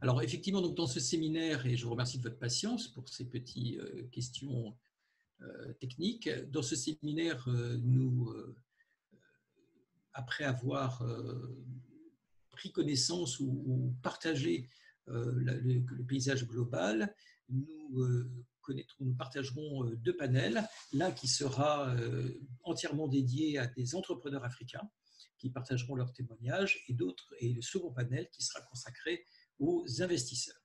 Alors effectivement, donc, dans ce séminaire, et je vous remercie de votre patience pour ces petites questions techniques, dans ce séminaire, après avoir pris connaissance ou partagé le paysage global, nous partagerons deux panels, l'un qui sera entièrement dédié à des entrepreneurs africains qui partageront leurs témoignages, et le second panel qui sera consacré aux investisseurs.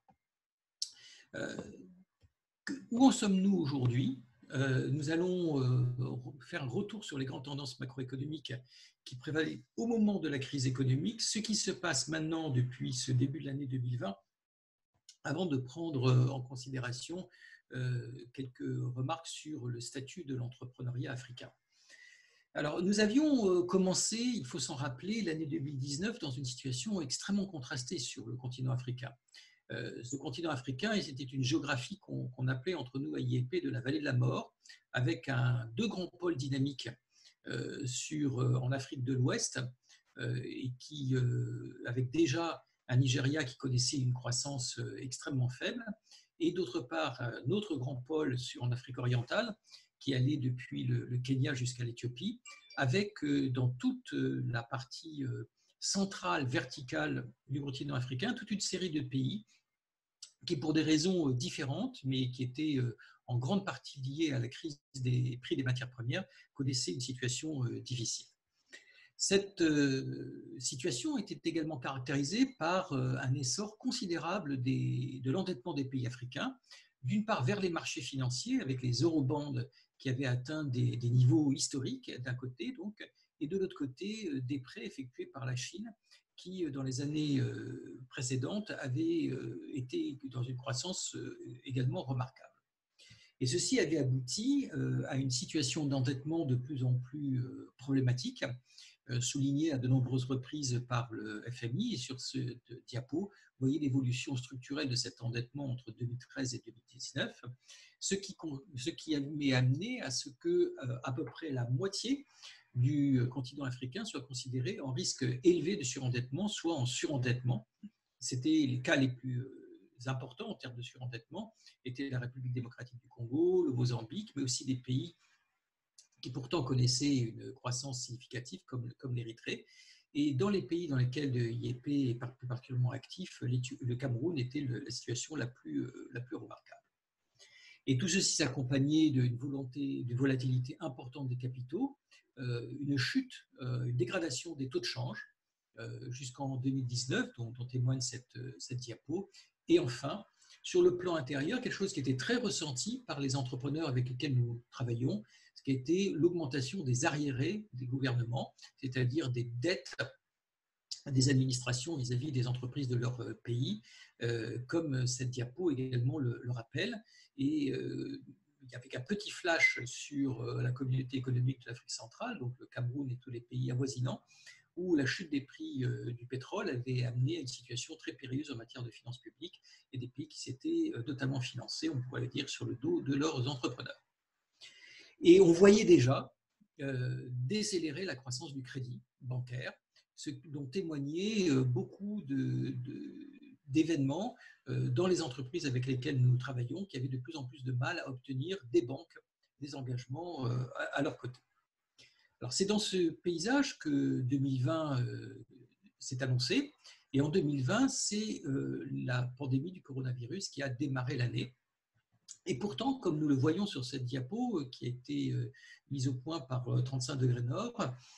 Où en sommes-nous aujourd'hui? Nous allons faire un retour sur les grandes tendances macroéconomiques qui prévalaient au moment de la crise économique, ce qui se passe maintenant depuis ce début de l'année 2020, avant de prendre en considération quelques remarques sur le statut de l'entrepreneuriat africain. Alors, nous avions commencé, il faut s'en rappeler, l'année 2019 dans une situation extrêmement contrastée sur le continent africain. Ce continent africain, c'était une géographie qu'on appelait entre nous à IEP de la vallée de la mort, avec deux grands pôles dynamiques en Afrique de l'Ouest, et avec déjà un Nigeria qui connaissait une croissance extrêmement faible, et d'autre part un autre grand pôle en Afrique orientale, qui allait depuis le Kenya jusqu'à l'Éthiopie, avec dans toute la partie centrale, verticale du continent africain, toute une série de pays qui, pour des raisons différentes, mais qui étaient en grande partie liées à la crise des prix des matières premières, connaissaient une situation difficile. Cette situation était également caractérisée par un essor considérable de l'endettement des pays africains, d'une part vers les marchés financiers, avec les eurobonds qui avaient atteint des niveaux historiques d'un côté, donc, et de l'autre côté, des prêts effectués par la Chine qui, dans les années précédentes, avaient été dans une croissance également remarquable. Et ceci avait abouti à une situation d'endettement de plus en plus problématique, soulignée à de nombreuses reprises par le FMI. Et sur ce diapo, vous voyez l'évolution structurelle de cet endettement entre 2013 et 2019, ce qui avait amené à ce que à peu près la moitié du continent africain soit considéré en risque élevé de surendettement, soit en surendettement. C'était les cas les plus importants en termes de surendettement, étaient la République démocratique du Congo, le Mozambique, mais aussi des pays qui pourtant connaissaient une croissance significative comme l'Érythrée. Et dans les pays dans lesquels l'IEP est plus particulièrement actif, le Cameroun était la situation la plus remarquable. Et tout ceci s'accompagnait d'une volatilité importante des capitaux, une chute, une dégradation des taux de change jusqu'en 2019, dont témoigne cette diapo. Et enfin, sur le plan intérieur, quelque chose qui était très ressenti par les entrepreneurs avec lesquels nous travaillons, ce qui était l'augmentation des arriérés des gouvernements, c'est-à-dire des dettes des administrations vis-à-vis des entreprises de leur pays, comme cette diapo également le rappelle. Et il y avait un petit flash sur la communauté économique de l'Afrique centrale, donc le Cameroun et tous les pays avoisinants, où la chute des prix du pétrole avait amené à une situation très périlleuse en matière de finances publiques et des pays qui s'étaient totalement financés, on pourrait le dire, sur le dos de leurs entrepreneurs. Et on voyait déjà décélérer la croissance du crédit bancaire, ce dont témoignaient beaucoup d'événements dans les entreprises avec lesquelles nous travaillons, qui avaient de plus en plus de mal à obtenir des banques des engagements à leur côté. Alors, c'est dans ce paysage que 2020 s'est annoncé. Et en 2020, c'est la pandémie du coronavirus qui a démarré l'année. Et pourtant, comme nous le voyons sur cette diapo qui a été mise au point par 35 degrés Nord,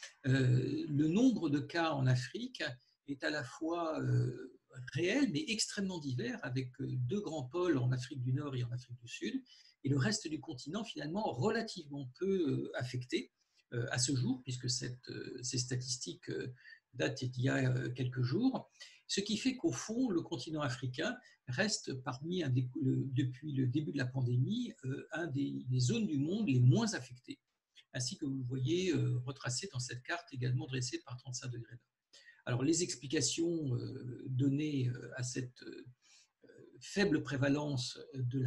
le nombre de cas en Afrique est à la fois réel, mais extrêmement divers, avec deux grands pôles en Afrique du Nord et en Afrique du Sud, et le reste du continent finalement relativement peu affecté à ce jour, puisque ces statistiques datent d'il y a quelques jours, ce qui fait qu'au fond, le continent africain reste parmi, depuis le début de la pandémie, des zones du monde les moins affectées, ainsi que vous le voyez retracé dans cette carte également dressée par 35 degrés Nord. Alors, les explications données à cette faible prévalence de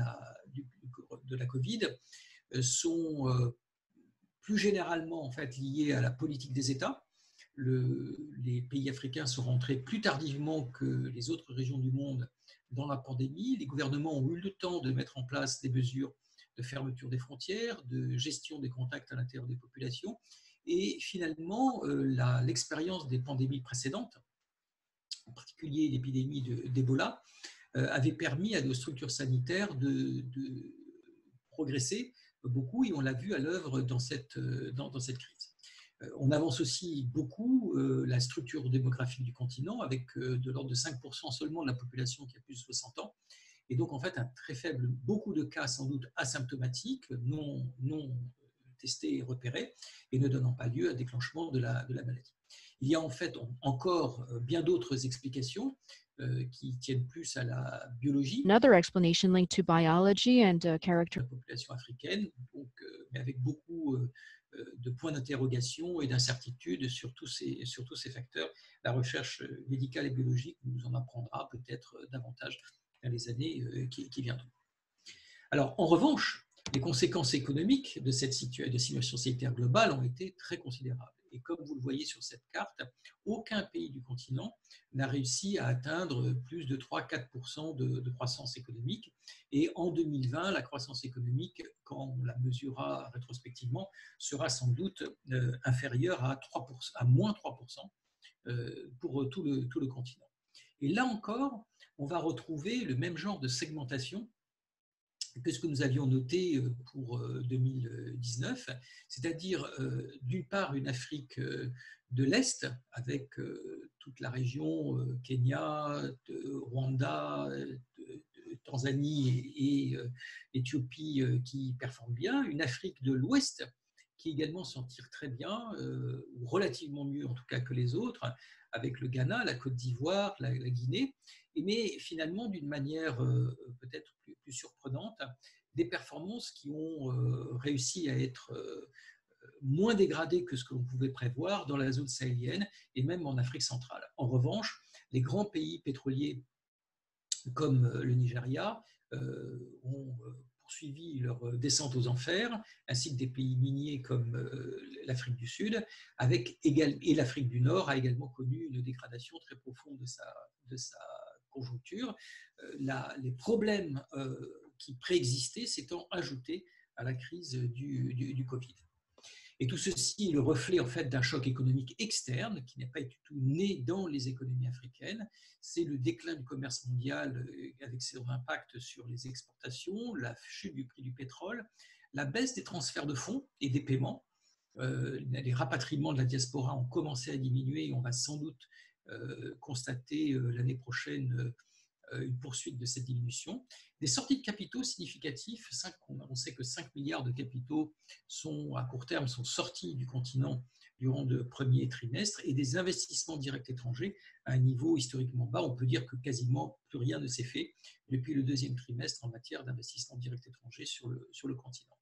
la Covid sont plus généralement en fait liées à la politique des États, les pays africains sont rentrés plus tardivement que les autres régions du monde dans la pandémie. Les gouvernements ont eu le temps de mettre en place des mesures de fermeture des frontières, de gestion des contacts à l'intérieur des populations. Et finalement, l'expérience des pandémies précédentes, en particulier l'épidémie d'Ebola, avait permis à nos structures sanitaires de progresser beaucoup, et on l'a vu à l'œuvre dans cette crise. On avance aussi beaucoup la structure démographique du continent, avec de l'ordre de 5% seulement de la population qui a plus de 60 ans. Et donc, en fait, un très faible, beaucoup de cas sans doute asymptomatiques, non testés et repérés, et ne donnant pas lieu à déclenchement de la maladie. Il y a en fait encore bien d'autres explications qui tiennent plus à la biologie. Another explanation linked to biology and character. La population africaine, donc, mais avec beaucoup de points d'interrogation et d'incertitude sur tous ces facteurs. La recherche médicale et biologique nous en apprendra peut-être davantage dans les années qui viendront. Alors, en revanche, les conséquences économiques de cette situation sanitaire globale ont été très considérables. Et comme vous le voyez sur cette carte, aucun pays du continent n'a réussi à atteindre plus de 3-4% de croissance économique. Et en 2020, la croissance économique, quand on la mesurera rétrospectivement, sera sans doute inférieure à moins 3% pour tout le continent. Et là encore, on va retrouver le même genre de segmentation que ce que nous avions noté pour 2019, c'est-à-dire d'une part une Afrique de l'Est avec toute la région Kenya, Rwanda, Tanzanie et Éthiopie qui performe bien, une Afrique de l'Ouest qui également s'en tire très bien, ou relativement mieux en tout cas que les autres, avec le Ghana, la Côte d'Ivoire, la Guinée, mais finalement d'une manière peut-être plus surprenante, des performances qui ont réussi à être moins dégradées que ce que l'on pouvait prévoir dans la zone sahélienne et même en Afrique centrale. En revanche, les grands pays pétroliers comme le Nigeria ont poursuivi leur descente aux enfers, ainsi que des pays miniers comme l'Afrique du Sud, et l'Afrique du Nord a également connu une dégradation très profonde de sa conjoncture. Les problèmes qui préexistaient s'étant ajoutés à la crise du Covid. Et tout ceci est le reflet en fait d'un choc économique externe qui n'est pas du tout né dans les économies africaines. C'est le déclin du commerce mondial avec ses impacts sur les exportations, la chute du prix du pétrole, la baisse des transferts de fonds et des paiements. Les rapatriements de la diaspora ont commencé à diminuer et on va sans doute constater l'année prochaine une poursuite de cette diminution. Des sorties de capitaux significatifs, on sait que 5 milliards de capitaux à court terme sont sortis du continent durant le premier trimestre, et des investissements directs étrangers à un niveau historiquement bas. On peut dire que quasiment plus rien ne s'est fait depuis le deuxième trimestre en matière d'investissements directs étrangers sur le continent.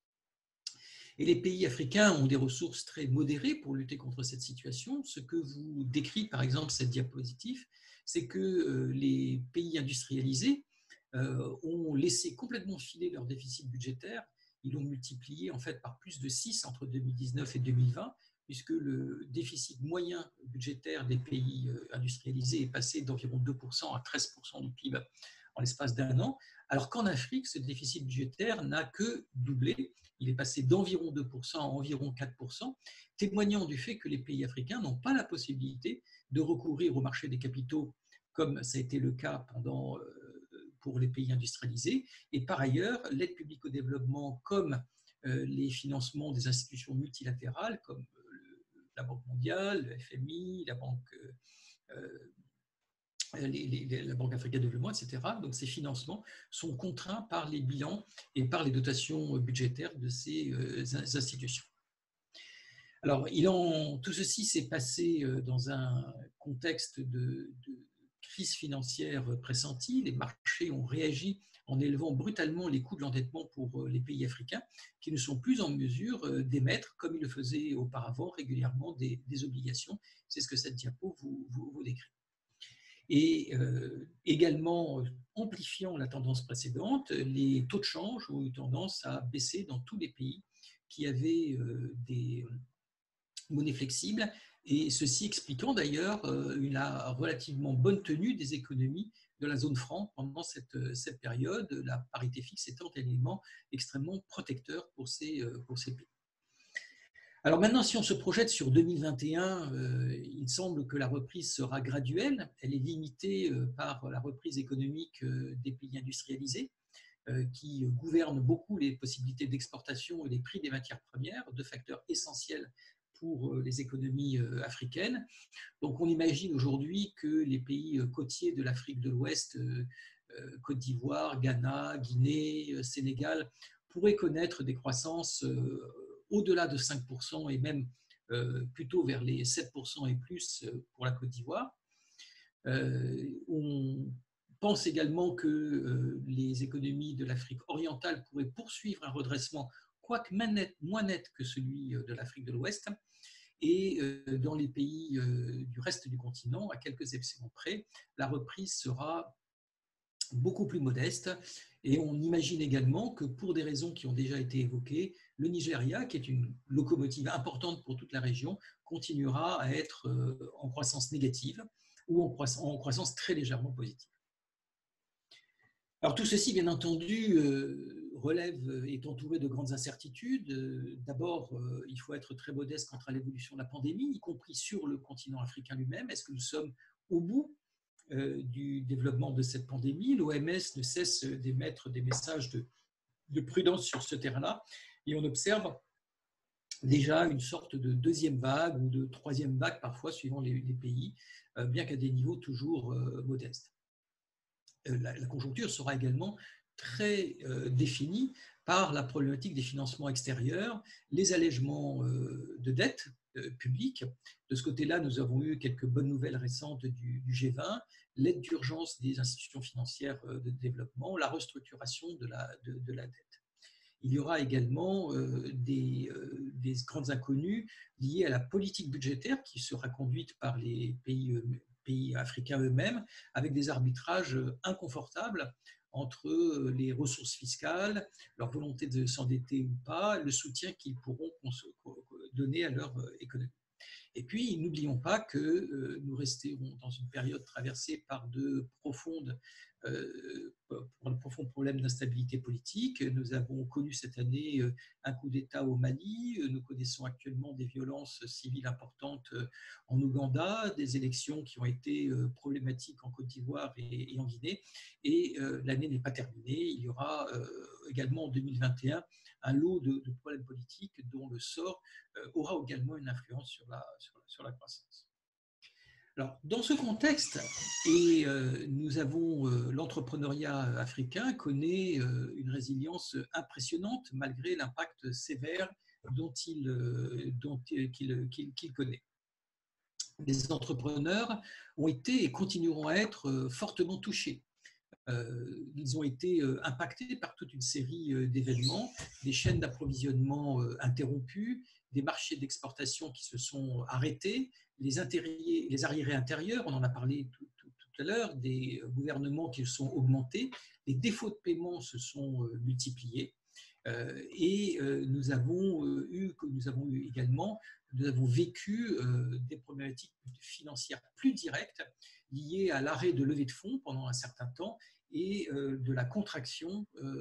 Et les pays africains ont des ressources très modérées pour lutter contre cette situation. Ce que vous décrit par exemple cette diapositive, c'est que les pays industrialisés ont laissé complètement filer leur déficit budgétaire. Ils l'ont multiplié en fait par plus de 6 entre 2019 et 2020, puisque le déficit moyen budgétaire des pays industrialisés est passé d'environ 2% à 13% du PIB en l'espace d'un an, alors qu'en Afrique, ce déficit budgétaire n'a que doublé. Il est passé d'environ 2% à environ 4%, témoignant du fait que les pays africains n'ont pas la possibilité de recourir au marché des capitaux, comme ça a été le cas pour les pays industrialisés. Et par ailleurs, l'aide publique au développement, comme les financements des institutions multilatérales, comme la Banque mondiale, le FMI, la Banque africaine de développement, etc. Donc ces financements sont contraints par les bilans et par les dotations budgétaires de ces institutions. Alors, tout ceci s'est passé dans un contexte de crise financière pressentie. Les marchés ont réagi en élevant brutalement les coûts de l'endettement pour les pays africains qui ne sont plus en mesure d'émettre, comme ils le faisaient auparavant, régulièrement des obligations. C'est ce que cette diapo vous décrit. Et également amplifiant la tendance précédente, les taux de change ont eu tendance à baisser dans tous les pays qui avaient des monnaies flexibles, et ceci expliquant d'ailleurs la relativement bonne tenue des économies de la zone franc pendant cette période, la parité fixe étant un élément extrêmement protecteur pour ces pays. Alors maintenant, si on se projette sur 2021, il semble que la reprise sera graduelle. Elle est limitée par la reprise économique des pays industrialisés, qui gouvernent beaucoup les possibilités d'exportation et les prix des matières premières, deux facteurs essentiels pour les économies africaines. Donc on imagine aujourd'hui que les pays côtiers de l'Afrique de l'Ouest, Côte d'Ivoire, Ghana, Guinée, Sénégal, pourraient connaître des croissances au-delà de 5% et même plutôt vers les 7% et plus pour la Côte d'Ivoire. On pense également que les économies de l'Afrique orientale pourraient poursuivre un redressement, quoique moins net que celui de l'Afrique de l'Ouest. Et dans les pays du reste du continent, à quelques exceptions près, la reprise sera beaucoup plus modeste. Et on imagine également que pour des raisons qui ont déjà été évoquées, le Nigeria, qui est une locomotive importante pour toute la région, continuera à être en croissance négative ou en croissance très légèrement positive. Alors tout ceci, bien entendu, est entouré de grandes incertitudes. D'abord, il faut être très modeste quant à l'évolution de la pandémie, y compris sur le continent africain lui-même. Est-ce que nous sommes au bout du développement de cette pandémie? L'OMS ne cesse d'émettre des messages de prudence sur ce terrain-là, et on observe déjà une sorte de deuxième vague ou de troisième vague parfois, suivant les pays, bien qu'à des niveaux toujours modestes. La conjoncture sera également très définie par la problématique des financements extérieurs, les allègements de dettes publiques. De ce côté-là, nous avons eu quelques bonnes nouvelles récentes du G20, l'aide d'urgence des institutions financières de développement, la restructuration de la dette. Il y aura également des grandes inconnues liées à la politique budgétaire qui sera conduite par les pays africains eux-mêmes, avec des arbitrages inconfortables entre les ressources fiscales, leur volonté de s'endetter ou pas, le soutien qu'ils pourront donner à leur économie. Et puis, n'oublions pas que nous resterons dans une période traversée par de profonds problèmes d'instabilité politique. Nous avons connu cette année un coup d'État au Mali. Nous connaissons actuellement des violences civiles importantes en Ouganda, des élections qui ont été problématiques en Côte d'Ivoire et en Guinée. Et l'année n'est pas terminée. Il y aura également en 2021 un lot de problèmes politiques dont le sort aura également une influence sur la croissance. Alors, dans ce contexte, nous avons l'entrepreneuriat africain connaît une résilience impressionnante malgré l'impact sévère qu'il connaît. Les entrepreneurs ont été et continueront à être fortement touchés. Ils ont été impactés par toute une série d'événements, des chaînes d'approvisionnement interrompues, des marchés d'exportation qui se sont arrêtés, les arriérés intérieurs, on en a parlé tout à l'heure, des gouvernements qui sont augmentés, les défauts de paiement se sont multipliés. Et nous avons vécu des problématiques financières plus directes liées à l'arrêt de levée de fonds pendant un certain temps et de la contraction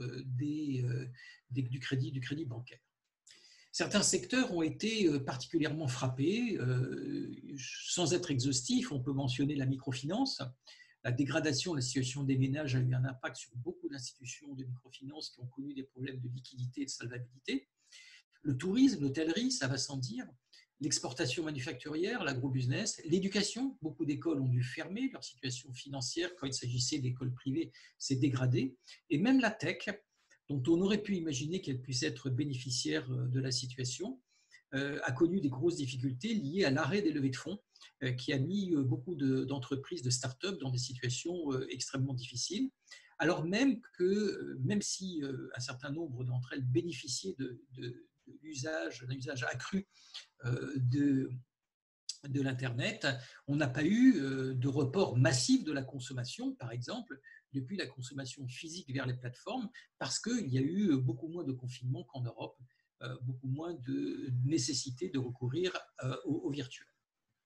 du crédit bancaire. Certains secteurs ont été particulièrement frappés. Sans être exhaustif, on peut mentionner la microfinance. La dégradation de la situation des ménages a eu un impact sur beaucoup d'institutions de microfinance qui ont connu des problèmes de liquidité et de solvabilité. Le tourisme, l'hôtellerie, ça va sans dire. L'exportation manufacturière, l'agrobusiness, l'éducation. Beaucoup d'écoles ont dû fermer. Leur situation financière, quand il s'agissait d'écoles privées, s'est dégradée. Et même la tech, dont on aurait pu imaginer qu'elle puisse être bénéficiaire de la situation, a connu des grosses difficultés liées à l'arrêt des levées de fonds qui a mis beaucoup d'entreprises, de start-up dans des situations extrêmement difficiles, alors même si un certain nombre d'entre elles bénéficiaient d'un usage accru de l'Internet, on n'a pas eu de report massif de la consommation, par exemple, depuis la consommation physique vers les plateformes, parce qu'il y a eu beaucoup moins de confinement qu'en Europe, beaucoup moins de nécessité de recourir au virtuel.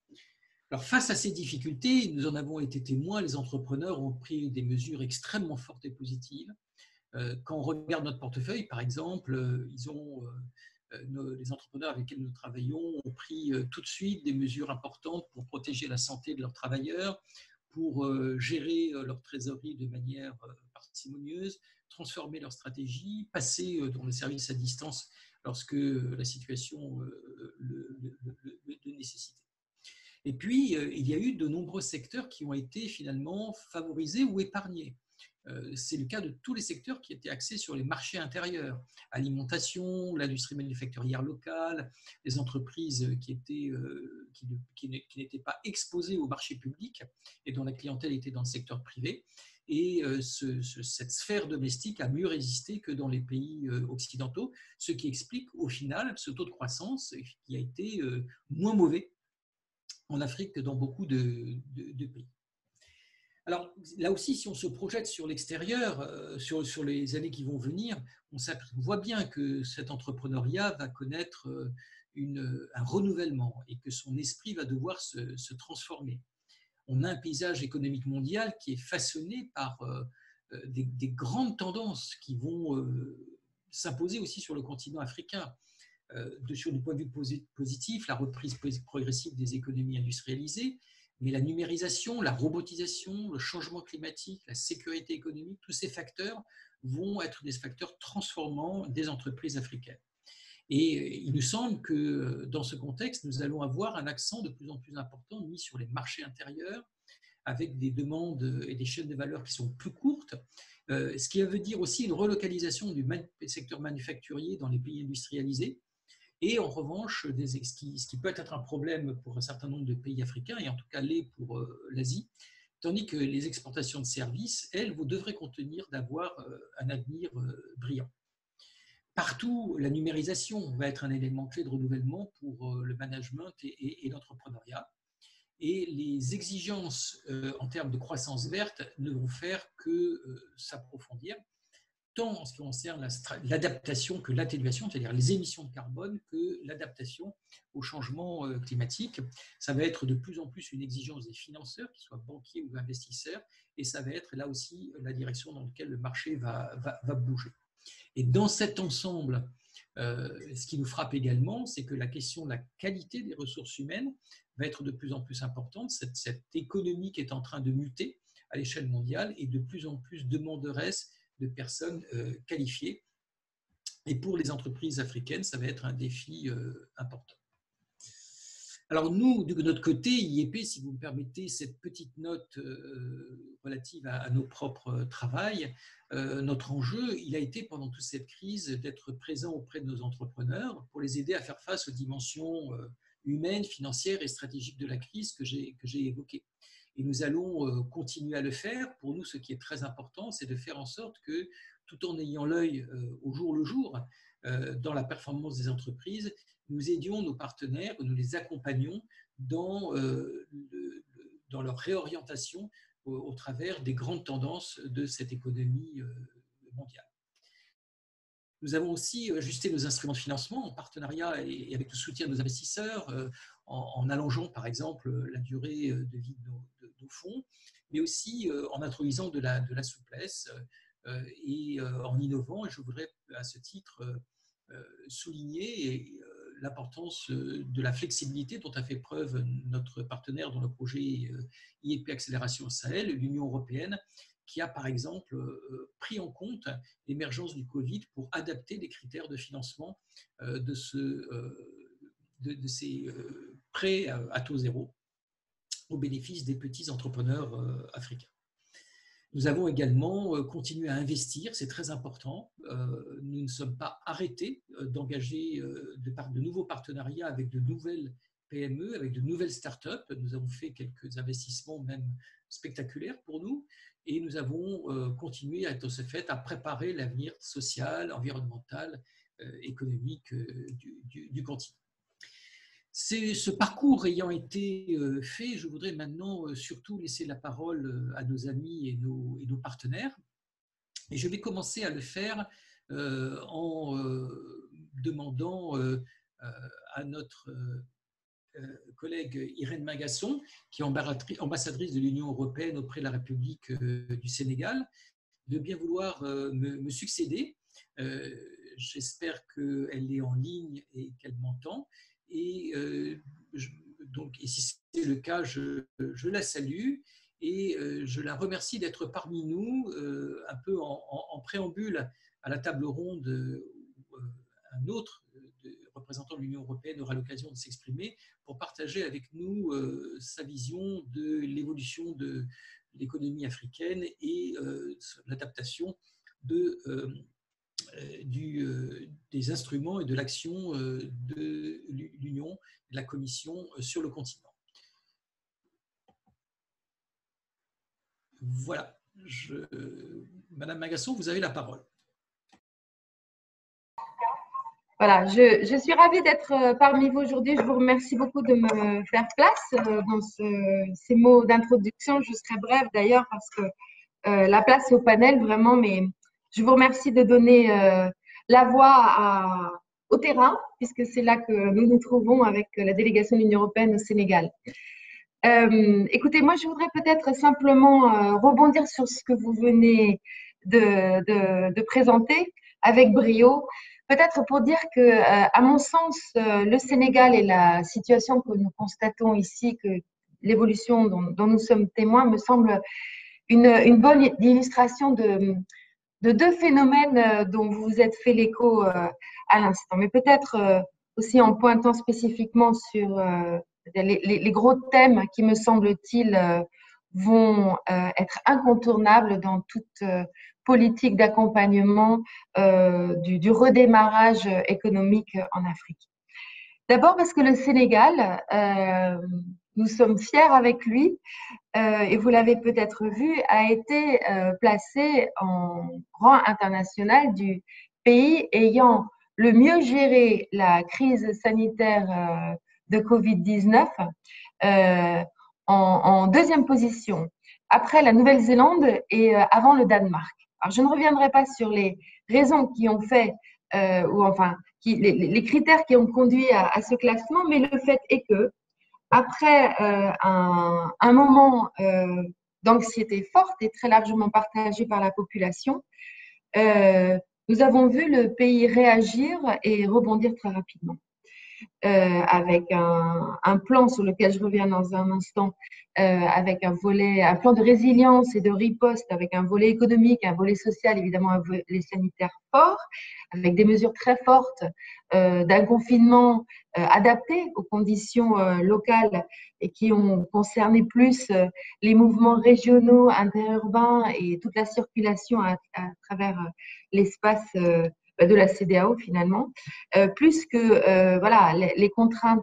Alors, face à ces difficultés, nous en avons été témoins, les entrepreneurs ont pris des mesures extrêmement fortes et positives. Quand on regarde notre portefeuille, par exemple, les entrepreneurs avec lesquels nous travaillons ont pris tout de suite des mesures importantes pour protéger la santé de leurs travailleurs, pour gérer leur trésorerie de manière parcimonieuse, transformer leur stratégie, passer dans le service à distance lorsque la situation le nécessitait. Et puis, il y a eu de nombreux secteurs qui ont été finalement favorisés ou épargnés. C'est le cas de tous les secteurs qui étaient axés sur les marchés intérieurs, alimentation, l'industrie manufacturière locale, les entreprises qui n'étaient pas exposées au marché public et dont la clientèle était dans le secteur privé. Et cette sphère domestique a mieux résisté que dans les pays occidentaux, ce qui explique au final ce taux de croissance qui a été moins mauvais en Afrique que dans beaucoup de pays. Alors là aussi, si on se projette sur l'extérieur, sur les années qui vont venir, on voit bien que cet entrepreneuriat va connaître un renouvellement et que son esprit va devoir se transformer. On a un paysage économique mondial qui est façonné par des grandes tendances qui vont s'imposer aussi sur le continent africain. Sur du point de vue positif, la reprise progressive des économies industrialisées, mais la numérisation, la robotisation, le changement climatique, la sécurité économique, tous ces facteurs vont être des facteurs transformants des entreprises africaines. Et il nous semble que dans ce contexte, nous allons avoir un accent de plus en plus important mis sur les marchés intérieurs, avec des demandes et des chaînes de valeur qui sont plus courtes, ce qui veut dire aussi une relocalisation du secteur manufacturier dans les pays industrialisés. Et en revanche, ce qui peut être un problème pour un certain nombre de pays africains, et en tout cas l'est pour l'Asie, tandis que les exportations de services, elles, vous devraient contenir d'avoir un avenir brillant. Partout, la numérisation va être un élément clé de renouvellement pour le management et l'entrepreneuriat. Et les exigences en termes de croissance verte ne vont faire que s'approfondir, tant en ce qui concerne l'adaptation que l'atténuation, c'est-à-dire les émissions de carbone, que l'adaptation au changement climatique. Ça va être de plus en plus une exigence des financeurs, qu'ils soient banquiers ou investisseurs, et ça va être là aussi la direction dans laquelle le marché va bouger. Et dans cet ensemble, ce qui nous frappe également, c'est que la question de la qualité des ressources humaines va être de plus en plus importante. Cette économie qui est en train de muter à l'échelle mondiale et de plus en plus demanderesse de personnes qualifiées. Et pour les entreprises africaines, ça va être un défi important. Alors nous, de notre côté, IEP, si vous me permettez cette petite note relative à nos propres travails, notre enjeu, il a été pendant toute cette crise d'être présent auprès de nos entrepreneurs pour les aider à faire face aux dimensions humaines, financières et stratégiques de la crise que j'ai évoquées. Et nous allons continuer à le faire. Pour nous, ce qui est très important, c'est de faire en sorte que, tout en ayant l'œil au jour le jour dans la performance des entreprises, nous aidions nos partenaires, nous les accompagnions dans leur réorientation au travers des grandes tendances de cette économie mondiale. Nous avons aussi ajusté nos instruments de financement en partenariat et avec le soutien de nos investisseurs, en allongeant par exemple la durée de vie de nos fonds, mais aussi en introduisant de la souplesse et en innovant. Et je voudrais à ce titre souligner l'importance de la flexibilité dont a fait preuve notre partenaire dans le projet IEP Accélération Sahel, l'Union européenne, qui a par exemple pris en compte l'émergence du Covid pour adapter les critères de financement de ces prêts à taux zéro au bénéfice des petits entrepreneurs africains. Nous avons également continué à investir, c'est très important. Nous ne sommes pas arrêtés d'engager de nouveaux partenariats avec de nouvelles PME, avec de nouvelles startups. Nous avons fait quelques investissements même spectaculaires pour nous et nous avons continué à ce fait à préparer l'avenir social, environnemental, économique du continent. Ce parcours ayant été fait, je voudrais maintenant surtout laisser la parole à nos amis et nos partenaires. Et je vais commencer à le faire en demandant à notre collègue Irène Magasson, qui est ambassadrice de l'Union européenne auprès de la République du Sénégal, de bien vouloir me succéder. J'espère qu'elle est en ligne et qu'elle m'entend. Et, et si c'est le cas, je la salue et je la remercie d'être parmi nous, un peu en préambule à la table ronde où un autre représentant de l'Union européenne aura l'occasion de s'exprimer pour partager avec nous sa vision de l'évolution de l'économie africaine et l'adaptation des instruments et de l'action de l'Union et de la Commission sur le continent. Voilà. Madame Magasson, vous avez la parole. Voilà, je suis ravie d'être parmi vous aujourd'hui. Je vous remercie beaucoup de me faire place dans ces mots d'introduction. Je serai brève d'ailleurs parce que la place est au panel vraiment, mais je vous remercie de donner la voix au terrain, puisque c'est là que nous nous trouvons avec la délégation de l'Union européenne au Sénégal. Écoutez, moi je voudrais peut-être simplement rebondir sur ce que vous venez de présenter avec brio. Peut-être pour dire que, à mon sens, le Sénégal et la situation que nous constatons ici, que l'évolution dont nous sommes témoins, me semble une bonne illustration de deux phénomènes dont vous vous êtes fait l'écho à l'instant. Mais peut-être aussi en pointant spécifiquement sur les gros thèmes qui, me semble-t-il, vont être incontournables dans toute politique d'accompagnement du redémarrage économique en Afrique. D'abord parce que le Sénégal, nous sommes fiers avec lui, et vous l'avez peut-être vu, a été placé en rang international du pays ayant le mieux géré la crise sanitaire de Covid-19 en deuxième position, après la Nouvelle-Zélande et avant le Danemark. Alors, je ne reviendrai pas sur les raisons qui ont fait, ou enfin, les critères qui ont conduit à ce classement, mais le fait est que, après un moment d'anxiété forte et très largement partagée par la population, nous avons vu le pays réagir et rebondir très rapidement. Avec un plan sur lequel je reviens dans un instant, avec un plan de résilience et de riposte, avec un volet économique, un volet social, évidemment un volet sanitaire fort, avec des mesures très fortes d'un confinement adapté aux conditions locales et qui ont concerné plus les mouvements régionaux, interurbains et toute la circulation à travers l'espace de la CEDEAO finalement, plus que voilà, les contraintes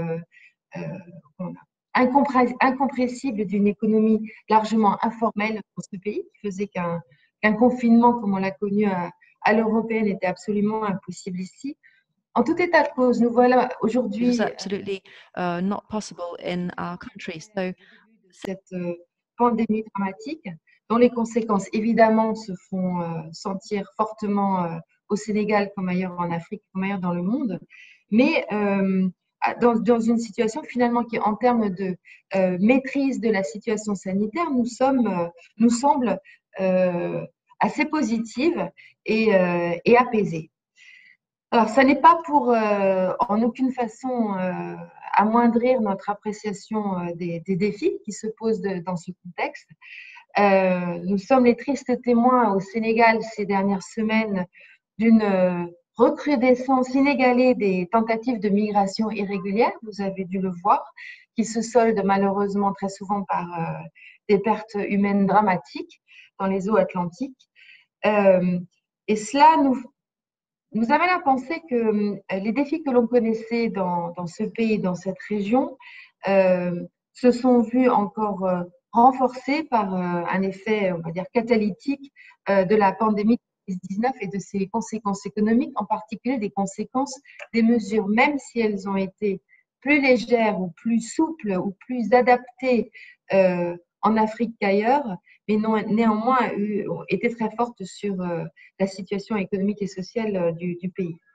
incompressibles d'une économie largement informelle pour ce pays, qui faisait qu'un confinement comme on l'a connu à l'européenne était absolument impossible ici. En tout état de cause, nous voilà aujourd'hui not possible in our country. So cette pandémie dramatique, dont les conséquences évidemment se font sentir fortement au Sénégal comme ailleurs en Afrique, comme ailleurs dans le monde, mais dans une situation finalement qui, en termes de maîtrise de la situation sanitaire, nous semble assez positive et apaisée. Alors, ça n'est pas pour en aucune façon amoindrir notre appréciation des défis qui se posent dans ce contexte. Nous sommes les tristes témoins au Sénégal ces dernières semaines d'une recrudescence inégalée des tentatives de migration irrégulière, vous avez dû le voir, qui se soldent malheureusement très souvent par des pertes humaines dramatiques dans les eaux atlantiques. Et cela nous amène à penser que les défis que l'on connaissait dans ce pays, dans cette région, se sont vus encore renforcés par un effet, on va dire, catalytique de la pandémie de Covid-19 et de ses conséquences économiques, en particulier des conséquences des mesures, même si elles ont été plus légères ou plus souples ou plus adaptées en Afrique qu'ailleurs, mais néanmoins été très fortes sur la situation économique et sociale du pays.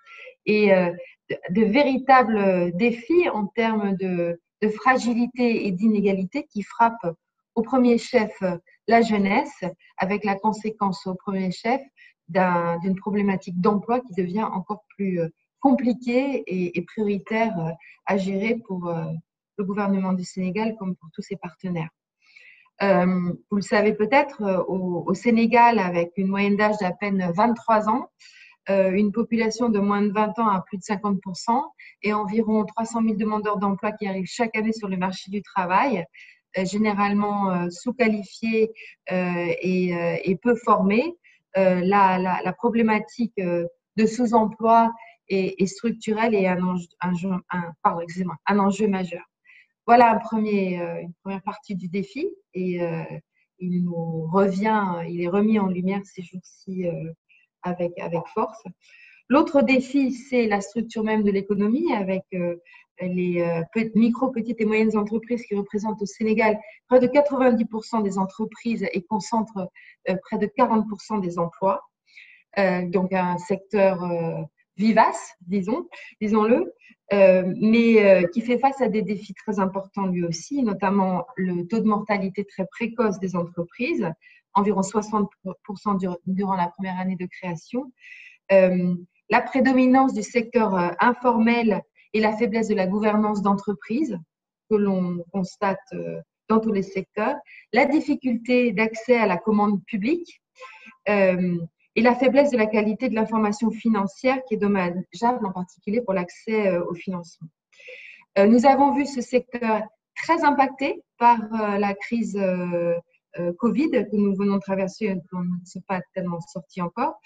et de véritables défis en termes de fragilité et d'inégalité qui frappent au premier chef la jeunesse, avec la conséquence au premier chef d'une problématique d'emploi qui devient encore plus compliquée et prioritaire à gérer pour le gouvernement du Sénégal comme pour tous ses partenaires. Vous le savez peut-être, au Sénégal, avec une moyenne d'âge d'à peine 23 ans, une population de moins de 20 ans à plus de 50% et environ 300 000 demandeurs d'emploi qui arrivent chaque année sur le marché du travail, généralement sous-qualifiés et peu formés. La problématique de sous-emploi est structurelle et un enjeu majeur. Voilà une première partie du défi et il est remis en lumière ces jours-ci avec force. L'autre défi, c'est la structure même de l'économie avec les micro, petites et moyennes entreprises qui représentent au Sénégal près de 90% des entreprises et concentrent près de 40% des emplois. Donc un secteur vivace, disons-le, mais qui fait face à des défis très importants lui aussi, notamment le taux de mortalité très précoce des entreprises, environ 60% durant la première année de création, la prédominance du secteur informel et la faiblesse de la gouvernance d'entreprise que l'on constate dans tous les secteurs, la difficulté d'accès à la commande publique et la faiblesse de la qualité de l'information financière qui est dommageable en particulier pour l'accès au financement. Nous avons vu ce secteur très impacté par la crise Covid que nous venons de traverser et qu'on ne s'est pas tellement sorti encore.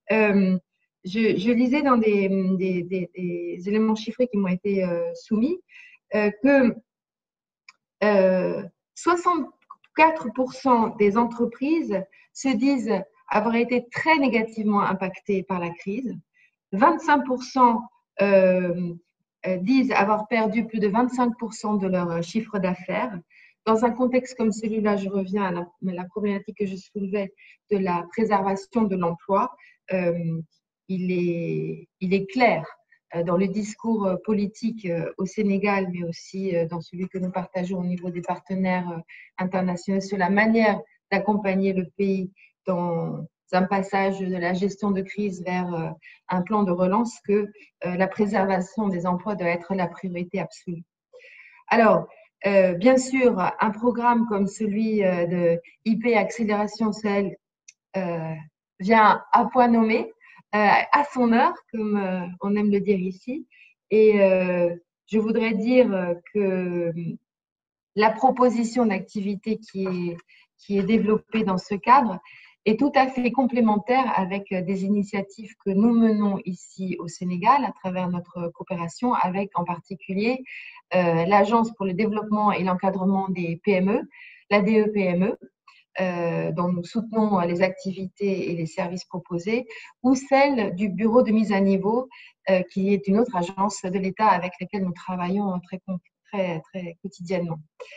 Je lisais dans des éléments chiffrés qui m'ont été soumis que 64% des entreprises se disent avoir été très négativement impactées par la crise. 25% disent avoir perdu plus de 25% de leur chiffre d'affaires. Dans un contexte comme celui-là, je reviens à la problématique que je soulevais de la préservation de l'emploi. Il est clair dans le discours politique au Sénégal, mais aussi dans celui que nous partageons au niveau des partenaires internationaux sur la manière d'accompagner le pays dans un passage de la gestion de crise vers un plan de relance, que la préservation des emplois doit être la priorité absolue. Alors, bien sûr, un programme comme celui de IP Accélération Sahel vient à point nommé, à son heure, comme on aime le dire ici. Et je voudrais dire que la proposition d'activité qui est développée dans ce cadre est tout à fait complémentaire avec des initiatives que nous menons ici au Sénégal à travers notre coopération avec en particulier l'Agence pour le développement et l'encadrement des PME, l'ADE-PME, dont nous soutenons les activités et les services proposés, ou celle du Bureau de mise à niveau, qui est une autre agence de l'État avec laquelle nous travaillons très quotidiennement.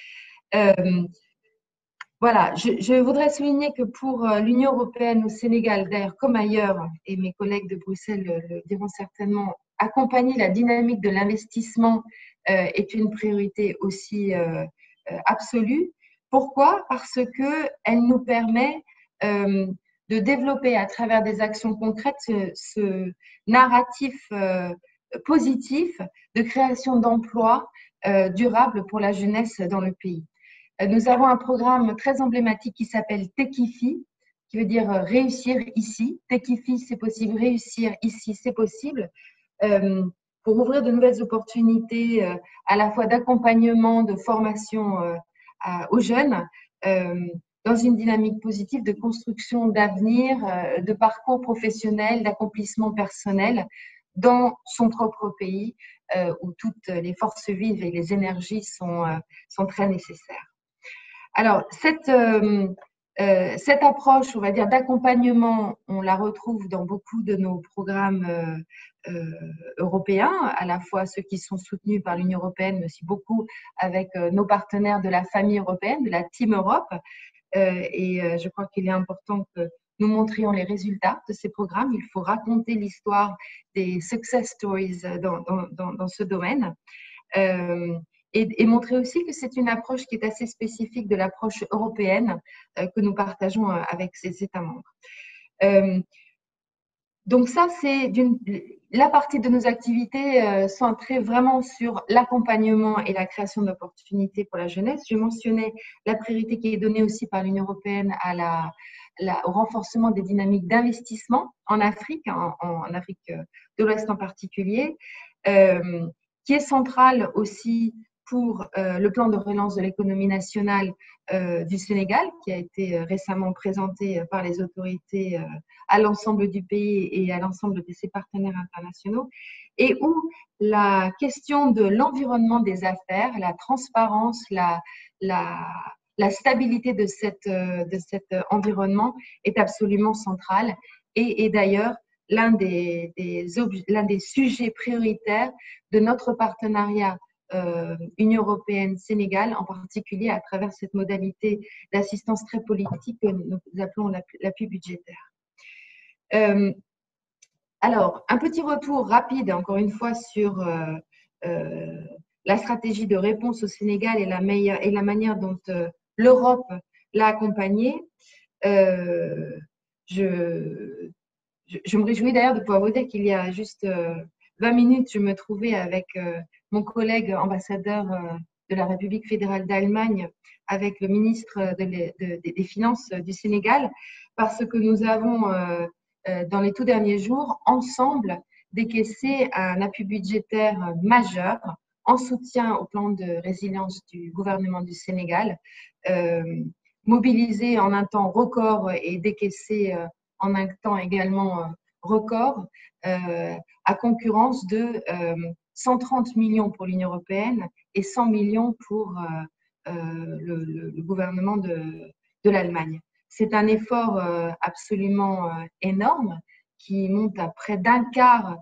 Voilà, je voudrais souligner que pour l'Union européenne au Sénégal, d'ailleurs comme ailleurs, et mes collègues de Bruxelles le diront certainement, accompagner la dynamique de l'investissement est une priorité aussi absolue. Pourquoi? Parce qu'elle nous permet de développer à travers des actions concrètes ce narratif positif de création d'emplois durables pour la jeunesse dans le pays. Nous avons un programme très emblématique qui s'appelle Tekifi, qui veut dire réussir ici. Tekifi, c'est possible, réussir ici, c'est possible. Pour ouvrir de nouvelles opportunités à la fois d'accompagnement, de formation aux jeunes, dans une dynamique positive de construction d'avenir, de parcours professionnel, d'accomplissement personnel dans son propre pays où toutes les forces vives et les énergies sont très nécessaires. Alors, cette approche, on va dire, d'accompagnement, on la retrouve dans beaucoup de nos programmes européens, à la fois ceux qui sont soutenus par l'Union européenne, mais aussi beaucoup avec nos partenaires de la famille européenne, de la Team Europe. Et je crois qu'il est important que nous montrions les résultats de ces programmes. Il faut raconter l'histoire des success stories dans ce domaine. Et montrer aussi que c'est une approche qui est assez spécifique de l'approche européenne que nous partageons avec ces États membres. Donc ça, c'est la partie de nos activités centrée vraiment sur l'accompagnement et la création d'opportunités pour la jeunesse. Je mentionnais la priorité qui est donnée aussi par l'Union européenne au renforcement des dynamiques d'investissement en Afrique, en Afrique de l'Ouest en particulier, qui est centrale aussi pour le plan de relance de l'économie nationale du Sénégal, qui a été récemment présenté par les autorités à l'ensemble du pays et à l'ensemble de ses partenaires internationaux, et où la question de l'environnement des affaires, la transparence, la stabilité de cet environnement est absolument centrale et d'ailleurs l'un des sujets prioritaires de notre partenariat Union européenne-Sénégal, en particulier à travers cette modalité d'assistance très politique que nous appelons l'appui budgétaire. Alors, un petit retour rapide, encore une fois, sur la stratégie de réponse au Sénégal et la manière dont l'Europe l'a accompagné. Je me réjouis d'ailleurs de pouvoir vous dire qu'il y a juste 20 minutes, je me trouvais avec mon collègue ambassadeur de la République fédérale d'Allemagne, avec le ministre des Finances du Sénégal, parce que nous avons, dans les tout derniers jours, ensemble, décaissé un appui budgétaire majeur en soutien au plan de résilience du gouvernement du Sénégal, mobilisé en un temps record et décaissé en un temps également record, à concurrence de 130 millions pour l'Union européenne et 100 millions pour le gouvernement de l'Allemagne. C'est un effort absolument énorme qui monte à près d'un quart,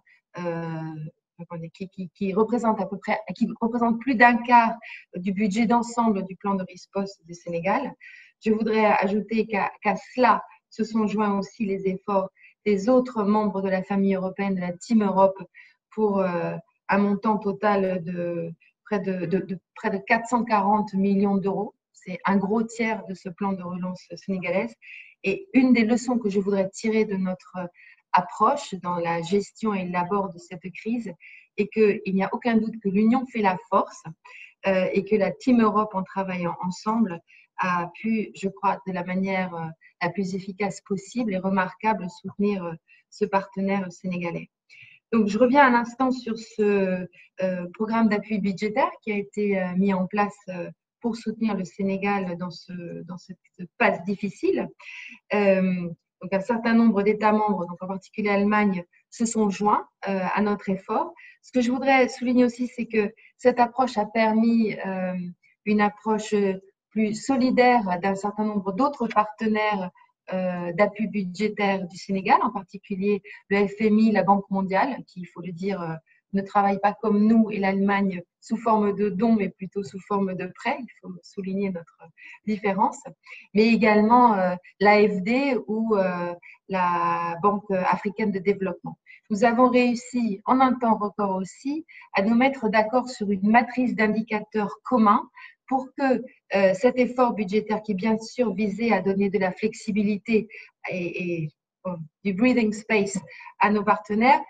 qui représente plus d'un quart du budget d'ensemble du plan de riposte du Sénégal. Je voudrais ajouter qu'à cela se sont joints aussi les efforts des autres membres de la famille européenne, de la Team Europe, pour un montant total de près de 440 millions d'euros. C'est un gros tiers de ce plan de relance sénégalaise. Et une des leçons que je voudrais tirer de notre approche dans la gestion et l'abord de cette crise est qu'il n'y a aucun doute que l'union fait la force et que la Team Europe, en travaillant ensemble, a pu, je crois, de la manière la plus efficace possible et remarquable, soutenir ce partenaire sénégalais. Donc, je reviens un instant sur ce programme d'appui budgétaire qui a été mis en place pour soutenir le Sénégal dans cette phase difficile. Donc, un certain nombre d'États membres, donc en particulier l'Allemagne, se sont joints à notre effort. Ce que je voudrais souligner aussi, c'est que cette approche a permis une approche plus solidaire d'un certain nombre d'autres partenaires d'appui budgétaire du Sénégal, en particulier le FMI, la Banque mondiale, qui, il faut le dire, ne travaille pas comme nous et l'Allemagne sous forme de dons, mais plutôt sous forme de prêts. Il faut souligner notre différence. Mais également l'AFD ou la Banque africaine de développement. Nous avons réussi, en un temps record aussi, à nous mettre d'accord sur une matrice d'indicateurs communs pour que cet effort budgétaire, qui bien sûr visait à donner de la flexibilité et du breathing space à nos partenaires,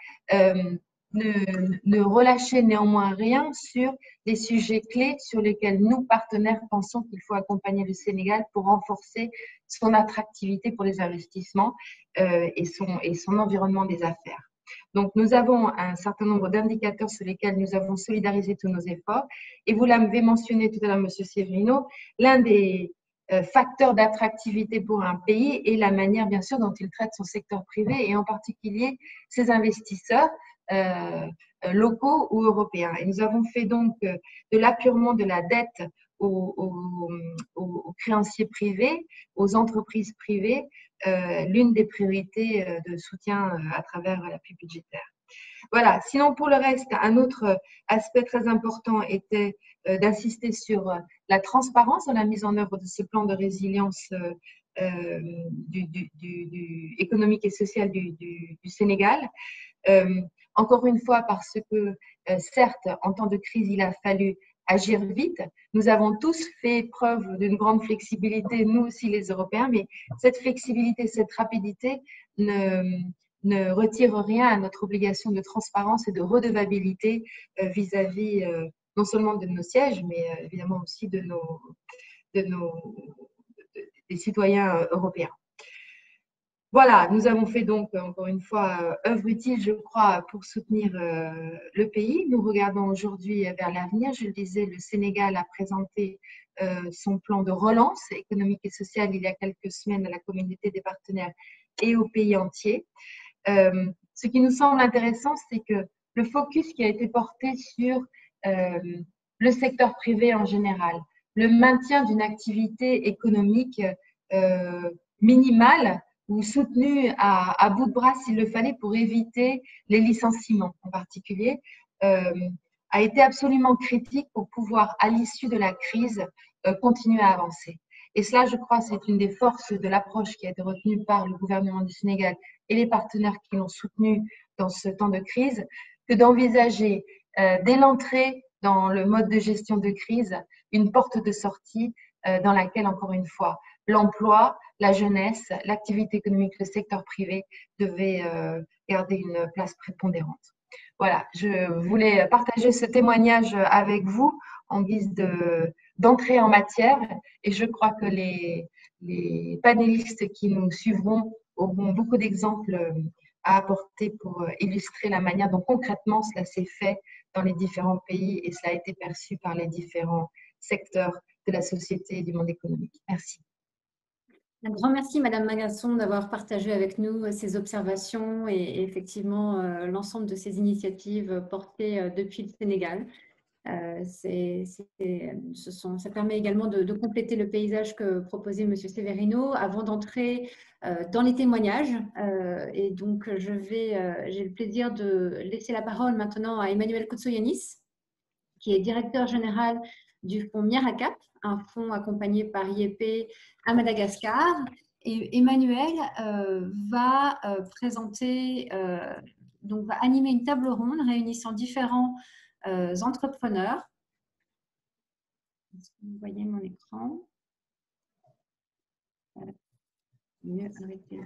ne relâchait néanmoins rien sur les sujets clés sur lesquels nous, partenaires, pensons qu'il faut accompagner le Sénégal pour renforcer son attractivité pour les investissements et son environnement des affaires. Donc, nous avons un certain nombre d'indicateurs sur lesquels nous avons solidarisé tous nos efforts. Et vous l'avez mentionné tout à l'heure, M. Severino, l'un des facteurs d'attractivité pour un pays est la manière, bien sûr, dont il traite son secteur privé et en particulier ses investisseurs locaux ou européens. Et nous avons fait donc de l'appurement de la dette aux créanciers privés, aux entreprises privées, l'une des priorités de soutien à travers l'appui budgétaire. Voilà. Sinon, pour le reste, un autre aspect très important était d'insister sur la transparence dans la mise en œuvre de ce plan de résilience économique et social du Sénégal. Encore une fois, parce que certes, en temps de crise, il a fallu agir vite. Nous avons tous fait preuve d'une grande flexibilité, nous aussi les Européens, mais cette flexibilité, cette rapidité ne retire rien à notre obligation de transparence et de redevabilité vis-à-vis non seulement de nos sièges, mais évidemment aussi des citoyens européens. Voilà, nous avons fait donc, encore une fois, œuvre utile, je crois, pour soutenir le pays. Nous regardons aujourd'hui vers l'avenir. Je le disais, le Sénégal a présenté son plan de relance économique et sociale il y a quelques semaines à la communauté des partenaires et au pays entier. Ce qui nous semble intéressant, c'est que le focus qui a été porté sur le secteur privé en général, le maintien d'une activité économique minimale, ou soutenu à bout de bras s'il le fallait pour éviter les licenciements en particulier, a été absolument critique pour pouvoir, à l'issue de la crise, continuer à avancer. Et cela, je crois, c'est une des forces de l'approche qui a été retenue par le gouvernement du Sénégal et les partenaires qui l'ont soutenu dans ce temps de crise, que d'envisager dès l'entrée dans le mode de gestion de crise une porte de sortie dans laquelle, encore une fois, l'emploi, la jeunesse, l'activité économique, le secteur privé devaient garder une place prépondérante. Voilà, je voulais partager ce témoignage avec vous en guise d'entrée en matière et je crois que les panélistes qui nous suivront auront beaucoup d'exemples à apporter pour illustrer la manière dont concrètement cela s'est fait dans les différents pays et cela a été perçu par les différents secteurs de la société et du monde économique. Merci. Un grand merci, Madame Magasson, d'avoir partagé avec nous ces observations et effectivement l'ensemble de ces initiatives portées depuis le Sénégal. Ça permet également de compléter le paysage que proposait Monsieur Severino avant d'entrer dans les témoignages. Et donc, j'ai le plaisir de laisser la parole maintenant à Emmanuel Koutsoyanis, qui est directeur général du fonds Miaracap, un fonds accompagné par IEP à Madagascar. Et Emmanuel va animer une table ronde réunissant différents entrepreneurs. Est-ce que vous voyez mon écran? Mieux arrêter.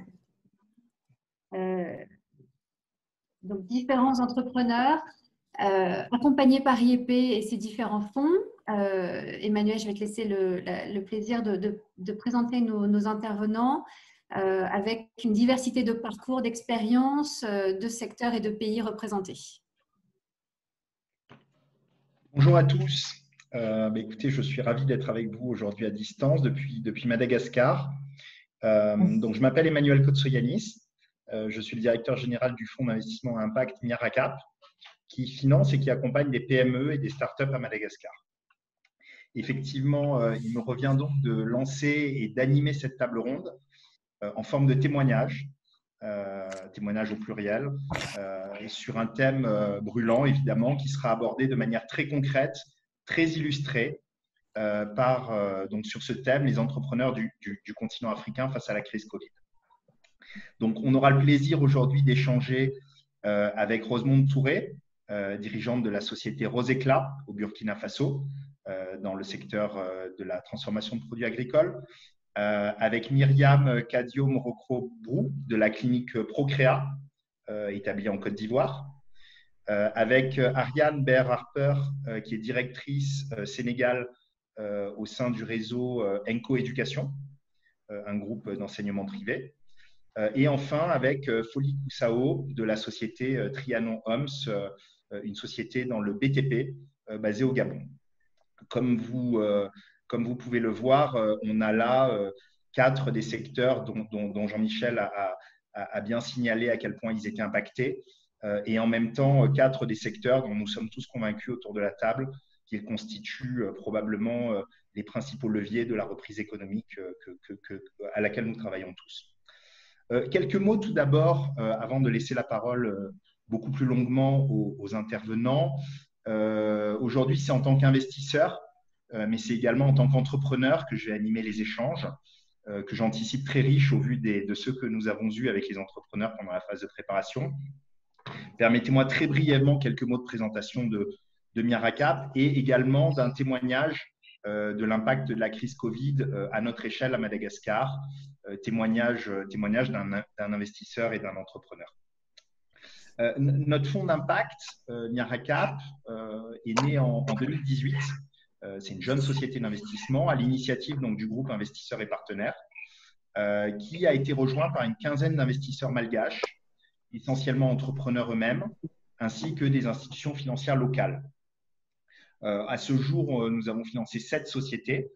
Donc, différents entrepreneurs accompagnés par IEP et ses différents fonds. Emmanuel, je vais te laisser le plaisir de présenter nos intervenants avec une diversité de parcours, d'expériences, de secteurs et de pays représentés. Bonjour à tous. Écoutez, je suis ravi d'être avec vous aujourd'hui à distance depuis Madagascar. Donc, je m'appelle Emmanuel Koutsoyanis. Je suis le directeur général du fonds d'investissement à impact Miaracap, qui finance et qui accompagne des PME et des startups à Madagascar. Effectivement, il me revient donc de lancer et d'animer cette table ronde en forme de témoignage au pluriel, sur un thème brûlant, évidemment, qui sera abordé de manière très concrète, très illustrée, donc sur ce thème, les entrepreneurs du continent africain face à la crise Covid. Donc, on aura le plaisir aujourd'hui d'échanger avec Rosemonde Touré, dirigeante de la société Roséclat au Burkina Faso, dans le secteur de la transformation de produits agricoles, avec Myriam Kadio-Morocco-Brou de la clinique Procréa, établie en Côte d'Ivoire, avec Ariane Ber-Harper, qui est directrice Sénégal au sein du réseau Enco Éducation, un groupe d'enseignement privé, et enfin avec Foli Koussao de la société Trianon Homes, une société dans le BTP basée au Gabon. Comme vous pouvez le voir, on a là 4 des secteurs dont Jean-Michel a bien signalé à quel point ils étaient impactés, et en même temps 4 des secteurs dont nous sommes tous convaincus autour de la table qu'ils constituent probablement les principaux leviers de la reprise économique à laquelle nous travaillons tous. Quelques mots tout d'abord, avant de laisser la parole beaucoup plus longuement aux intervenants. Aujourd'hui, c'est en tant qu'investisseur, mais c'est également en tant qu'entrepreneur que je vais animer les échanges. que j'anticipe très riche au vu de ceux que nous avons eus avec les entrepreneurs pendant la phase de préparation. Permettez-moi très brièvement quelques mots de présentation de Miracap et également d'un témoignage de l'impact de la crise Covid à notre échelle à Madagascar, témoignage d'un investisseur et d'un entrepreneur. Notre fonds d'impact, Miracap, est né en 2018. C'est une jeune société d'investissement à l'initiative du groupe Investisseurs et Partenaires qui a été rejoint par une quinzaine d'investisseurs malgaches, essentiellement entrepreneurs eux-mêmes, ainsi que des institutions financières locales. À ce jour, nous avons financé 7 sociétés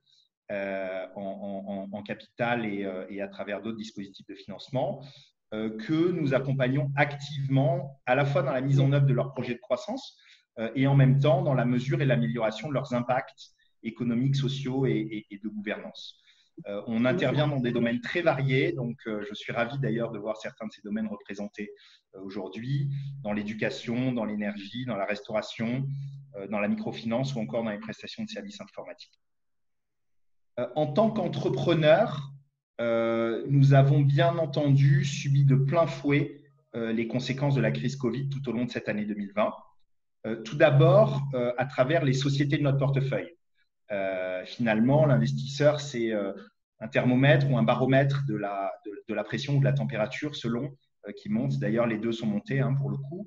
en capital et à travers d'autres dispositifs de financement que nous accompagnons activement à la fois dans la mise en œuvre de leurs projets de croissance et en même temps dans la mesure et l'amélioration de leurs impacts économiques, sociaux et de gouvernance. On intervient dans des domaines très variés, donc je suis ravi d'ailleurs de voir certains de ces domaines représentés aujourd'hui, dans l'éducation, dans l'énergie, dans la restauration, dans la microfinance ou encore dans les prestations de services informatiques. En tant qu'entrepreneur, nous avons bien entendu subi de plein fouet les conséquences de la crise Covid tout au long de cette année 2020. Tout d'abord, à travers les sociétés de notre portefeuille. Finalement, l'investisseur, c'est un thermomètre ou un baromètre de la pression ou de la température selon qui monte. D'ailleurs, les deux sont montés pour le coup.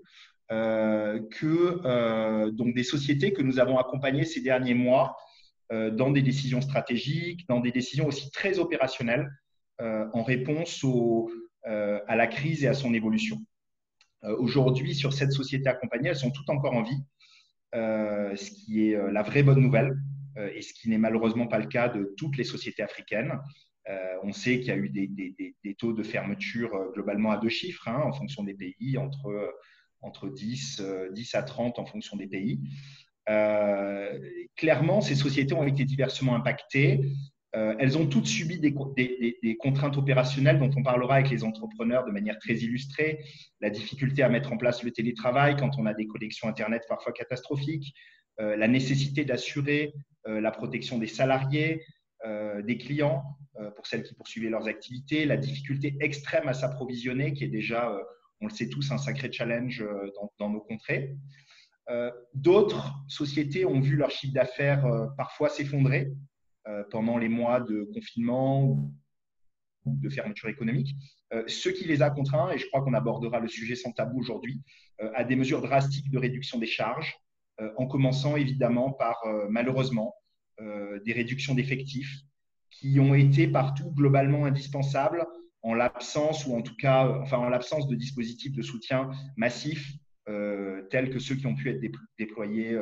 Donc des sociétés que nous avons accompagnées ces derniers mois dans des décisions stratégiques, dans des décisions aussi très opérationnelles en réponse à la crise et à son évolution. Aujourd'hui, sur cette société accompagnée, elles sont toutes encore en vie, ce qui est la vraie bonne nouvelle et ce qui n'est malheureusement pas le cas de toutes les sociétés africaines. On sait qu'il y a eu des taux de fermeture globalement à 2 chiffres en fonction des pays, entre 10 à 30 en fonction des pays. Clairement, ces sociétés ont été diversement impactées. Elles ont toutes subi des contraintes opérationnelles dont on parlera avec les entrepreneurs de manière très illustrée. La difficulté à mettre en place le télétravail quand on a des connexions Internet parfois catastrophiques, la nécessité d'assurer la protection des salariés, des clients pour celles qui poursuivaient leurs activités, la difficulté extrême à s'approvisionner qui est déjà, on le sait tous, un sacré challenge dans nos contrées. D'autres sociétés ont vu leur chiffre d'affaires parfois s'effondrer pendant les mois de confinement ou de fermeture économique, ce qui les a contraints, et je crois qu'on abordera le sujet sans tabou aujourd'hui, à des mesures drastiques de réduction des charges, en commençant évidemment par, malheureusement, des réductions d'effectifs qui ont été partout globalement indispensables en l'absence, ou en tout cas, en l'absence de dispositifs de soutien massifs tels que ceux qui ont pu être déployés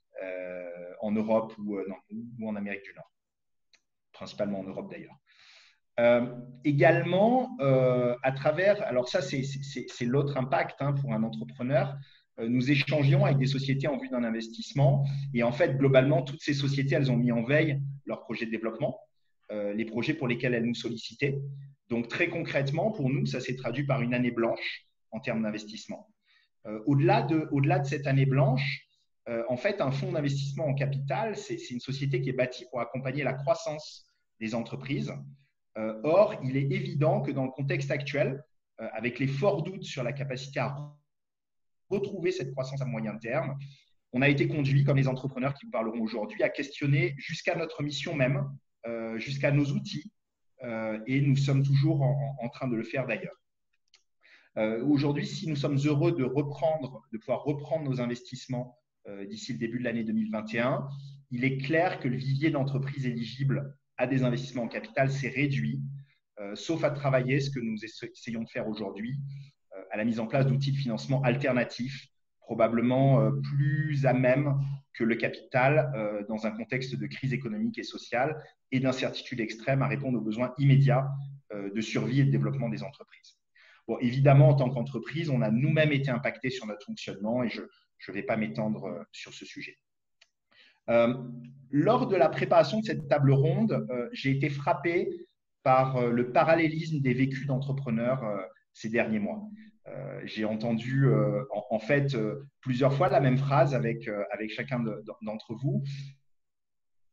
en Europe ou en Amérique du Nord, principalement en Europe d'ailleurs. Également, à travers, alors ça c'est l'autre impact pour un entrepreneur, nous échangions avec des sociétés en vue d'un investissement et en fait, globalement, toutes ces sociétés, elles ont mis en veille leurs projets de développement, les projets pour lesquels elles nous sollicitaient. Donc, très concrètement, pour nous, ça s'est traduit par une année blanche en termes d'investissement. Au-delà de cette année blanche, en fait, un fonds d'investissement en capital, c'est une société qui est bâtie pour accompagner la croissance des entreprises. Or, il est évident que dans le contexte actuel, avec les forts doutes sur la capacité à retrouver cette croissance à moyen terme, on a été conduit, comme les entrepreneurs qui vous parleront aujourd'hui, à questionner jusqu'à notre mission même, jusqu'à nos outils, et nous sommes toujours en train de le faire d'ailleurs. Aujourd'hui, si nous sommes heureux de pouvoir reprendre nos investissements d'ici le début de l'année 2021, il est clair que le vivier d'entreprises éligibles à des investissements en capital s'est réduit, sauf à travailler, ce que nous essayons de faire aujourd'hui, à la mise en place d'outils de financement alternatifs, probablement plus à même que le capital dans un contexte de crise économique et sociale et d'incertitude extrême à répondre aux besoins immédiats de survie et de développement des entreprises. Bon, évidemment, en tant qu'entreprise, on a nous-mêmes été impactés sur notre fonctionnement et je ne vais pas m'étendre sur ce sujet. Lors de la préparation de cette table ronde, j'ai été frappé par le parallélisme des vécus d'entrepreneurs ces derniers mois. J'ai entendu en fait plusieurs fois la même phrase avec chacun d'entre vous.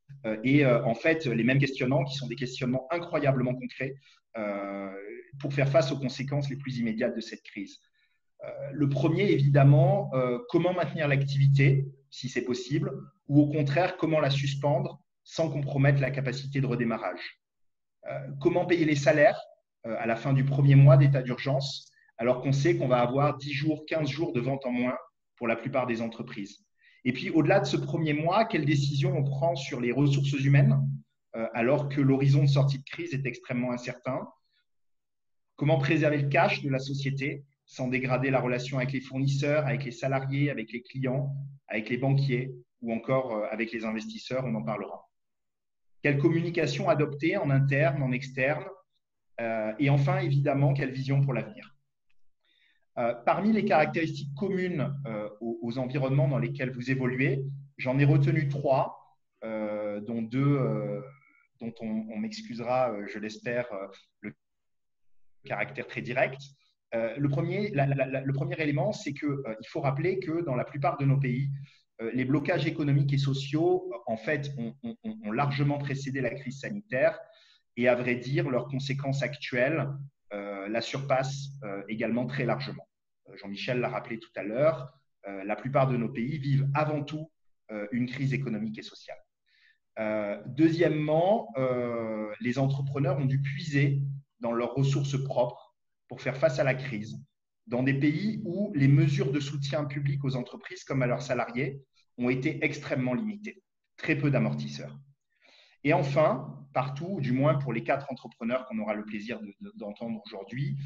En fait, les mêmes questionnements qui sont des questionnements incroyablement concrets pour faire face aux conséquences les plus immédiates de cette crise. Le premier, évidemment, comment maintenir l'activité, si c'est possible, ou au contraire, comment la suspendre sans compromettre la capacité de redémarrage. Comment payer les salaires à la fin du premier mois d'état d'urgence, alors qu'on sait qu'on va avoir 10 jours, 15 jours de vente en moins pour la plupart des entreprises. Et puis, au-delà de ce premier mois, quelles décisions on prend sur les ressources humaines, alors que l'horizon de sortie de crise est extrêmement incertain? Comment préserver le cash de la société sans dégrader la relation avec les fournisseurs, avec les salariés, avec les clients, avec les banquiers ou encore avec les investisseurs, on en parlera. Quelle communication adopter en interne, en externe? Et enfin, évidemment, quelle vision pour l'avenir? Parmi les caractéristiques communes aux environnements dans lesquels vous évoluez, j'en ai retenu 3, dont 2 dont on m'excusera, je l'espère, le caractère très direct. Le premier élément, c'est qu'il faut rappeler que dans la plupart de nos pays, les blocages économiques et sociaux, en fait, ont largement précédé la crise sanitaire et, à vrai dire, leurs conséquences actuelles la surpassent également très largement. Jean-Michel l'a rappelé tout à l'heure, la plupart de nos pays vivent avant tout une crise économique et sociale. Deuxièmement, les entrepreneurs ont dû puiser dans leurs ressources propres pour faire face à la crise, dans des pays où les mesures de soutien public aux entreprises comme à leurs salariés ont été extrêmement limitées, très peu d'amortisseurs. Et enfin, partout, ou du moins pour les 4 entrepreneurs qu'on aura le plaisir d'entendre aujourd'hui,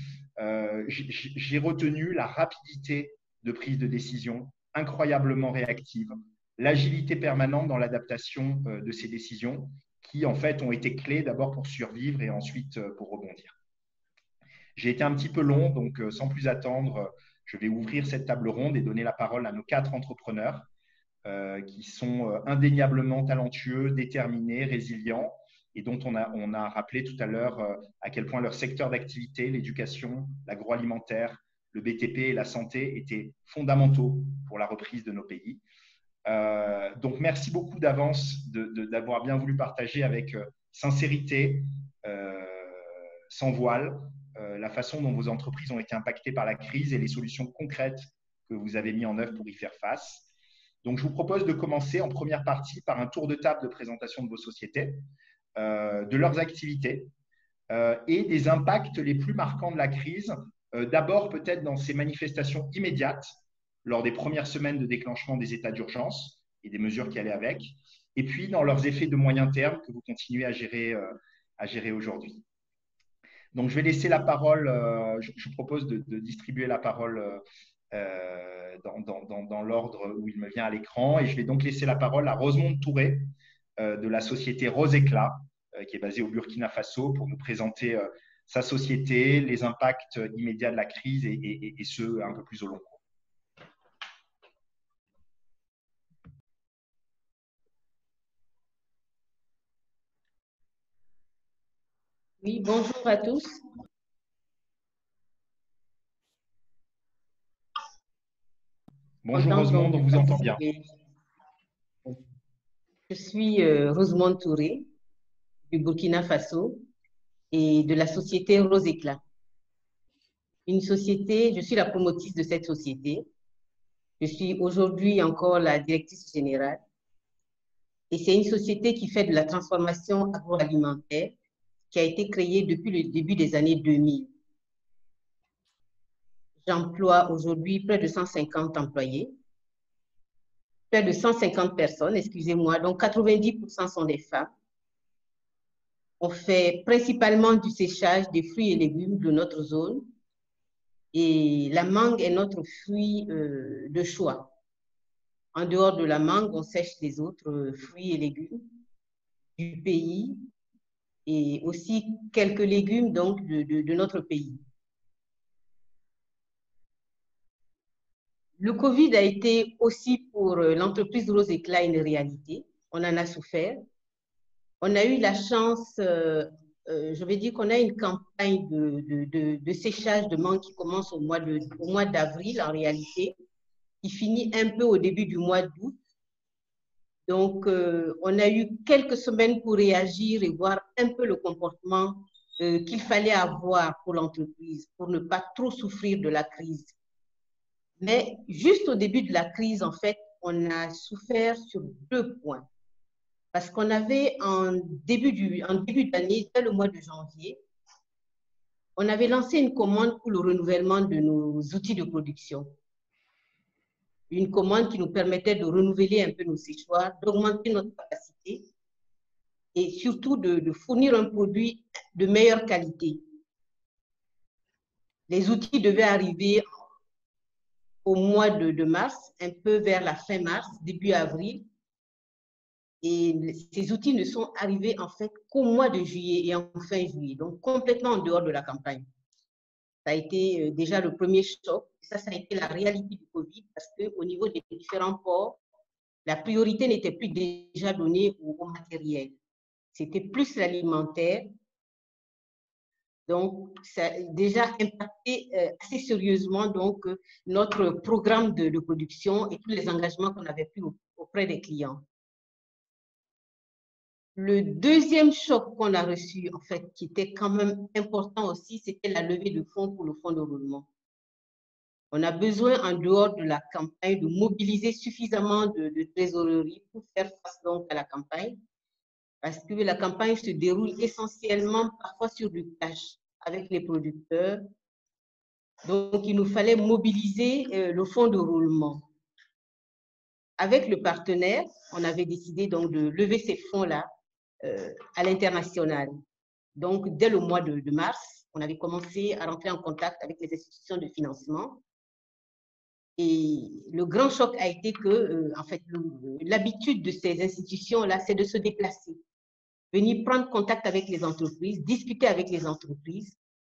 j'ai retenu la rapidité de prise de décision incroyablement réactive, l'agilité permanente dans l'adaptation de ces décisions qui, en fait, ont été clés d'abord pour survivre et ensuite pour rebondir. J'ai été un petit peu long, donc sans plus attendre, je vais ouvrir cette table ronde et donner la parole à nos 4 entrepreneurs qui sont indéniablement talentueux, déterminés, résilients et dont on a rappelé tout à l'heure à quel point leur secteur d'activité, l'éducation, l'agroalimentaire, le BTP et la santé étaient fondamentaux pour la reprise de nos pays. Donc, merci beaucoup d'avance d'avoir bien voulu partager avec sincérité, sans voile, la façon dont vos entreprises ont été impactées par la crise et les solutions concrètes que vous avez mises en œuvre pour y faire face. Donc, je vous propose de commencer en première partie par un tour de table de présentation de vos sociétés, de leurs activités et des impacts les plus marquants de la crise. D'abord, peut-être dans ces manifestations immédiates, lors des premières semaines de déclenchement des états d'urgence et des mesures qui allaient avec, et puis dans leurs effets de moyen terme que vous continuez à gérer aujourd'hui. Donc, je vais laisser la parole, je vous propose de distribuer la parole dans l'ordre où il me vient à l'écran, et je vais donc laisser la parole à Rosemonde Touré de la société Rose Éclat, qui est basée au Burkina Faso, pour nous présenter sa société, les impacts immédiats de la crise et ceux un peu plus au long cours. Oui, bonjour à tous. Bonjour Rosemonde, on vous entend bien. Je suis Rosemonde Touré du Burkina Faso et de la société Rose Éclat. Une société, je suis la promotrice de cette société. Je suis aujourd'hui encore la directrice générale. Et c'est une société qui fait de la transformation agroalimentaire qui a été créée depuis le début des années 2000. J'emploie aujourd'hui près de 150 employés, près de 150 personnes, excusez-moi, donc 90% sont des femmes. On fait principalement du séchage des fruits et légumes de notre zone et la mangue est notre fruit de choix. En dehors de la mangue, on sèche les autres fruits et légumes du pays et aussi quelques légumes donc, de notre pays. Le Covid a été aussi pour l'entreprise Rose Éclat une réalité. On en a souffert. On a eu la chance, je vais dire qu'on a une campagne de séchage de mangue qui commence au mois d'avril en réalité, qui finit un peu au début du mois d'août. Donc, on a eu quelques semaines pour réagir et voir un peu le comportement qu'il fallait avoir pour l'entreprise, pour ne pas trop souffrir de la crise. Mais juste au début de la crise, en fait, on a souffert sur 2 points. Parce qu'on avait en début d'année, dès le mois de janvier, on avait lancé une commande pour le renouvellement de nos outils de production. Une commande qui nous permettait de renouveler un peu nos séchoirs, d'augmenter notre capacité et surtout de fournir un produit de meilleure qualité. Les outils devaient arriver au mois de mars, un peu vers la fin mars, début avril. Et ces outils ne sont arrivés en fait qu'au mois de juillet et en fin juillet, donc complètement en dehors de la campagne. Ça a été déjà le premier choc. Ça a été la réalité du Covid parce qu'au niveau des différents ports, la priorité n'était plus déjà donnée au matériel. C'était plus l'alimentaire. Donc, ça a déjà impacté assez sérieusement donc, notre programme de production et tous les engagements qu'on avait pris auprès des clients. Le deuxième choc qu'on a reçu, en fait, qui était quand même important aussi, c'était la levée de fonds pour le fonds de roulement. On a besoin, en dehors de la campagne, de mobiliser suffisamment de trésorerie pour faire face donc à la campagne, parce que la campagne se déroule essentiellement parfois sur du cash avec les producteurs. Donc, il nous fallait mobiliser le fonds de roulement. Avec le partenaire, on avait décidé donc de lever ces fonds-là à l'international. Donc, dès le mois de mars, on avait commencé à rentrer en contact avec les institutions de financement. Et le grand choc a été que, en fait, l'habitude de ces institutions-là, c'est de se déplacer, venir prendre contact avec les entreprises, discuter avec les entreprises,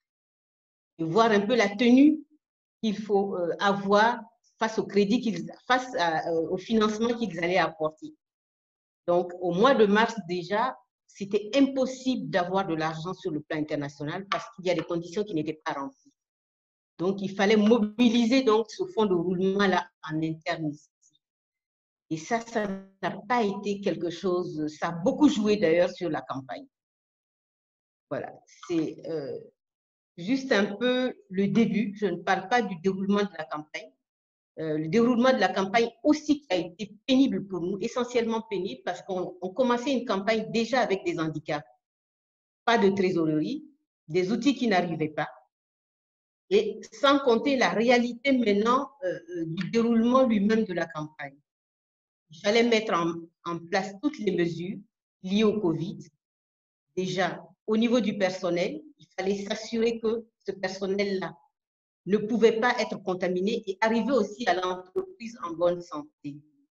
et voir un peu la tenue qu'il faut avoir face au crédit, au financement qu'ils allaient apporter. Donc, au mois de mars déjà, c'était impossible d'avoir de l'argent sur le plan international parce qu'il y a des conditions qui n'étaient pas remplies. Donc, il fallait mobiliser donc ce fonds de roulement-là en interne ici. Et ça n'a pas été quelque chose, ça a beaucoup joué d'ailleurs sur la campagne. Voilà, c'est juste un peu le début. Je ne parle pas du déroulement de la campagne. Le déroulement de la campagne aussi qui a été pénible pour nous, essentiellement pénible parce qu'on commençait une campagne déjà avec des handicaps. Pas de trésorerie, des outils qui n'arrivaient pas. Et sans compter la réalité maintenant du déroulement lui-même de la campagne. Il fallait mettre en place toutes les mesures liées au Covid. Déjà, au niveau du personnel, il fallait s'assurer que ce personnel-là ne pouvait pas être contaminé et arriver aussi à l'entreprise en bonne santé.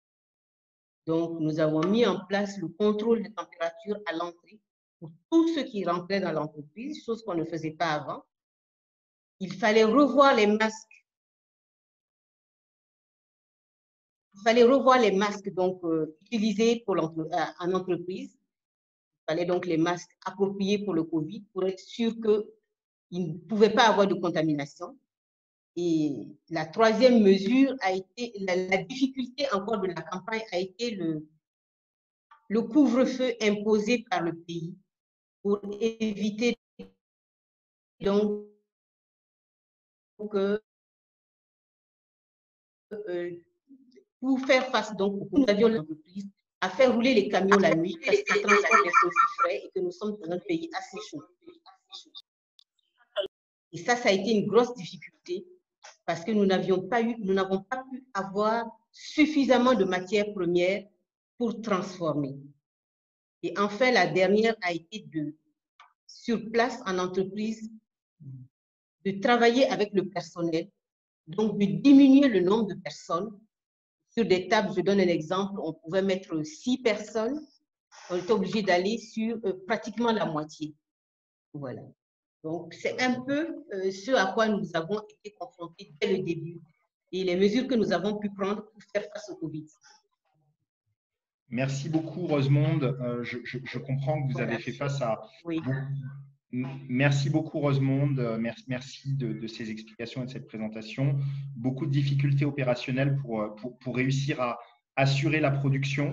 Donc, nous avons mis en place le contrôle de température à l'entrée pour tous ceux qui rentraient dans l'entreprise, chose qu'on ne faisait pas avant. Il fallait revoir les masques. Il fallait revoir les masques donc, utilisés en entreprise. Il fallait donc les masques appropriés pour le Covid pour être sûr qu'il ne pouvait pas avoir de contamination. Et la troisième mesure a été, la difficulté encore de la campagne a été le couvre-feu imposé par le pays pour éviter donc que pour faire face donc nous avions l'entreprise à faire rouler les camions la nuit parce que ça transporte les produits frais et que nous sommes dans un pays assez chaud. Et ça a été une grosse difficulté parce que nous n'avons pas pu avoir suffisamment de matières premières pour transformer. Et enfin, la dernière a été sur place en entreprise, de travailler avec le personnel, donc de diminuer le nombre de personnes. Sur des tables, je donne un exemple, on pouvait mettre 6 personnes, on était obligé d'aller sur pratiquement la moitié. Voilà. Donc, c'est un peu ce à quoi nous avons été confrontés dès le début et les mesures que nous avons pu prendre pour faire face au Covid. Merci beaucoup, Rosemonde. Je comprends que vous avez fait face à… Oui. Merci beaucoup, Rosemonde. Merci de ces explications et de cette présentation. Beaucoup de difficultés opérationnelles pour réussir à assurer la production.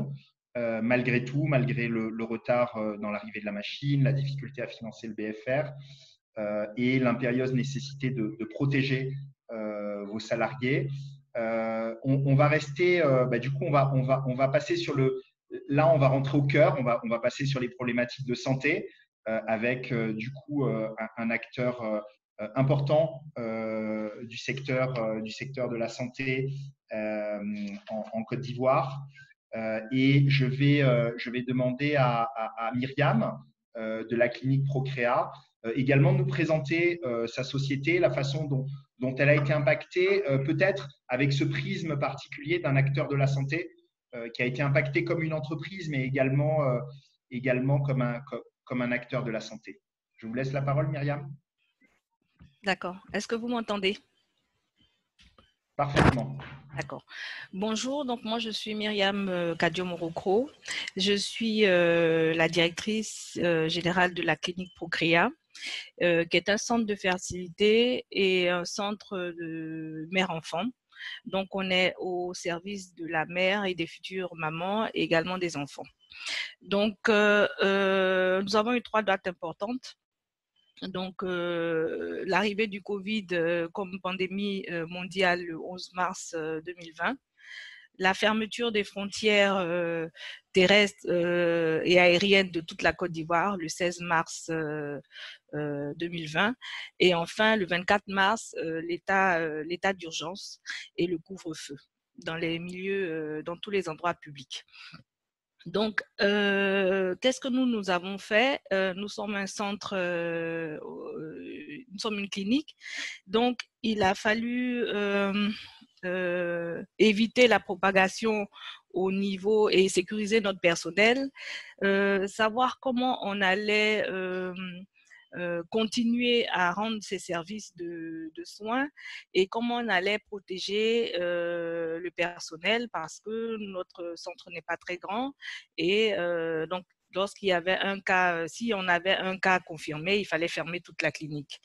malgré tout, malgré le retard dans l'arrivée de la machine, la difficulté à financer le BFR et l'impérieuse nécessité de protéger vos salariés. On va rester, du coup, on va passer sur là, on va rentrer au cœur, on va passer sur les problématiques de santé avec du coup un acteur important du secteur de la santé en Côte d'Ivoire. Et je vais demander à Myriam de la clinique Procréa également de nous présenter sa société, la façon dont elle a été impactée, peut-être avec ce prisme particulier d'un acteur de la santé qui a été impacté comme une entreprise, mais également comme un acteur de la santé. Je vous laisse la parole, Myriam. D'accord. Est-ce que vous m'entendez? Parfaitement. D'accord. Bonjour, donc moi je suis Myriam Kadio-Morocro. Je suis la directrice générale de la clinique Procréa, qui est un centre de fertilité et un centre de mère-enfant. Donc on est au service de la mère et des futures mamans et également des enfants. Donc nous avons eu 3 dates importantes. Donc, l'arrivée du Covid comme pandémie mondiale le 11 mars 2020, la fermeture des frontières terrestres et aériennes de toute la Côte d'Ivoire le 16 mars 2020, et enfin le 24 mars, l'état d'urgence et le couvre-feu dans les milieux, dans tous les endroits publics. Donc, qu'est-ce que nous avons fait? Nous sommes un centre, nous sommes une clinique, donc il a fallu éviter la propagation au niveau et sécuriser notre personnel, savoir comment on allait continuer à rendre ces services de soins et comment on allait protéger le personnel parce que notre centre n'est pas très grand et donc lorsqu'il y avait un cas, si on avait un cas confirmé, il fallait fermer toute la clinique.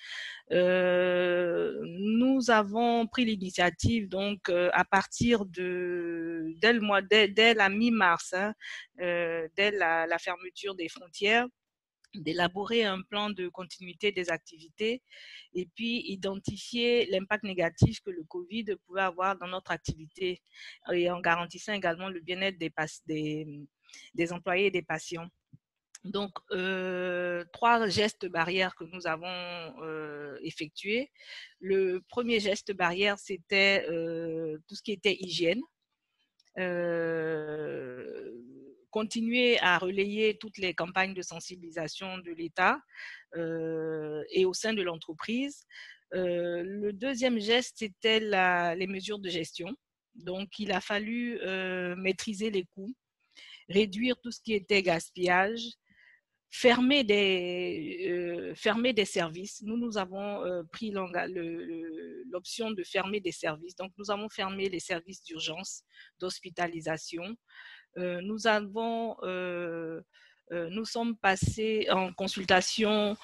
Nous avons pris l'initiative donc à partir dès la mi-mars, dès la fermeture des frontières, d'élaborer un plan de continuité des activités et puis identifier l'impact négatif que le Covid pouvait avoir dans notre activité et en garantissant également le bien-être des employés et des patients. Donc, 3 gestes barrières que nous avons effectués. Le premier geste barrière, c'était tout ce qui était hygiène. Continuer à relayer toutes les campagnes de sensibilisation de l'État et au sein de l'entreprise. Le deuxième geste, c'était les mesures de gestion. Donc, il a fallu maîtriser les coûts, réduire tout ce qui était gaspillage, fermer des services. Nous avons pris l'option de fermer des services. Donc, nous avons fermé les services d'urgence, d'hospitalisation. Nous sommes passés en consultation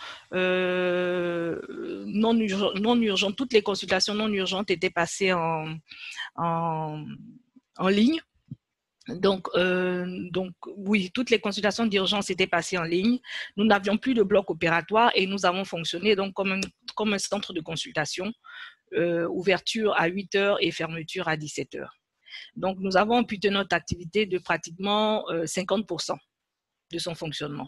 non urgente. Toutes les consultations non urgentes étaient passées en ligne. Donc, oui, toutes les consultations d'urgence étaient passées en ligne. Nous n'avions plus de bloc opératoire et nous avons fonctionné donc comme un centre de consultation, ouverture à 8h et fermeture à 17h. Donc, nous avons amputé notre activité de pratiquement 50% de son fonctionnement.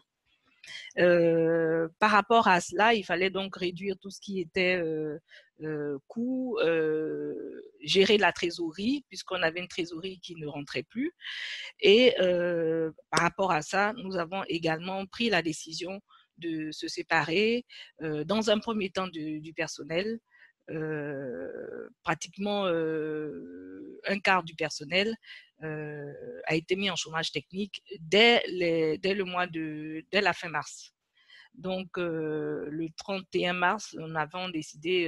Par rapport à cela, il fallait donc réduire tout ce qui était coûts, gérer la trésorerie, puisqu'on avait une trésorerie qui ne rentrait plus. Et par rapport à ça, nous avons également pris la décision de se séparer, dans un premier temps du personnel. Pratiquement un quart du personnel a été mis en chômage technique dès la fin mars. Donc, le 31 mars, nous avons décidé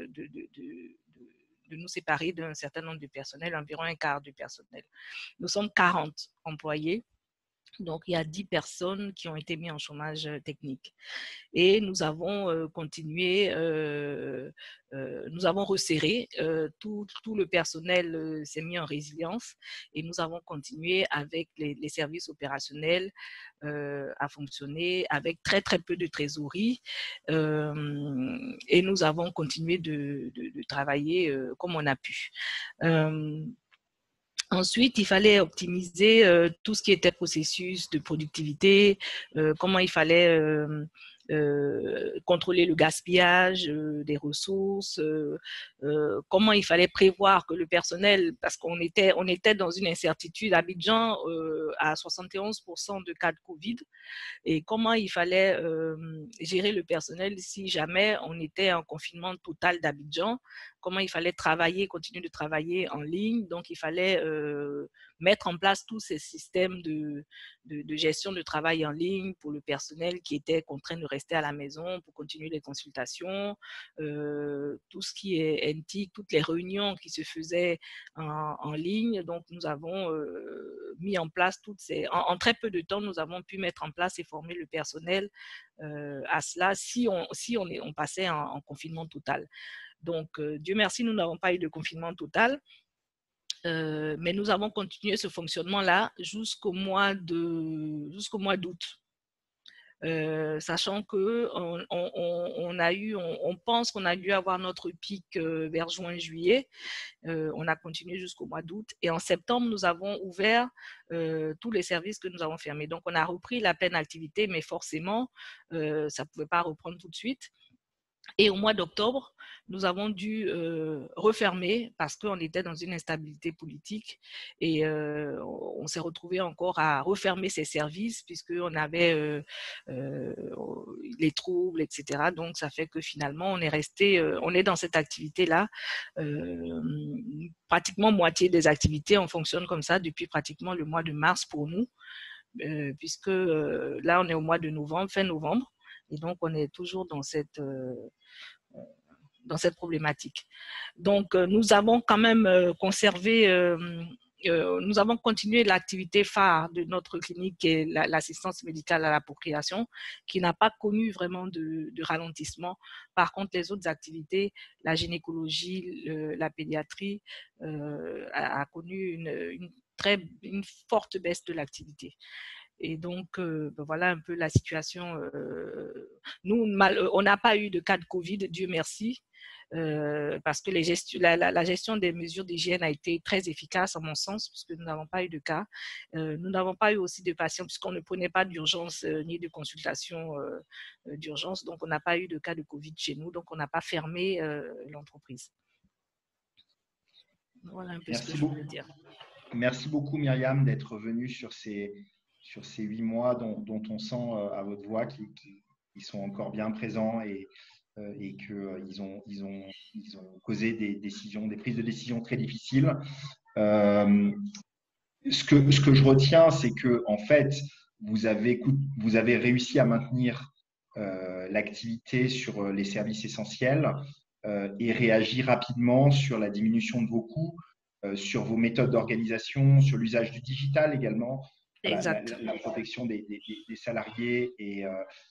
de nous séparer d'un certain nombre de personnel, environ un quart du personnel. Nous sommes 40 employés. Donc, il y a 10 personnes qui ont été mises en chômage technique. Et nous avons continué, nous avons resserré, tout le personnel s'est mis en résilience et nous avons continué avec les services opérationnels à fonctionner avec très peu de trésorerie et nous avons continué de travailler comme on a pu. Ensuite, il fallait optimiser tout ce qui était processus de productivité, comment il fallait contrôler le gaspillage des ressources, comment il fallait prévoir que le personnel, parce qu'on était dans une incertitude, Abidjan à 71% de cas de Covid, et comment il fallait gérer le personnel si jamais on était en confinement total d'Abidjan, comment il fallait continuer de travailler en ligne. Donc, il fallait mettre en place tous ces systèmes de gestion de travail en ligne pour le personnel qui était contraint de rester à la maison pour continuer les consultations, tout ce qui est NTIC, toutes les réunions qui se faisaient en ligne. Donc, nous avons mis en place en très peu de temps, nous avons pu mettre en place et former le personnel à cela si on passait en confinement total. Donc, Dieu merci, nous n'avons pas eu de confinement total, mais nous avons continué ce fonctionnement-là jusqu'au mois d'août. Sachant que on pense qu'on a dû avoir notre pic vers juin-juillet. On a continué jusqu'au mois d'août et en septembre, nous avons ouvert tous les services que nous avons fermés. Donc, on a repris la pleine activité, mais forcément, ça ne pouvait pas reprendre tout de suite. Et au mois d'octobre, nous avons dû refermer parce qu'on était dans une instabilité politique et on s'est retrouvé encore à refermer ces services puisqu'on avait les troubles, etc. Donc, ça fait que finalement, on est dans cette activité-là. Pratiquement moitié des activités, on fonctionne comme ça depuis pratiquement le mois de mars pour nous, puisque là, on est au mois de novembre, fin novembre. Et donc, on est toujours dans cette problématique. Donc, nous avons quand même conservé, nous avons continué l'activité phare de notre clinique, qui est l'assistance médicale à la procréation, qui n'a pas connu vraiment de ralentissement. Par contre, les autres activités, la gynécologie, la pédiatrie, a connu une forte baisse de l'activité. Et donc, voilà un peu la situation. Nous, on n'a pas eu de cas de Covid, Dieu merci, parce que la gestion des mesures d'hygiène a été très efficace, à mon sens, puisque nous n'avons pas eu de cas. Nous n'avons pas eu aussi de patients, puisqu'on ne prenait pas d'urgence ni de consultation d'urgence. Donc, on n'a pas eu de cas de Covid chez nous. Donc, on n'a pas fermé l'entreprise. Voilà un peu ce que je voulais dire. Merci beaucoup, Myriam, d'être venue sur ces 8 mois dont on sent à votre voix qu'ils sont encore bien présents et qu'ils ont causé des prises de décision très difficiles. Ce que je retiens, c'est que en fait, vous avez réussi à maintenir l'activité sur les services essentiels et réagir rapidement sur la diminution de vos coûts, sur vos méthodes d'organisation, sur l'usage du digital également. Exact. La protection des salariés et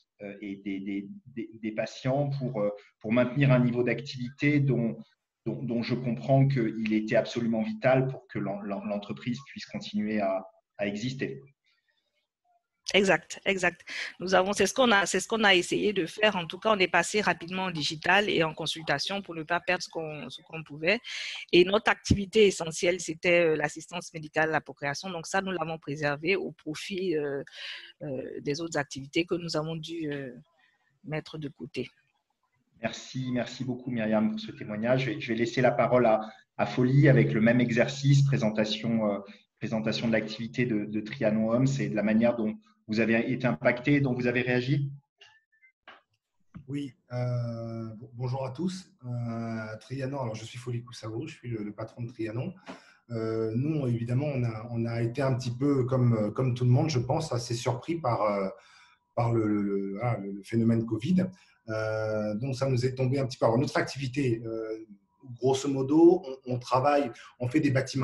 des patients pour maintenir un niveau d'activité dont je comprends qu'il était absolument vital pour que l'entreprise puisse continuer à exister. Exact. C'est ce qu'on a essayé de faire. En tout cas, on est passé rapidement en digital et en consultation pour ne pas perdre ce qu'on pouvait. Et notre activité essentielle, c'était l'assistance médicale à la procréation. Donc ça, nous l'avons préservé au profit des autres activités que nous avons dû mettre de côté. Merci beaucoup, Myriam, pour ce témoignage. Je vais laisser la parole à Folie avec le même exercice, présentation de l'activité de Trianon Homes et de la manière dont vous avez été impacté, dont vous avez réagi. Oui, bonjour à tous. Trianon, alors je suis Folie Koussavo, je suis le patron de Trianon. Nous, évidemment, on a été un petit peu comme tout le monde, je pense, assez surpris par le phénomène Covid. Donc, ça nous est tombé un petit peu. Alors, notre activité, grosso modo, on travaille, on fait des bâtiments.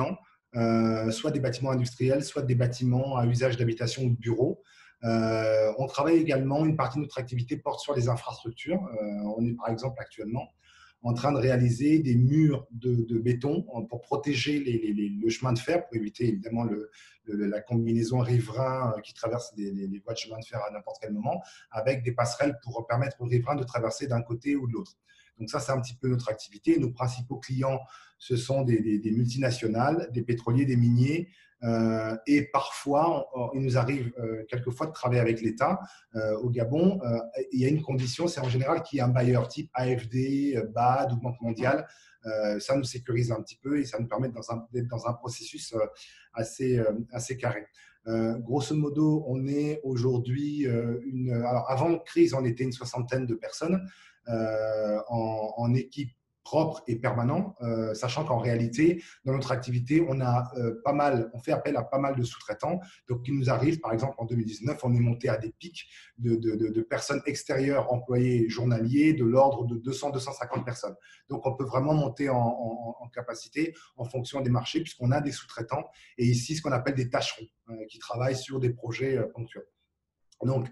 soit des bâtiments industriels, soit des bâtiments à usage d'habitation ou de bureaux. On travaille également, une partie de notre activité porte sur les infrastructures. On est par exemple actuellement en train de réaliser des murs de béton pour protéger le chemin de fer, pour éviter évidemment la combinaison riverain qui traverse les voies de chemin de fer à n'importe quel moment, avec des passerelles pour permettre aux riverains de traverser d'un côté ou de l'autre. Donc ça, c'est un petit peu notre activité. Nos principaux clients, ce sont des multinationales, des pétroliers, des miniers, et parfois, il nous arrive quelquefois de travailler avec l'État. Au Gabon, il y a une condition, c'est en général qu'il y ait un bailleur type AFD, BAD ou Banque mondiale. Ça nous sécurise un petit peu et ça nous permet d'être dans un processus assez carré. Grosso modo, on est aujourd'hui, alors avant la crise, on était une 60aine de personnes en équipe propre et permanent, sachant qu'en réalité, dans notre activité, on fait appel à pas mal de sous-traitants. Donc, il nous arrive, par exemple, en 2019, on est monté à des pics de personnes extérieures employées journaliers de l'ordre de 200-250 personnes. Donc, on peut vraiment monter en capacité en fonction des marchés, puisqu'on a des sous-traitants et ici, ce qu'on appelle des tâcherons qui travaillent sur des projets ponctuels. Donc,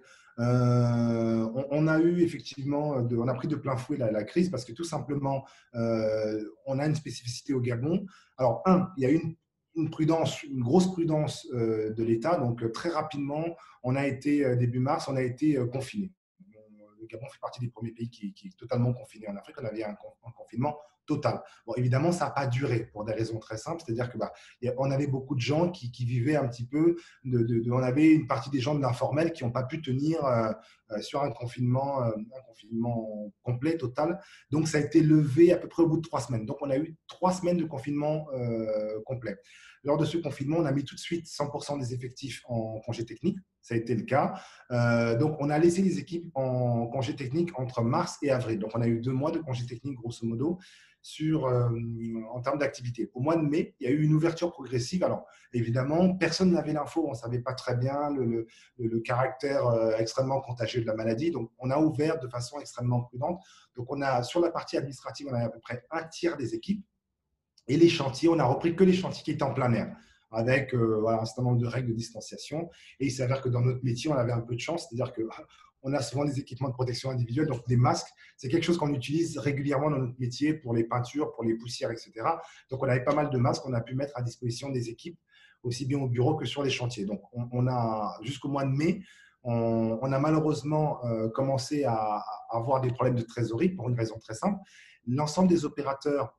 on a eu effectivement, on a pris de plein fouet la crise parce que tout simplement, on a une spécificité au Gabon. Alors, il y a eu une grosse prudence de l'État. Donc, très rapidement, début mars, on a été confiné. Le Gabon fait partie des premiers pays qui est totalement confiné en Afrique. On avait un confinement total. Bon, évidemment, ça n'a pas duré pour des raisons très simples. C'est-à-dire que on avait beaucoup de gens qui vivaient un petit peu. On avait une partie des gens de l'informel qui n'ont pas pu tenir sur un confinement complet, total. Donc, ça a été levé à peu près au bout de 3 semaines. Donc, on a eu 3 semaines de confinement complet. Lors de ce confinement, on a mis tout de suite 100% des effectifs en congé technique. Ça a été le cas. Donc, on a laissé les équipes en congé technique entre mars et avril. Donc, on a eu 2 mois de congé technique, grosso modo, en termes d'activité. Au mois de mai, il y a eu une ouverture progressive. Alors, évidemment, personne n'avait l'info. On ne savait pas très bien le caractère extrêmement contagieux de la maladie. Donc, on a ouvert de façon extrêmement prudente. Donc, sur la partie administrative, on a à peu près un tiers des équipes. Et les chantiers, on n'a repris que les chantiers qui étaient en plein air, avec un certain nombre de règles de distanciation. Et il s'avère que dans notre métier, on avait un peu de chance, c'est-à-dire qu'on a souvent des équipements de protection individuelle, donc des masques. C'est quelque chose qu'on utilise régulièrement dans notre métier pour les peintures, pour les poussières, etc. Donc, on avait pas mal de masques qu'on a pu mettre à disposition des équipes, aussi bien au bureau que sur les chantiers. Donc, on a, jusqu'au mois de mai, on a malheureusement commencé à avoir des problèmes de trésorerie pour une raison très simple. L'ensemble des opérateurs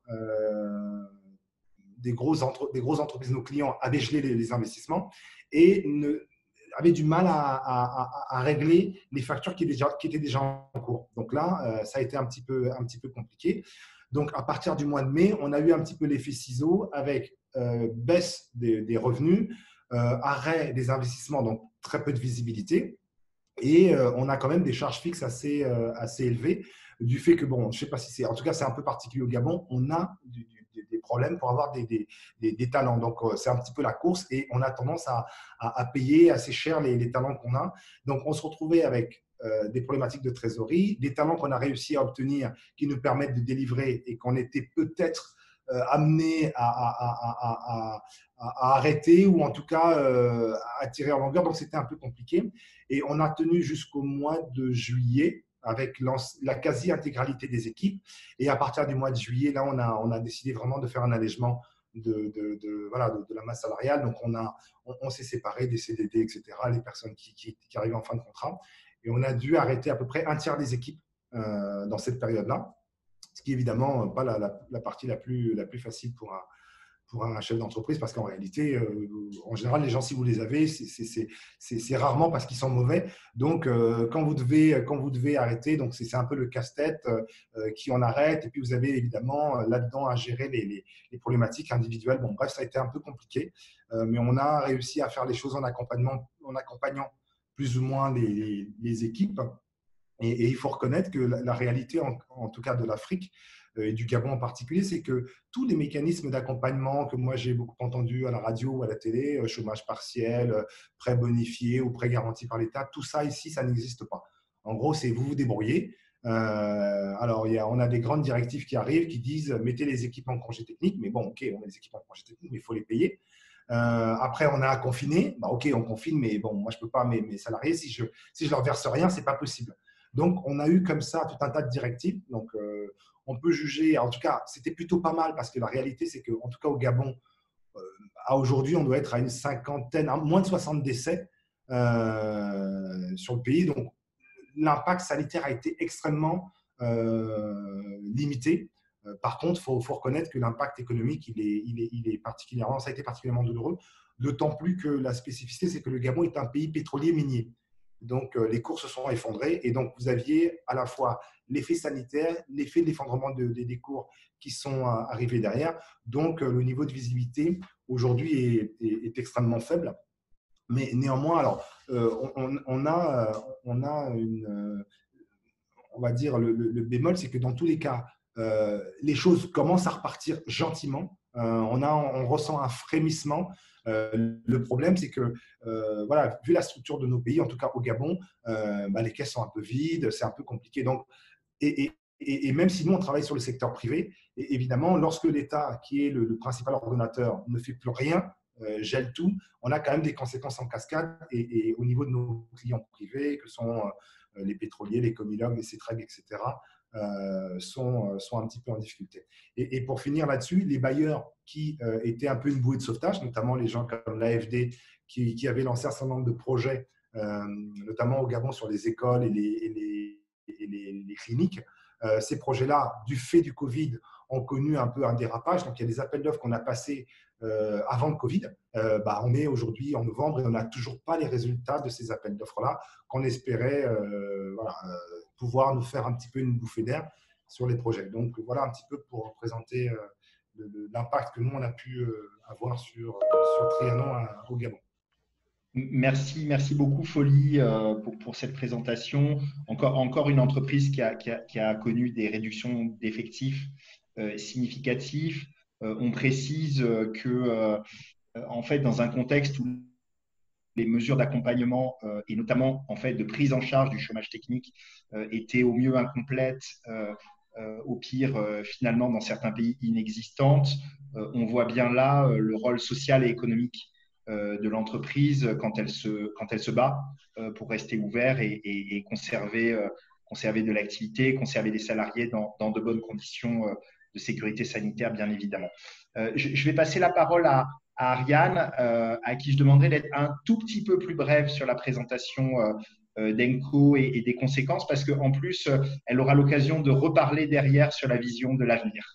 des grosses entreprises, nos clients, avaient gelé les investissements et avaient du mal à régler les factures qui étaient déjà en cours. Donc là, ça a été un petit peu compliqué. Donc, à partir du mois de mai, on a eu un petit peu l'effet ciseau avec baisse des revenus, arrêt des investissements, donc très peu de visibilité. Et on a quand même des charges fixes assez élevées du fait que, bon, je ne sais pas si c'est… En tout cas, c'est un peu particulier au Gabon. On a des problèmes pour avoir des talents. Donc, c'est un petit peu la course et on a tendance à payer assez cher les talents qu'on a. Donc, on se retrouvait avec des problématiques de trésorerie, des talents qu'on a réussi à obtenir qui nous permettent de délivrer et qu'on était peut-être amené à arrêter ou en tout cas à tirer en longueur. Donc, c'était un peu compliqué. Et on a tenu jusqu'au mois de juillet avec la quasi-intégralité des équipes. Et à partir du mois de juillet, là, on a décidé vraiment de faire un allègement de la masse salariale. Donc, on s'est séparé des CDD, etc., les personnes qui arrivent en fin de contrat. Et on a dû arrêter à peu près un tiers des équipes dans cette période-là, ce qui est évidemment pas la partie la plus facile pour un chef d'entreprise, parce qu'en réalité, en général, les gens, si vous les avez, c'est rarement parce qu'ils sont mauvais. Donc, quand vous devez arrêter, donc c'est un peu le casse-tête qui en arrête. Et puis, vous avez évidemment là-dedans à gérer les problématiques individuelles. Bon, bref, ça a été un peu compliqué, mais on a réussi à faire les choses en accompagnant plus ou moins les équipes. Et il faut reconnaître que la réalité, en tout cas de l'Afrique, et du Gabon en particulier, c'est que tous les mécanismes d'accompagnement que moi j'ai beaucoup entendu à la radio ou à la télé, chômage partiel, prêt bonifié ou prêt garanti par l'État, tout ça ici, ça n'existe pas. En gros, c'est vous débrouillez. Alors, on a des grandes directives qui arrivent qui disent mettez les équipes en congé technique, mais bon, ok, on met les équipes en congé technique, mais il faut les payer. Après, on a à confiner, bah, ok, on confine, mais bon, moi je peux pas, mes salariés, si je leur verse rien, c'est pas possible. Donc, on a eu comme ça tout un tas de directives. Donc, on peut juger, en tout cas, c'était plutôt pas mal parce que la réalité, c'est qu'en tout cas au Gabon, à aujourd'hui, on doit être à une cinquantaine, à moins de 60 décès sur le pays. Donc, l'impact sanitaire a été extrêmement limité. Par contre, il faut reconnaître que l'impact économique, ça a été particulièrement douloureux, d'autant plus que la spécificité, c'est que le Gabon est un pays pétrolier minier. Donc, les cours se sont effondrés et donc vous aviez à la fois l'effet sanitaire, l'effet de l'effondrement des cours qui sont arrivés derrière. Donc, le niveau de visibilité aujourd'hui est extrêmement faible. Mais néanmoins, alors, on va dire le bémol, c'est que dans tous les cas, les choses commencent à repartir gentiment. On ressent un frémissement. Le problème, c'est que, voilà, vu la structure de nos pays, en tout cas au Gabon, les caisses sont un peu vides, c'est un peu compliqué. Donc, et même si nous, on travaille sur le secteur privé, et évidemment, lorsque l'État, qui est le principal ordonnateur, ne fait plus rien, gèle tout, on a quand même des conséquences en cascade et au niveau de nos clients privés, que sont les pétroliers, les comilog, les CETREG, etc., sont un petit peu en difficulté. Et pour finir là-dessus, les bailleurs qui étaient un peu une bouée de sauvetage, notamment les gens comme l'AFD qui avaient lancé un certain nombre de projets, notamment au Gabon sur les écoles et les cliniques, ces projets-là, du fait du Covid, ont connu un peu un dérapage. Donc, il y a des appels d'offres qu'on a passés avant le Covid. On est aujourd'hui en novembre et on n'a toujours pas les résultats de ces appels d'offres-là qu'on espérait pouvoir nous faire un petit peu une bouffée d'air sur les projets. Donc, voilà un petit peu pour présenter l'impact que nous, on a pu avoir sur Trianon au Gabon. Merci beaucoup Folie pour cette présentation. Encore une entreprise qui a connu des réductions d'effectifs significatives. On précise que en fait, dans un contexte où les mesures d'accompagnement et notamment en fait de prise en charge du chômage technique étaient au mieux incomplètes, au pire finalement dans certains pays inexistantes, on voit bien là le rôle social et économique de l'entreprise quand elle se bat pour rester ouvert et conserver de l'activité, conserver des salariés dans de bonnes conditions de sécurité sanitaire, bien évidemment. Je vais passer la parole à Ariane, à qui je demanderai d'être un tout petit peu plus brève sur la présentation d'Enco et des conséquences, parce qu'en plus, elle aura l'occasion de reparler derrière sur la vision de l'avenir.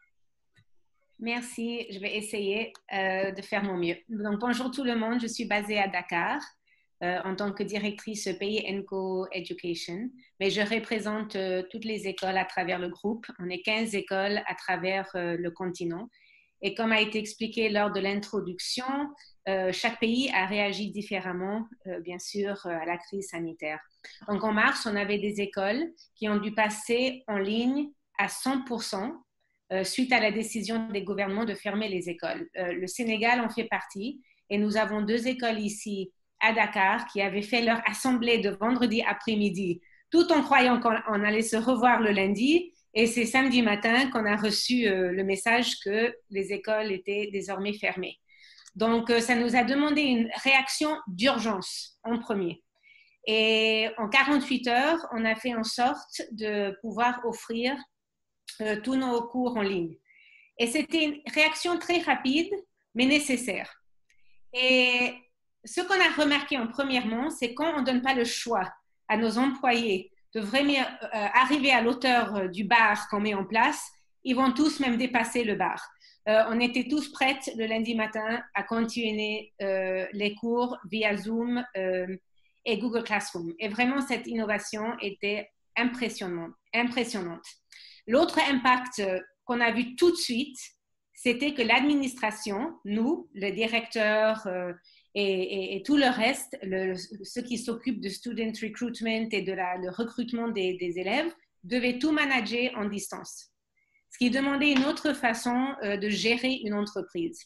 Merci, je vais essayer de faire mon mieux. Donc, bonjour tout le monde, je suis basée à Dakar en tant que directrice pays Enco Education, mais je représente toutes les écoles à travers le groupe. On est 15 écoles à travers le continent. Et comme a été expliqué lors de l'introduction, chaque pays a réagi différemment, bien sûr, à la crise sanitaire. Donc, en mars, on avait des écoles qui ont dû passer en ligne à 100%. Suite à la décision des gouvernements de fermer les écoles. Le Sénégal en fait partie et nous avons 2 écoles ici à Dakar qui avaient fait leur assemblée de vendredi après-midi tout en croyant qu'on allait se revoir le lundi et c'est samedi matin qu'on a reçu le message que les écoles étaient désormais fermées. Donc, ça nous a demandé une réaction d'urgence en premier. Et en 48 heures, on a fait en sorte de pouvoir offrir tous nos cours en ligne. Et c'était une réaction très rapide, mais nécessaire. Et ce qu'on a remarqué en premièrement, c'est quand on ne donne pas le choix à nos employés de vraiment arriver à l'auteur du bar qu'on met en place, ils vont tous même dépasser le bar. On était tous prêts le lundi matin à continuer les cours via Zoom et Google Classroom. Et vraiment, cette innovation était impressionnante. L'autre impact qu'on a vu tout de suite, c'était que l'administration, nous, le directeur et tout le reste, ceux qui s'occupent de student recruitment et de le recrutement des élèves, devaient tout manager en distance. Ce qui demandait une autre façon de gérer une entreprise.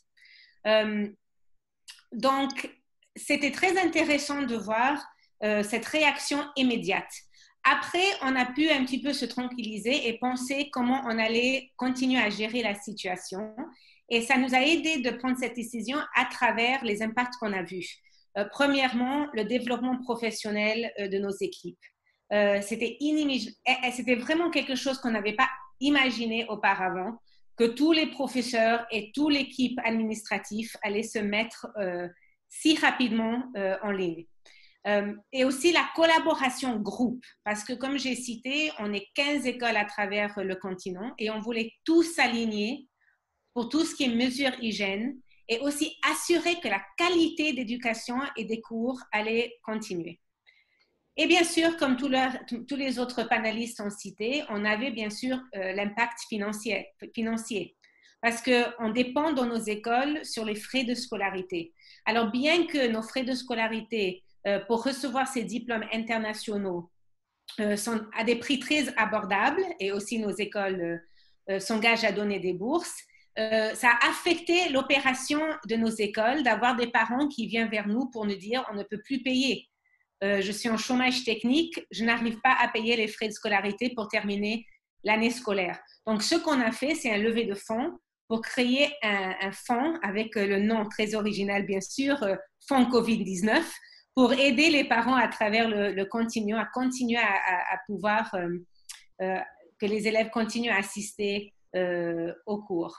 Donc, c'était très intéressant de voir cette réaction immédiate. Après, on a pu un petit peu se tranquilliser et penser comment on allait continuer à gérer la situation. Et ça nous a aidé de prendre cette décision à travers les impacts qu'on a vus. Premièrement, le développement professionnel de nos équipes. C'était vraiment quelque chose qu'on n'avait pas imaginé auparavant, que tous les professeurs et toute l'équipe administrative allaient se mettre si rapidement en ligne. Et aussi la collaboration groupe, parce que comme j'ai cité, on est 15 écoles à travers le continent et on voulait tous s'aligner pour tout ce qui est mesures hygiène et aussi assurer que la qualité d'éducation et des cours allait continuer. Et bien sûr, comme tous les autres panélistes ont cité, on avait bien sûr l'impact financier parce qu'on dépend dans nos écoles sur les frais de scolarité. Alors, bien que nos frais de scolarité pour recevoir ces diplômes internationaux sont à des prix très abordables et aussi nos écoles s'engagent à donner des bourses, ça a affecté l'opération de nos écoles d'avoir des parents qui viennent vers nous pour nous dire on ne peut plus payer. Je suis en chômage technique, je n'arrive pas à payer les frais de scolarité pour terminer l'année scolaire. Donc, ce qu'on a fait, c'est un levée de fonds pour créer un fonds avec le nom très original, bien sûr, Fonds Covid-19, pour aider les parents à travers le continuum, à continuer à pouvoir, que les élèves continuent à assister aux cours.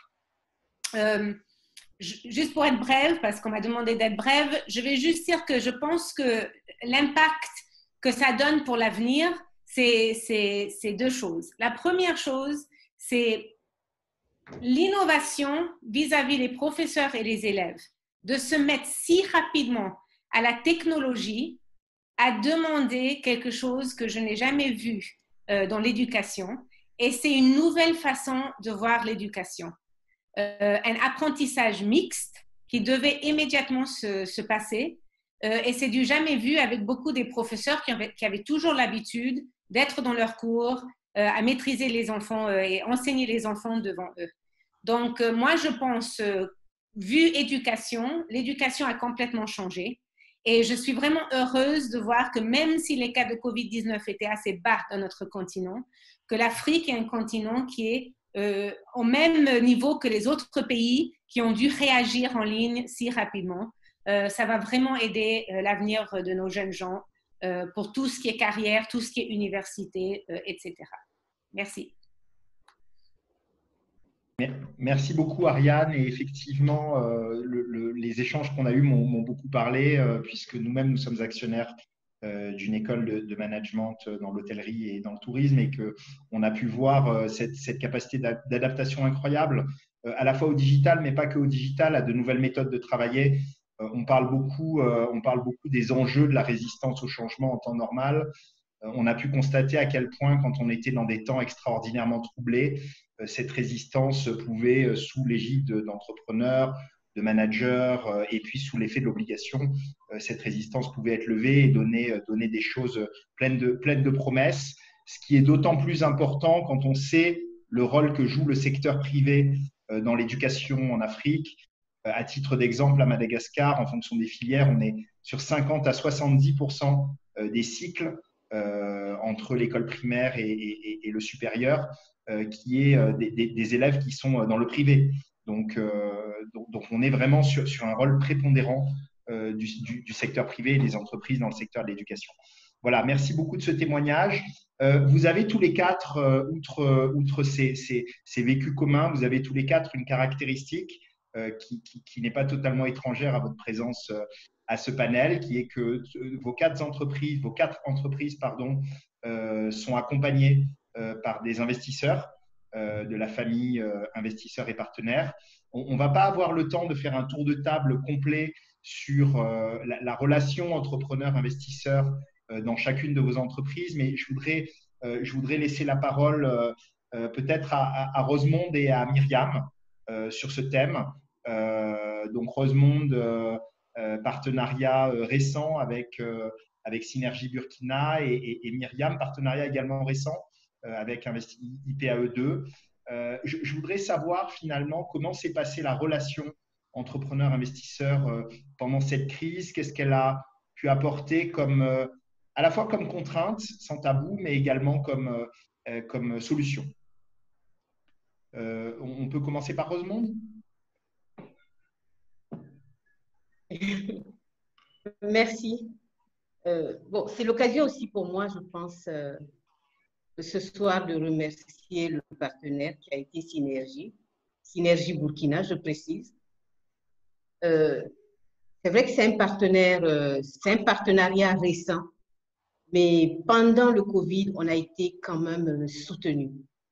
Juste pour être brève, parce qu'on m'a demandé d'être brève, je vais juste dire que je pense que l'impact que ça donne pour l'avenir, c'est deux choses. La première chose, c'est l'innovation vis-à-vis des professeurs et des élèves, de se mettre si rapidement à la technologie, à demander quelque chose que je n'ai jamais vu dans l'éducation. Et c'est une nouvelle façon de voir l'éducation. Un apprentissage mixte qui devait immédiatement se passer. Et c'est du jamais vu avec beaucoup des professeurs qui avaient toujours l'habitude d'être dans leurs cours, à maîtriser les enfants et enseigner les enfants devant eux. Donc, moi, je pense, vu l'éducation a complètement changé. Et je suis vraiment heureuse de voir que même si les cas de Covid-19 étaient assez bas dans notre continent, que l'Afrique est un continent qui est au même niveau que les autres pays qui ont dû réagir en ligne si rapidement. Ça va vraiment aider l'avenir de nos jeunes gens pour tout ce qui est carrière, tout ce qui est université, etc. Merci. Merci beaucoup, Ariane. Et effectivement, les échanges qu'on a eus m'ont beaucoup parlé, puisque nous-mêmes, nous sommes actionnaires d'une école de management dans l'hôtellerie et dans le tourisme, et qu'on a pu voir cette capacité d'adaptation incroyable, à la fois au digital, mais pas que au digital, à de nouvelles méthodes de travailler. On parle beaucoup des enjeux de la résistance au changement en temps normal. On a pu constater à quel point, quand on était dans des temps extraordinairement troublés, cette résistance pouvait, sous l'égide d'entrepreneurs, de managers, et puis sous l'effet de l'obligation, cette résistance pouvait être levée et donner des choses pleines de promesses, ce qui est d'autant plus important quand on sait le rôle que joue le secteur privé dans l'éducation en Afrique. À titre d'exemple, à Madagascar, en fonction des filières, on est sur 50 à 70% des cycles entre l'école primaire et le supérieur, qui est des élèves qui sont dans le privé. Donc on est vraiment sur un rôle prépondérant du secteur privé et des entreprises dans le secteur de l'éducation. Voilà, merci beaucoup de ce témoignage. Vous avez tous les quatre, outre ces vécus communs, vous avez tous les quatre une caractéristique qui n'est pas totalement étrangère à votre présence à ce panel, qui est que vos quatre entreprises sont accompagnées par des investisseurs de la famille investisseurs et partenaires. On ne va pas avoir le temps de faire un tour de table complet sur la relation entrepreneur-investisseur dans chacune de vos entreprises, mais je voudrais laisser la parole peut-être à Rosemonde et à Myriam sur ce thème. Donc Rosemonde, partenariat récent avec Synergie Burkina, et Myriam, partenariat également récent avec IPAE2. Je voudrais savoir finalement comment s'est passée la relation entrepreneur-investisseur pendant cette crise. Qu'est-ce qu'elle a pu apporter comme à la fois comme contrainte, sans tabou, mais également comme solution. On peut commencer par Rosemonde? Merci. Bon, c'est l'occasion aussi pour moi, je pense, ce soir de remercier le partenaire qui a été Synergie Burkina, je précise. C'est vrai que c'est un partenariat récent, mais pendant le Covid, on a été quand même soutenu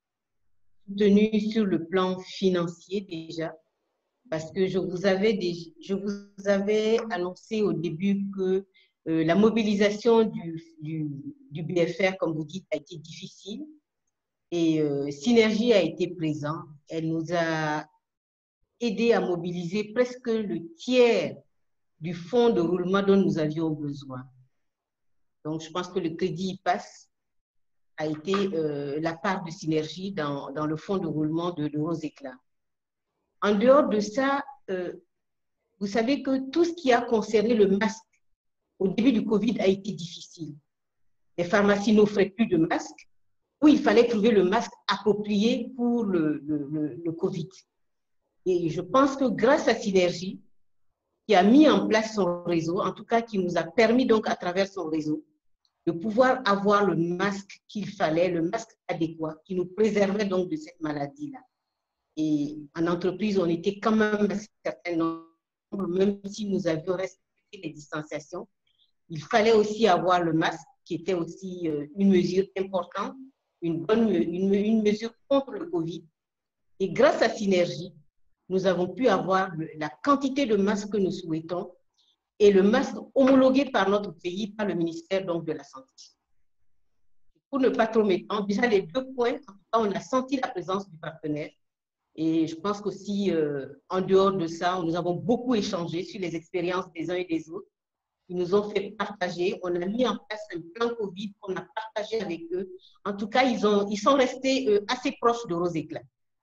sur le plan financier déjà, parce que je vous avais annoncé au début que la mobilisation du BFR, comme vous dites, a été difficile et Synergie a été présente. Elle nous a aidé à mobiliser presque le tiers du fonds de roulement dont nous avions besoin. Donc, je pense que le crédit passe a été la part de Synergie dans le fonds de roulement de Rose-Éclat. En dehors de ça, vous savez que tout ce qui a concerné le masque au début du Covid a été difficile. Les pharmacies n'offraient plus de masques, où il fallait trouver le masque approprié pour le Covid. Et je pense que grâce à Synergie, qui a mis en place son réseau, en tout cas qui nous a permis donc à travers son réseau, de pouvoir avoir le masque qu'il fallait, le masque adéquat, qui nous préservait donc de cette maladie-là. Et en entreprise, on était quand même un certain nombre, même si nous avions respecté les distanciations. Il fallait aussi avoir le masque, qui était aussi une mesure importante, une mesure contre le Covid. Et grâce à Synergie, nous avons pu avoir la quantité de masques que nous souhaitons et le masque homologué par notre pays, par le ministère donc, de la Santé. Pour ne pas trop m'étendre, déjà les 2 points, en tout cas, on a senti la présence du partenaire. Et je pense qu'aussi, en dehors de ça, nous avons beaucoup échangé sur les expériences des uns et des autres. Ils nous ont fait partager. On a mis en place un plan Covid qu'on a partagé avec eux. En tout cas, ils sont restés assez proches de Rose-Éclat.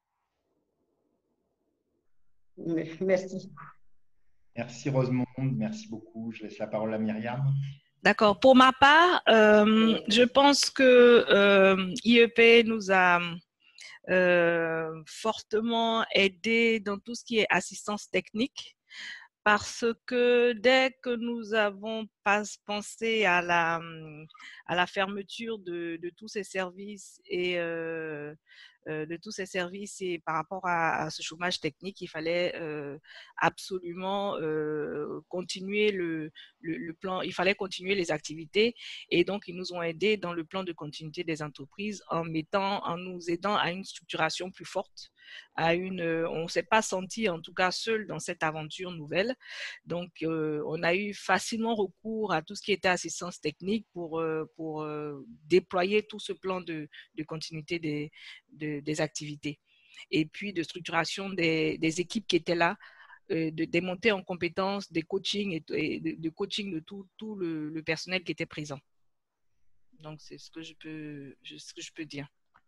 Merci. Merci Rosemonde, merci beaucoup. Je laisse la parole à Myriam. D'accord. Pour ma part, je pense que IEP nous a fortement aidé dans tout ce qui est assistance technique, parce que dès que nous avons pensé à la fermeture de tous ces services et par rapport à ce chômage technique, il fallait absolument continuer le plan, il fallait continuer les activités, et donc ils nous ont aidés dans le plan de continuité des entreprises en nous aidant à une structuration plus forte, on ne s'est pas senti en tout cas seul dans cette aventure nouvelle. Donc on a eu facilement recours à tout ce qui était assistance technique pour déployer tout ce plan de continuité des activités, et puis de structuration des équipes qui étaient là, des montées en compétences, des coachings et de coaching de tout le personnel qui était présent. Donc c'est ce que je peux dire.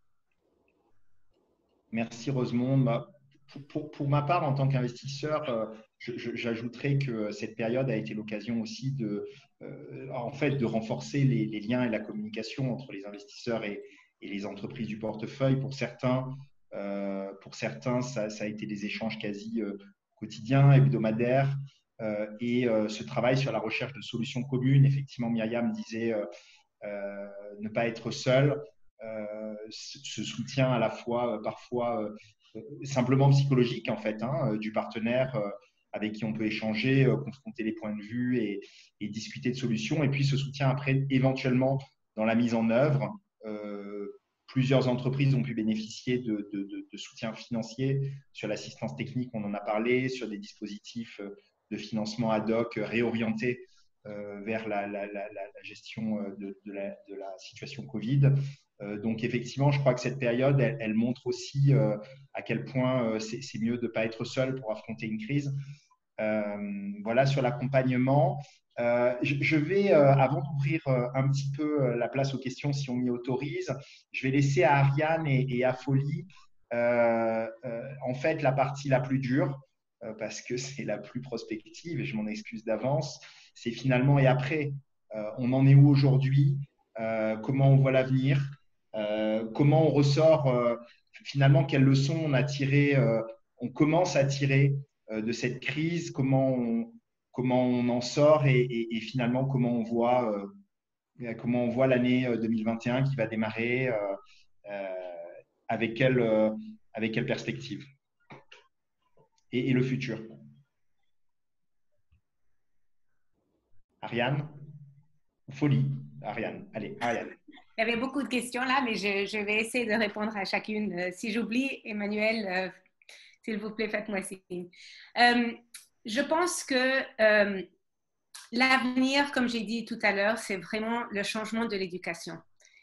Merci Rosemonde. Pour ma part, en tant qu'investisseur, j'ajouterais que cette période a été l'occasion aussi de renforcer les liens et la communication entre les investisseurs et les entreprises du portefeuille. Pour certains, ça a été des échanges quasi quotidiens, hebdomadaires, et ce travail sur la recherche de solutions communes. Effectivement, Myriam disait ne pas être seul. Ce soutien à la fois parfois simplement psychologique en fait, du partenaire avec qui on peut échanger, confronter les points de vue et discuter de solutions, et puis ce soutien après éventuellement dans la mise en œuvre. Plusieurs entreprises ont pu bénéficier de soutien financier sur l'assistance technique, on en a parlé, sur des dispositifs de financement ad hoc réorientés vers la gestion de la situation Covid. Donc, effectivement, je crois que cette période, elle montre aussi à quel point c'est mieux de ne pas être seul pour affronter une crise. Voilà, sur l'accompagnement. Je vais, avant d'ouvrir un petit peu la place aux questions, si on m'y autorise, je vais laisser à Ariane et à Folie, en fait, la partie la plus dure, parce que c'est la plus prospective, et je m'en excuse d'avance. C'est finalement, et après, on en est où aujourd'hui, comment on voit l'avenir, comment on ressort, finalement, quelles leçons on a tirées, on commence à tirer de cette crise, comment on en sort et finalement comment on voit l'année 2021 qui va démarrer, avec quelle perspective et le futur. Ariane? Folie, Ariane. Allez, Ariane. Il y avait beaucoup de questions là, mais je vais essayer de répondre à chacune. Si j'oublie, Emmanuel, s'il vous plaît, faites-moi signe. Je pense que l'avenir, comme j'ai dit tout à l'heure, c'est vraiment le changement de l'éducation.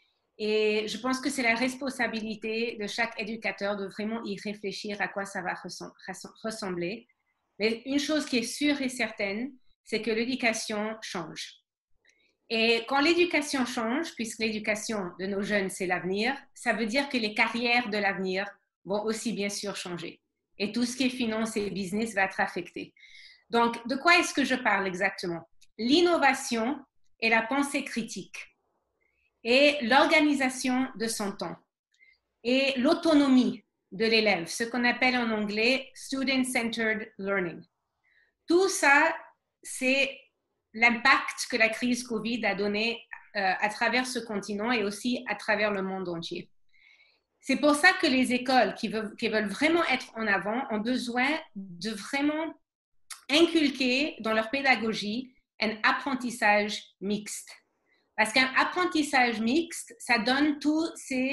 Et je pense que c'est la responsabilité de chaque éducateur de vraiment y réfléchir à quoi ça va ressembler. Mais une chose qui est sûre et certaine, c'est que l'éducation change. Et quand l'éducation change, puisque l'éducation de nos jeunes, c'est l'avenir, ça veut dire que les carrières de l'avenir vont aussi bien sûr changer. Et tout ce qui est finance et business va être affecté. Donc, de quoi est-ce que je parle exactement? L'innovation et la pensée critique et l'organisation de son temps et l'autonomie de l'élève, ce qu'on appelle en anglais « student-centered learning ». Tout ça, c'est l'impact que la crise Covid a donné à travers ce continent et aussi à travers le monde entier. C'est pour ça que les écoles qui veulent vraiment être en avant ont besoin de vraiment inculquer dans leur pédagogie un apprentissage mixte. Parce qu'un apprentissage mixte, ça donne tous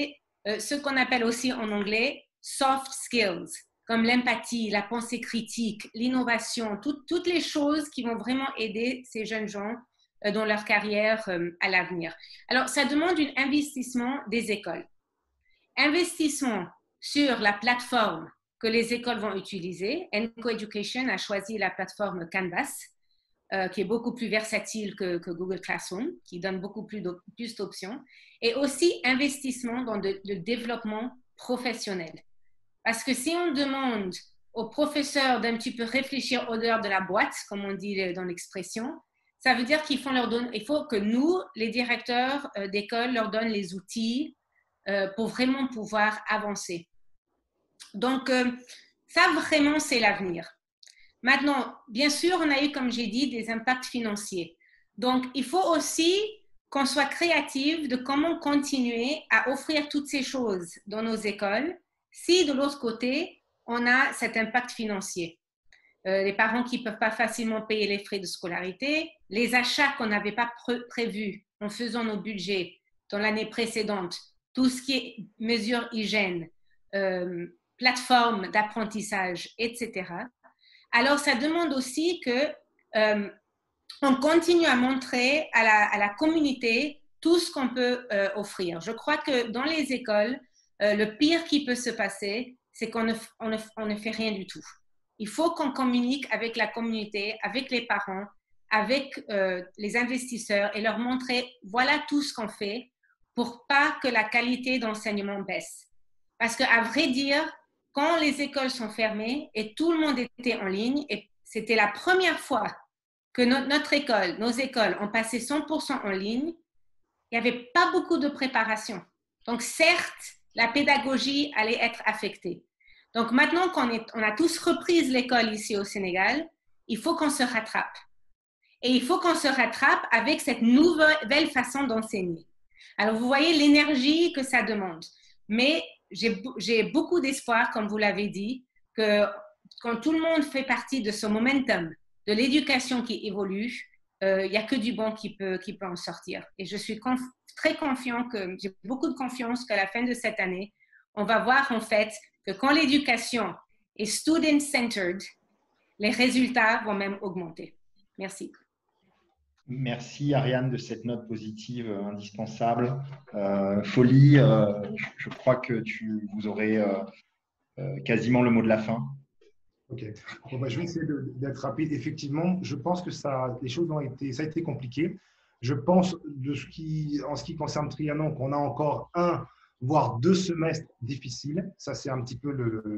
ce qu'on appelle aussi en anglais soft skills, comme l'empathie, la pensée critique, l'innovation, toutes les choses qui vont vraiment aider ces jeunes gens dans leur carrière à l'avenir. Alors, ça demande un investissement des écoles. Investissement sur la plateforme que les écoles vont utiliser. ENCO Education a choisi la plateforme Canvas, qui est beaucoup plus versatile que Google Classroom, qui donne beaucoup plus d'options. Et aussi investissement dans le développement professionnel. Parce que si on demande aux professeurs d'un petit peu réfléchir au dehors de la boîte, comme on dit dans l'expression, ça veut dire il faut que nous, les directeurs d'école, leur donnent les outils pour vraiment pouvoir avancer. Donc, ça vraiment, c'est l'avenir. Maintenant, bien sûr, on a eu, comme j'ai dit, des impacts financiers. Donc, il faut aussi qu'on soit créatif de comment continuer à offrir toutes ces choses dans nos écoles si, de l'autre côté, on a cet impact financier. Les parents qui ne peuvent pas facilement payer les frais de scolarité, les achats qu'on n'avait pas prévus en faisant nos budgets dans l'année précédente, tout ce qui est mesures hygiène, plateforme d'apprentissage, etc. Alors, ça demande aussi qu'on continue à montrer à la communauté tout ce qu'on peut offrir. Je crois que dans les écoles, le pire qui peut se passer, c'est qu'on ne fait rien du tout. Il faut qu'on communique avec la communauté, avec les parents, avec les investisseurs et leur montrer voilà tout ce qu'on fait pour pas que la qualité d'enseignement baisse. Parce qu'à vrai dire, quand les écoles sont fermées et tout le monde était en ligne, et c'était la première fois que notre école, nos écoles ont passé 100% en ligne, il n'y avait pas beaucoup de préparation. Donc certes, la pédagogie allait être affectée. Donc maintenant qu'on a tous repris l'école ici au Sénégal, il faut qu'on se rattrape. Et il faut qu'on se rattrape avec cette nouvelle façon d'enseigner. Alors vous voyez l'énergie que ça demande. Mais j'ai beaucoup d'espoir, comme vous l'avez dit, que quand tout le monde fait partie de ce momentum, de l'éducation qui évolue, il n'y a que du bon qui peut en sortir. Et je suis très confiant, j'ai beaucoup de confiance qu'à la fin de cette année, on va voir en fait que quand l'éducation est student-centered, les résultats vont même augmenter. Merci. Merci Ariane de cette note positive indispensable. Folie, je crois que vous aurez quasiment le mot de la fin. Ok. Bon, je vais essayer d'être rapide. Effectivement, je pense que les choses ça a été compliqué. Je pense, en ce qui concerne Trianon, qu'on a encore voire 2 semestres difficiles. Ça, c'est un petit peu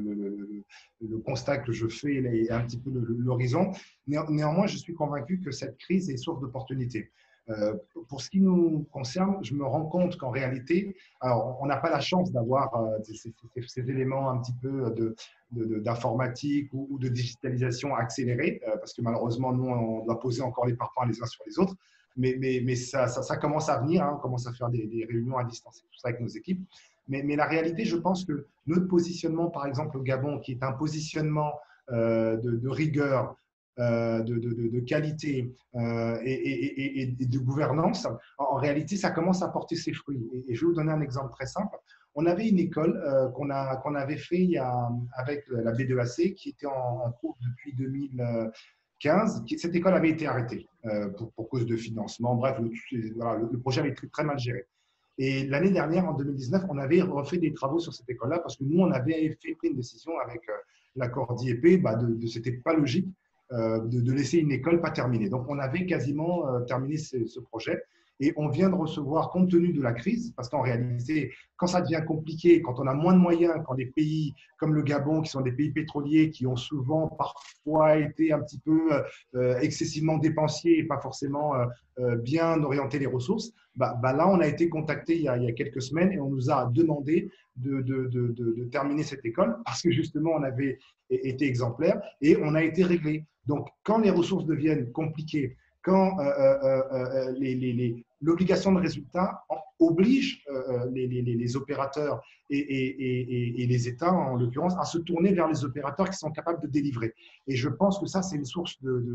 le constat que je fais et un petit peu l'horizon. Néanmoins, je suis convaincu que cette crise est source d'opportunités. Pour ce qui nous concerne, je me rends compte qu'en réalité, alors, on n'a pas la chance d'avoir ces éléments un petit peu d'informatique ou de digitalisation accélérée, parce que malheureusement, nous, on doit poser encore les parpaings les uns sur les autres. Mais ça commence à venir, hein, on commence à faire des réunions à distance, tout ça avec nos équipes. Mais la réalité, je pense que notre positionnement, par exemple, au Gabon, qui est un positionnement de rigueur, de qualité et de gouvernance, en réalité, ça commence à porter ses fruits. Et je vais vous donner un exemple très simple. On avait une école qu'on avait fait avec la B2AC qui était en cours depuis 2015. Cette école avait été arrêtée pour cause de financement. Bref, le projet avait été très mal géré. Et l'année dernière, en 2019, on avait refait des travaux sur cette école-là parce que nous, on avait pris une décision avec l'accord d'IEP, c'était pas logique de laisser une école pas terminée. Donc, on avait quasiment terminé ce projet. Et on vient de recevoir, compte tenu de la crise, parce qu'en réalité, quand ça devient compliqué, quand on a moins de moyens, quand des pays comme le Gabon, qui sont des pays pétroliers, qui ont souvent parfois été un petit peu excessivement dépensiers et pas forcément bien orienter les ressources, là, on a été contacté il y a quelques semaines et on nous a demandé de terminer cette école parce que justement, on avait été exemplaire et on a été réglé. Donc, quand les ressources deviennent compliquées, quand l'obligation de résultat oblige les opérateurs et les États, en l'occurrence, à se tourner vers les opérateurs qui sont capables de délivrer. Et je pense que ça, c'est une source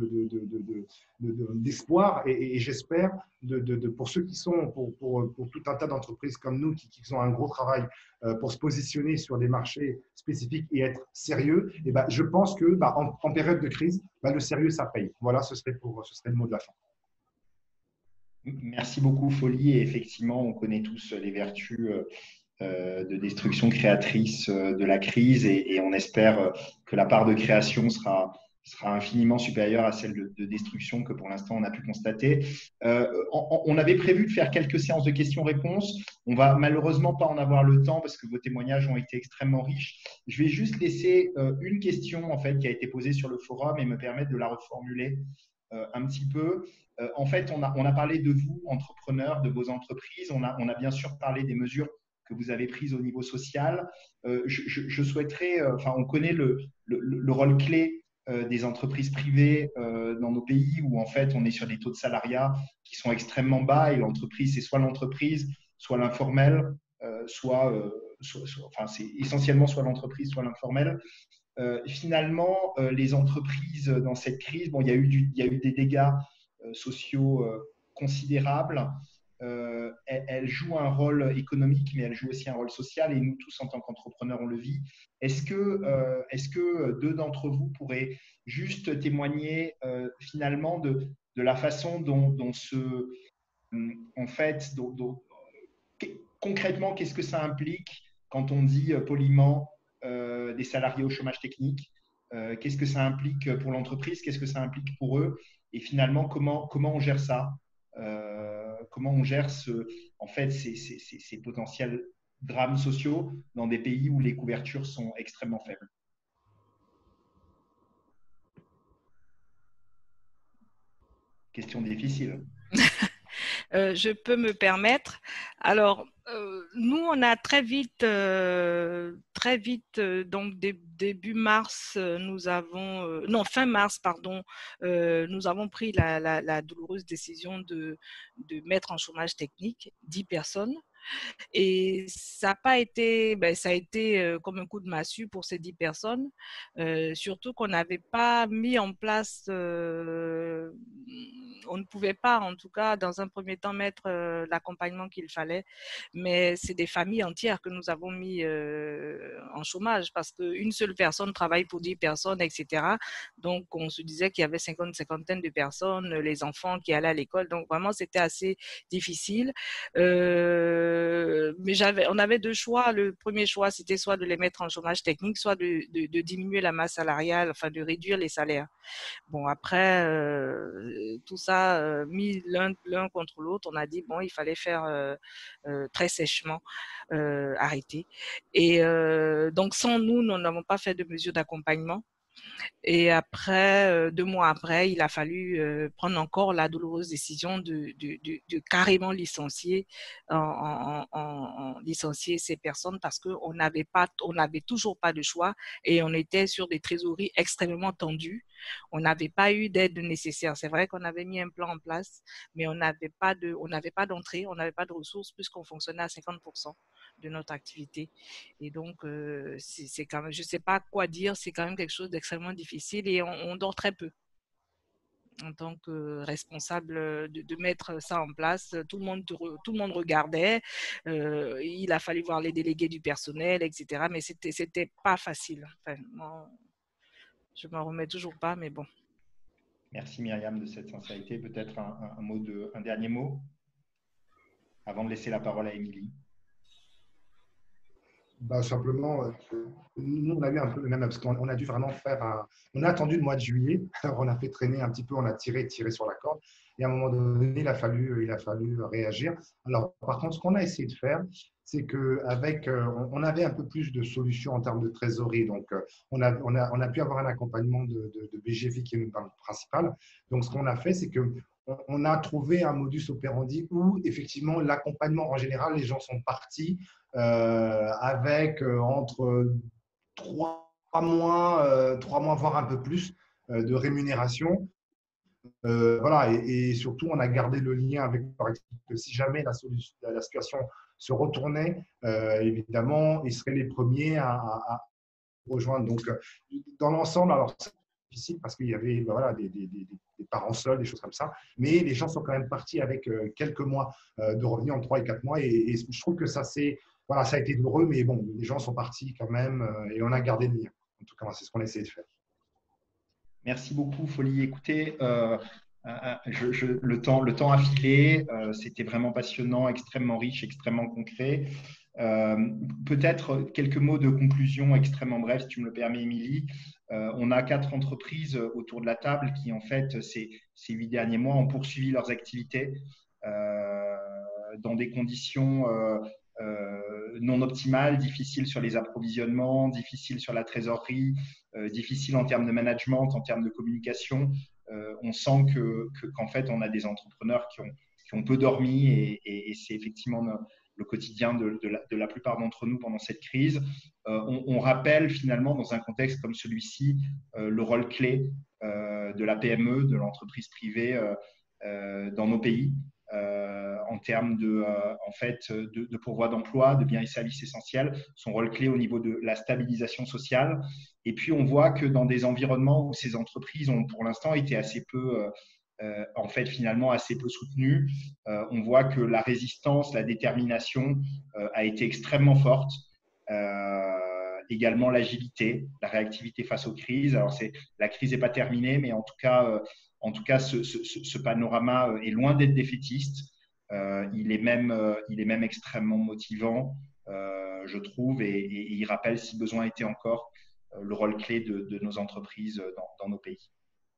d'espoir et j'espère pour ceux qui sont, pour tout un tas d'entreprises comme nous qui ont un gros travail pour se positionner sur des marchés spécifiques et être sérieux, et je pense que en période de crise, le sérieux, ça paye. Voilà, ce serait le mot de la fin. Merci beaucoup, Folie. Et effectivement, on connaît tous les vertus de destruction créatrice de la crise et on espère que la part de création sera infiniment supérieure à celle de destruction que pour l'instant on a pu constater. On avait prévu de faire quelques séances de questions-réponses. On va malheureusement pas en avoir le temps parce que vos témoignages ont été extrêmement riches. Je vais juste laisser une question en fait qui a été posée sur le forum et me permettre de la reformuler un petit peu. En fait, on a parlé de vous, entrepreneurs, de vos entreprises. On a bien sûr parlé des mesures que vous avez prises au niveau social. Je souhaiterais, on connaît le rôle clé des entreprises privées dans nos pays où en fait on est sur des taux de salariat qui sont extrêmement bas et l'entreprise, c'est soit l'entreprise, soit l'informel, c'est essentiellement soit l'entreprise, soit l'informel. Finalement, les entreprises dans cette crise, il y a eu des dégâts sociaux considérables. Elle joue un rôle économique, mais elle joue aussi un rôle social et nous tous en tant qu'entrepreneurs, on le vit. Est-ce que deux d'entre vous pourraient juste témoigner finalement de la façon dont concrètement, qu'est-ce que ça implique quand on dit poliment des salariés au chômage technique? Qu'est-ce que ça implique pour l'entreprise? Qu'est-ce que ça implique pour eux? Et finalement, comment on gère ça? Comment on gère ces potentiels drames sociaux dans des pays où les couvertures sont extrêmement faibles? Question difficile. Je peux me permettre. Alors, nous, on a très vite, donc début mars, fin mars, pardon, nous avons pris la douloureuse décision de mettre en chômage technique 10 personnes. Et ça n'a pas été, ça a été comme un coup de massue pour ces 10 personnes, surtout qu'on n'avait pas mis en place, on ne pouvait pas en tout cas dans un premier temps mettre l'accompagnement qu'il fallait, mais c'est des familles entières que nous avons mis en chômage parce qu'une seule personne travaille pour 10 personnes, etc. Donc on se disait qu'il y avait cinquantaine de personnes, les enfants qui allaient à l'école, donc vraiment c'était assez difficile. Mais on avait deux choix. Le premier choix, c'était soit de les mettre en chômage technique, soit de diminuer la masse salariale, enfin de réduire les salaires. Bon, après, tout ça, mis l'un contre l'autre, on a dit, bon, il fallait faire très sèchement, arrêter. Et donc, sans nous n'avons pas fait de mesures d'accompagnement. Et après, 2 mois après, il a fallu prendre encore la douloureuse décision de carrément licencier, licencier ces personnes parce qu'on n'avait toujours pas de choix et on était sur des trésoreries extrêmement tendues. On n'avait pas eu d'aide nécessaire. C'est vrai qu'on avait mis un plan en place, mais on n'avait pas d'entrée, on n'avait pas de ressources puisqu'on fonctionnait à 50% de notre activité. Et donc, c'est quand même, je ne sais pas quoi dire, c'est quand même quelque chose d'extrêmement difficile et on dort très peu. En tant que responsable de mettre ça en place, tout le monde regardait. Il a fallu voir les délégués du personnel, etc. Mais c'était pas facile. Enfin, je m'en remets toujours pas, mais bon. Merci Myriam de cette sincérité. Peut-être un dernier mot avant de laisser la parole à Émilie. Simplement, nous, on a eu un peu le même, parce qu'on a dû vraiment faire on a attendu le mois de juillet, alors on a fait traîner un petit peu, on a tiré sur la corde, et à un moment donné, il a fallu réagir. Alors, par contre, ce qu'on a essayé de faire, c'est qu'avec, on avait un peu plus de solutions en termes de trésorerie, donc on a pu avoir un accompagnement de BGFI qui est notre banque principale. Donc, ce qu'on a fait, c'est que on a trouvé un modus operandi où, effectivement, l'accompagnement, en général, les gens sont partis avec entre 3 mois, voire un peu plus de rémunération. Voilà, et surtout, on a gardé le lien avec que si jamais la situation se retournait, évidemment, ils seraient les premiers à rejoindre. Donc, dans l'ensemble, alors c'est difficile parce qu'il y avait des parents seuls, des choses comme ça, mais les gens sont quand même partis avec quelques mois de revenus en 3 et 4 mois, et je trouve que ça a été douloureux, mais bon, les gens sont partis quand même et on a gardé le lien. En tout cas, c'est ce qu'on a essayé de faire. Merci beaucoup, Folie. Écoutez, le temps a filé. C'était vraiment passionnant, extrêmement riche, extrêmement concret. Peut-être quelques mots de conclusion extrêmement brefs, si tu me le permets, Émilie. On a 4 entreprises autour de la table qui, en fait, ces 8 derniers mois, ont poursuivi leurs activités dans des conditions non optimales, difficiles sur les approvisionnements, difficiles sur la trésorerie, difficiles en termes de management, en termes de communication. On sent qu'en fait, on a des entrepreneurs qui ont peu dormi et c'est effectivement le quotidien de la plupart d'entre nous pendant cette crise. On rappelle finalement, dans un contexte comme celui-ci, le rôle clé de la PME, de l'entreprise privée dans nos pays, en termes de pourvoi d'emploi, de biens et services essentiels, son rôle clé au niveau de la stabilisation sociale. Et puis, on voit que dans des environnements où ces entreprises ont pour l'instant été assez peu finalement assez peu soutenues, on voit que la résistance, la détermination a été extrêmement forte. Également l'agilité, la réactivité face aux crises. Alors, la crise n'est pas terminée, mais en tout cas, ce panorama est loin d'être défaitiste. Il est même extrêmement motivant, je trouve, et il rappelle, si besoin était encore, le rôle clé de nos entreprises dans nos pays.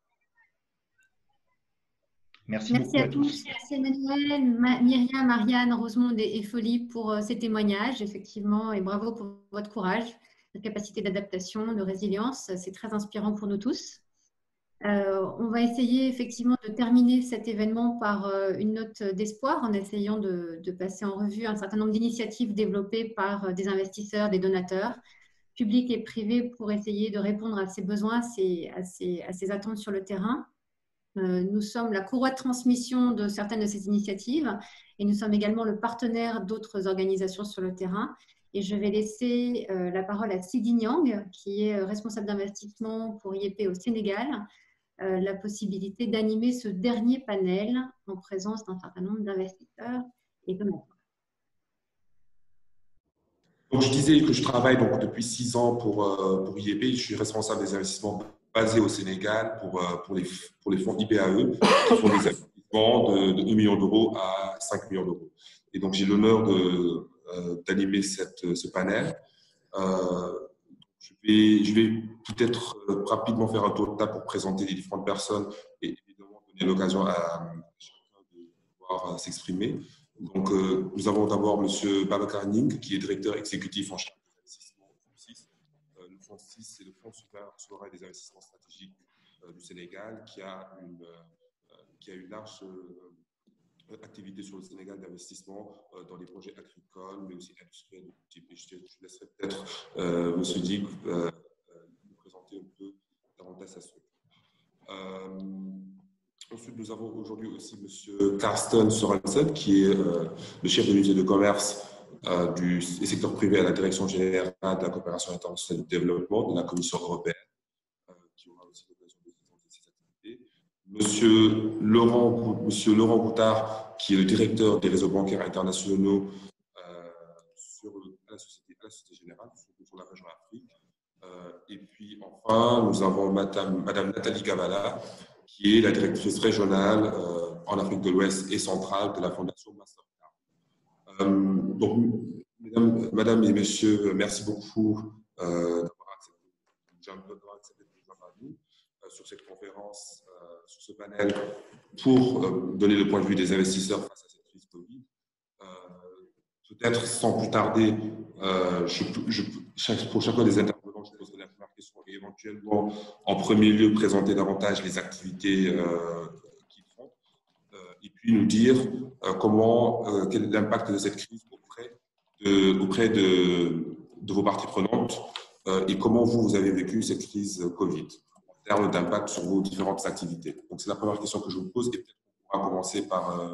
Merci beaucoup à tous. Merci Emmanuel, Myriam, Marianne, Rosemonde et Folie pour ces témoignages, effectivement, et bravo pour votre courage, votre capacité d'adaptation, de résilience. C'est très inspirant pour nous tous. On va essayer effectivement de terminer cet événement par une note d'espoir en essayant de passer en revue un certain nombre d'initiatives développées par des investisseurs, des donateurs, publics et privés, pour essayer de répondre à ces besoins, à ces attentes sur le terrain. Nous sommes la courroie de transmission de certaines de ces initiatives et nous sommes également le partenaire d'autres organisations sur le terrain. Et je vais laisser la parole à Sidi Niang, qui est responsable d'investissement pour IEP au Sénégal, la possibilité d'animer ce dernier panel en présence d'un certain nombre d'investisseurs et donateurs. Donc, je disais que je travaille donc depuis 6 ans pour IEP. Je suis responsable des investissements basés au Sénégal pour les fonds IPAE, qui font des investissements de 1 million d'euros à 5 millions d'euros. Et donc, j'ai l'honneur d'animer ce panel. Je vais peut-être rapidement faire un tour de table pour présenter les différentes personnes et évidemment donner l'occasion à chacun de pouvoir s'exprimer. Donc, nous avons d'abord M. Babacar Ning, qui est directeur exécutif en charge des investissements au FONSIS. fonds 6, c'est le Fonds souverain des investissements stratégiques du Sénégal qui a une large activité sur le Sénégal d'investissement dans des projets agricoles, mais aussi industriels de tout type. Et je laisserai peut-être M. Dick nous présenter un peu davantage sa structure. Ensuite, nous avons aujourd'hui aussi M. Carsten Sorensen, qui est le chef de l'unité de commerce du secteur privé à la Direction générale de la coopération internationale du développement de la Commission européenne, qui aura aussi l'occasion de présenter ses activités. Monsieur Laurent Goutard, qui est le directeur des réseaux bancaires internationaux à la Société Générale, sur la région Afrique. Et puis enfin, nous avons Madame Nathalie Gavala, qui est la directrice régionale en Afrique de l'Ouest et centrale de la Fondation Mastercard. Donc, Madame et Messieurs, merci beaucoup d'avoir accepté de nous avoir nous sur cette conférence, sur ce panel, pour donner le point de vue des investisseurs face à cette crise Covid. Peut-être sans plus tarder, pour chacun des intervenants, je poserai la première question et éventuellement, en premier lieu, présenter davantage les activités qu'ils font et puis nous dire quel est l'impact de cette crise auprès de vos parties prenantes et comment vous avez vécu cette crise Covid en termes d'impact sur vos différentes activités. Donc, c'est la première question que je vous pose et peut-être qu'on pourra commencer par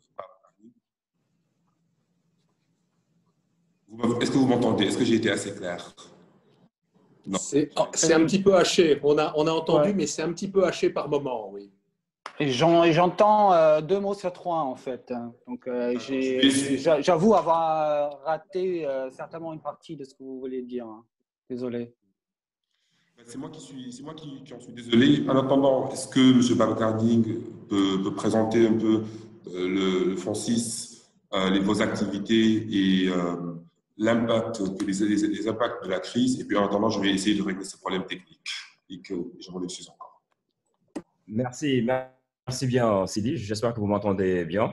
Est-ce que vous m'entendez? Est-ce que j'ai été assez clair? C'est un petit peu haché. On a entendu, mais c'est un petit peu haché par moment, oui. Et j'entends 2 mots sur 3, en fait. Donc, j'avoue avoir raté certainement une partie de ce que vous voulez dire. Désolé. C'est moi qui en suis désolé. En attendant, est-ce que M. Babacar Ning peut présenter un peu le fonds 6, vos activités et l'impact, les impacts de la crise. Et puis en attendant, je vais essayer de régler ces problèmes techniques et que je m'en excuse encore. Merci bien, Sidi. J'espère que vous m'entendez bien.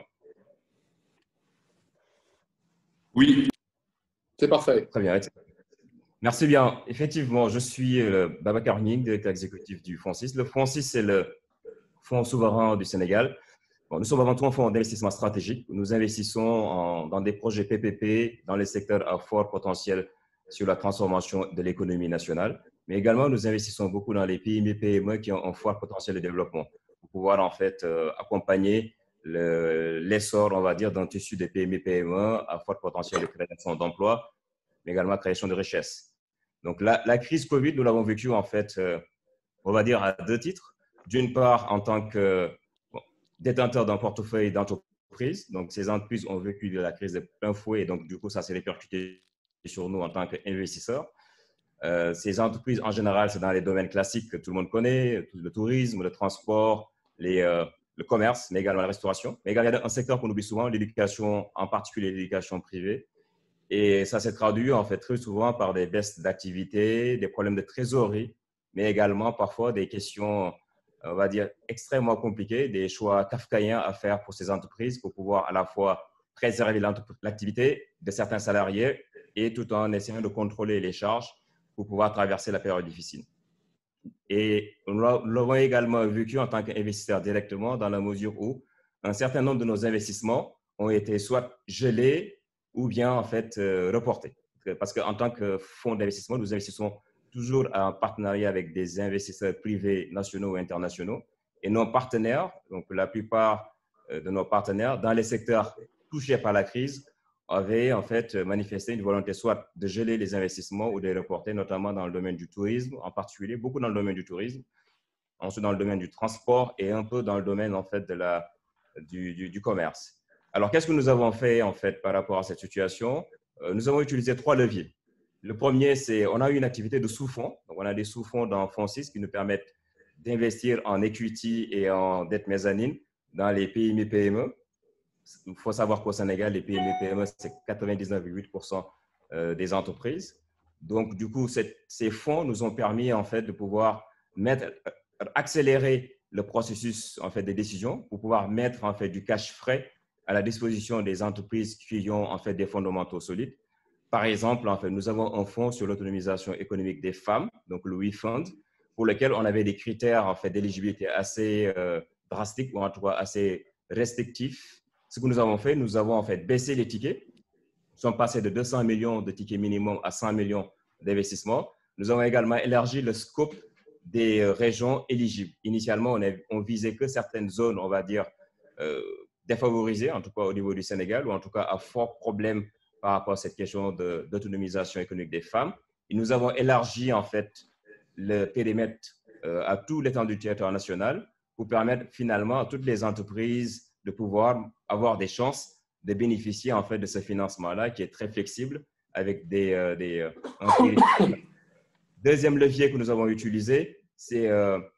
Oui. C'est parfait. Très bien. Merci bien. Effectivement, je suis Babacar Ning, directeur exécutif du Fonds 6. Le Fonds 6, c'est le Fonds souverain du Sénégal. Bon, nous sommes avant tout un fonds d'investissement stratégique. Nous investissons dans des projets PPP dans les secteurs à fort potentiel sur la transformation de l'économie nationale. Mais également, nous investissons beaucoup dans les PME qui ont un fort potentiel de développement pour pouvoir en fait accompagner l'essor, on va dire, d'un tissu de PME à fort potentiel de création d'emplois, mais également création de richesses. Donc, la crise Covid, nous l'avons vécue en fait, on va dire, à 2 titres. D'une part, en tant que détenteurs d'un portefeuille d'entreprises. Donc, ces entreprises ont vécu de la crise de plein fouet et donc, du coup, ça s'est répercuté sur nous en tant qu'investisseurs. Ces entreprises, en général, c'est dans les domaines classiques que tout le monde connaît, le tourisme, le transport, le commerce, mais également la restauration. Mais également, il y a un secteur qu'on oublie souvent, l'éducation, en particulier l'éducation privée. Et ça s'est traduit, en fait, très souvent par des baisses d'activité, des problèmes de trésorerie, mais également parfois des questions, on va dire, extrêmement compliqués, des choix kafkaïens à faire pour ces entreprises pour pouvoir à la fois préserver l'activité de certains salariés et tout en essayant de contrôler les charges pour pouvoir traverser la période difficile. Et nous l'avons également vécu en tant qu'investisseur directement dans la mesure où un certain nombre de nos investissements ont été soit gelés ou bien en fait reportés. Parce qu'en tant que fonds d'investissement, nous investissons toujours en partenariat avec des investisseurs privés nationaux ou internationaux. Et nos partenaires, donc la plupart de nos partenaires dans les secteurs touchés par la crise, avaient en fait manifesté une volonté soit de geler les investissements ou de les reporter, notamment dans le domaine du tourisme, en particulier, beaucoup dans le domaine du tourisme, ensuite dans le domaine du transport et un peu dans le domaine en fait du commerce. Alors, qu'est-ce que nous avons fait en fait par rapport à cette situation? Nous avons utilisé 3 leviers. Le premier, c'est on a eu une activité de sous-fonds. Donc, on a des sous-fonds dans Fonds 6 qui nous permettent d'investir en equity et en dette mezzanine dans les PME. Il faut savoir qu'au Sénégal, les PME, c'est 99,8% des entreprises. Donc, du coup, ces fonds nous ont permis en fait de pouvoir accélérer le processus en fait des décisions pour pouvoir mettre en fait du cash frais à la disposition des entreprises qui ont en fait des fondamentaux solides. Par exemple, en fait, nous avons un fonds sur l'autonomisation économique des femmes, donc le WeFund, pour lequel on avait des critères en fait, d'éligibilité assez drastiques ou en tout cas assez restrictifs. Ce que nous avons fait, nous avons en fait baissé les tickets. Nous sommes passés de 200 millions de tickets minimum à 100 millions d'investissements. Nous avons également élargi le scope des régions éligibles. Initialement, on visait que certaines zones, on va dire, défavorisées, en tout cas au niveau du Sénégal, ou en tout cas à fort problème par rapport à cette question d'autonomisation économique des femmes. Et nous avons élargi en fait le périmètre à tout l'étendue du territoire national pour permettre finalement à toutes les entreprises de pouvoir avoir des chances de bénéficier en fait de ce financement-là qui est très flexible avec un prix. Deuxième levier que nous avons utilisé, c'est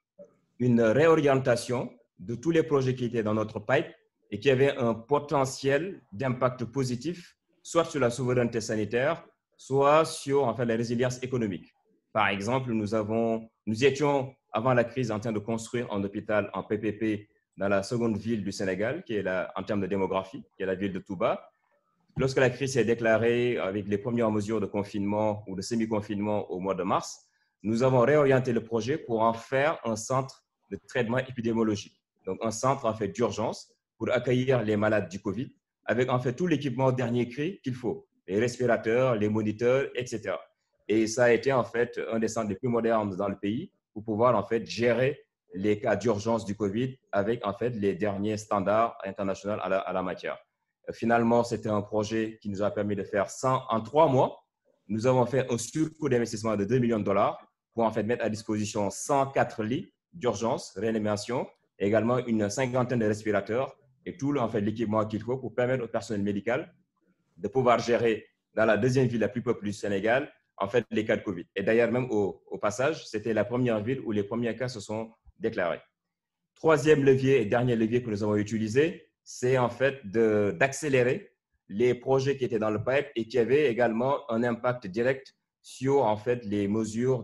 une réorientation de tous les projets qui étaient dans notre pipe et qui avaient un potentiel d'impact positif, soit sur la souveraineté sanitaire, soit sur en fait, la résilience économique. Par exemple, nous étions, avant la crise, en train de construire un hôpital en PPP dans la seconde ville du Sénégal, qui est en termes de démographie, qui est la ville de Touba. Lorsque la crise s'est déclarée avec les premières mesures de confinement ou de semi-confinement au mois de mars, nous avons réorienté le projet pour en faire un centre de traitement épidémiologique. Donc, un centre en fait d'urgence pour accueillir les malades du Covid avec en fait tout l'équipement dernier cri qu'il faut, les respirateurs, les moniteurs, etc. Et ça a été en fait un des centres les plus modernes dans le pays pour pouvoir en fait gérer les cas d'urgence du Covid avec en fait les derniers standards internationaux à la matière. Finalement, c'était un projet qui nous a permis de faire 100 en 3 mois. Nous avons fait un surcoût d'investissement de 2 millions de dollars pour en fait mettre à disposition 104 lits d'urgence, réanimation, et également une cinquantaine de respirateurs et tout en fait, l'équipement qu'il faut pour permettre au personnel médical de pouvoir gérer dans la deuxième ville la plus peuplée du Sénégal en fait les cas de Covid. Et d'ailleurs, même au passage, c'était la première ville où les premiers cas se sont déclarés. Troisième levier et dernier levier que nous avons utilisé, c'est en fait d'accélérer les projets qui étaient dans le pipe et qui avaient également un impact direct sur en fait les mesures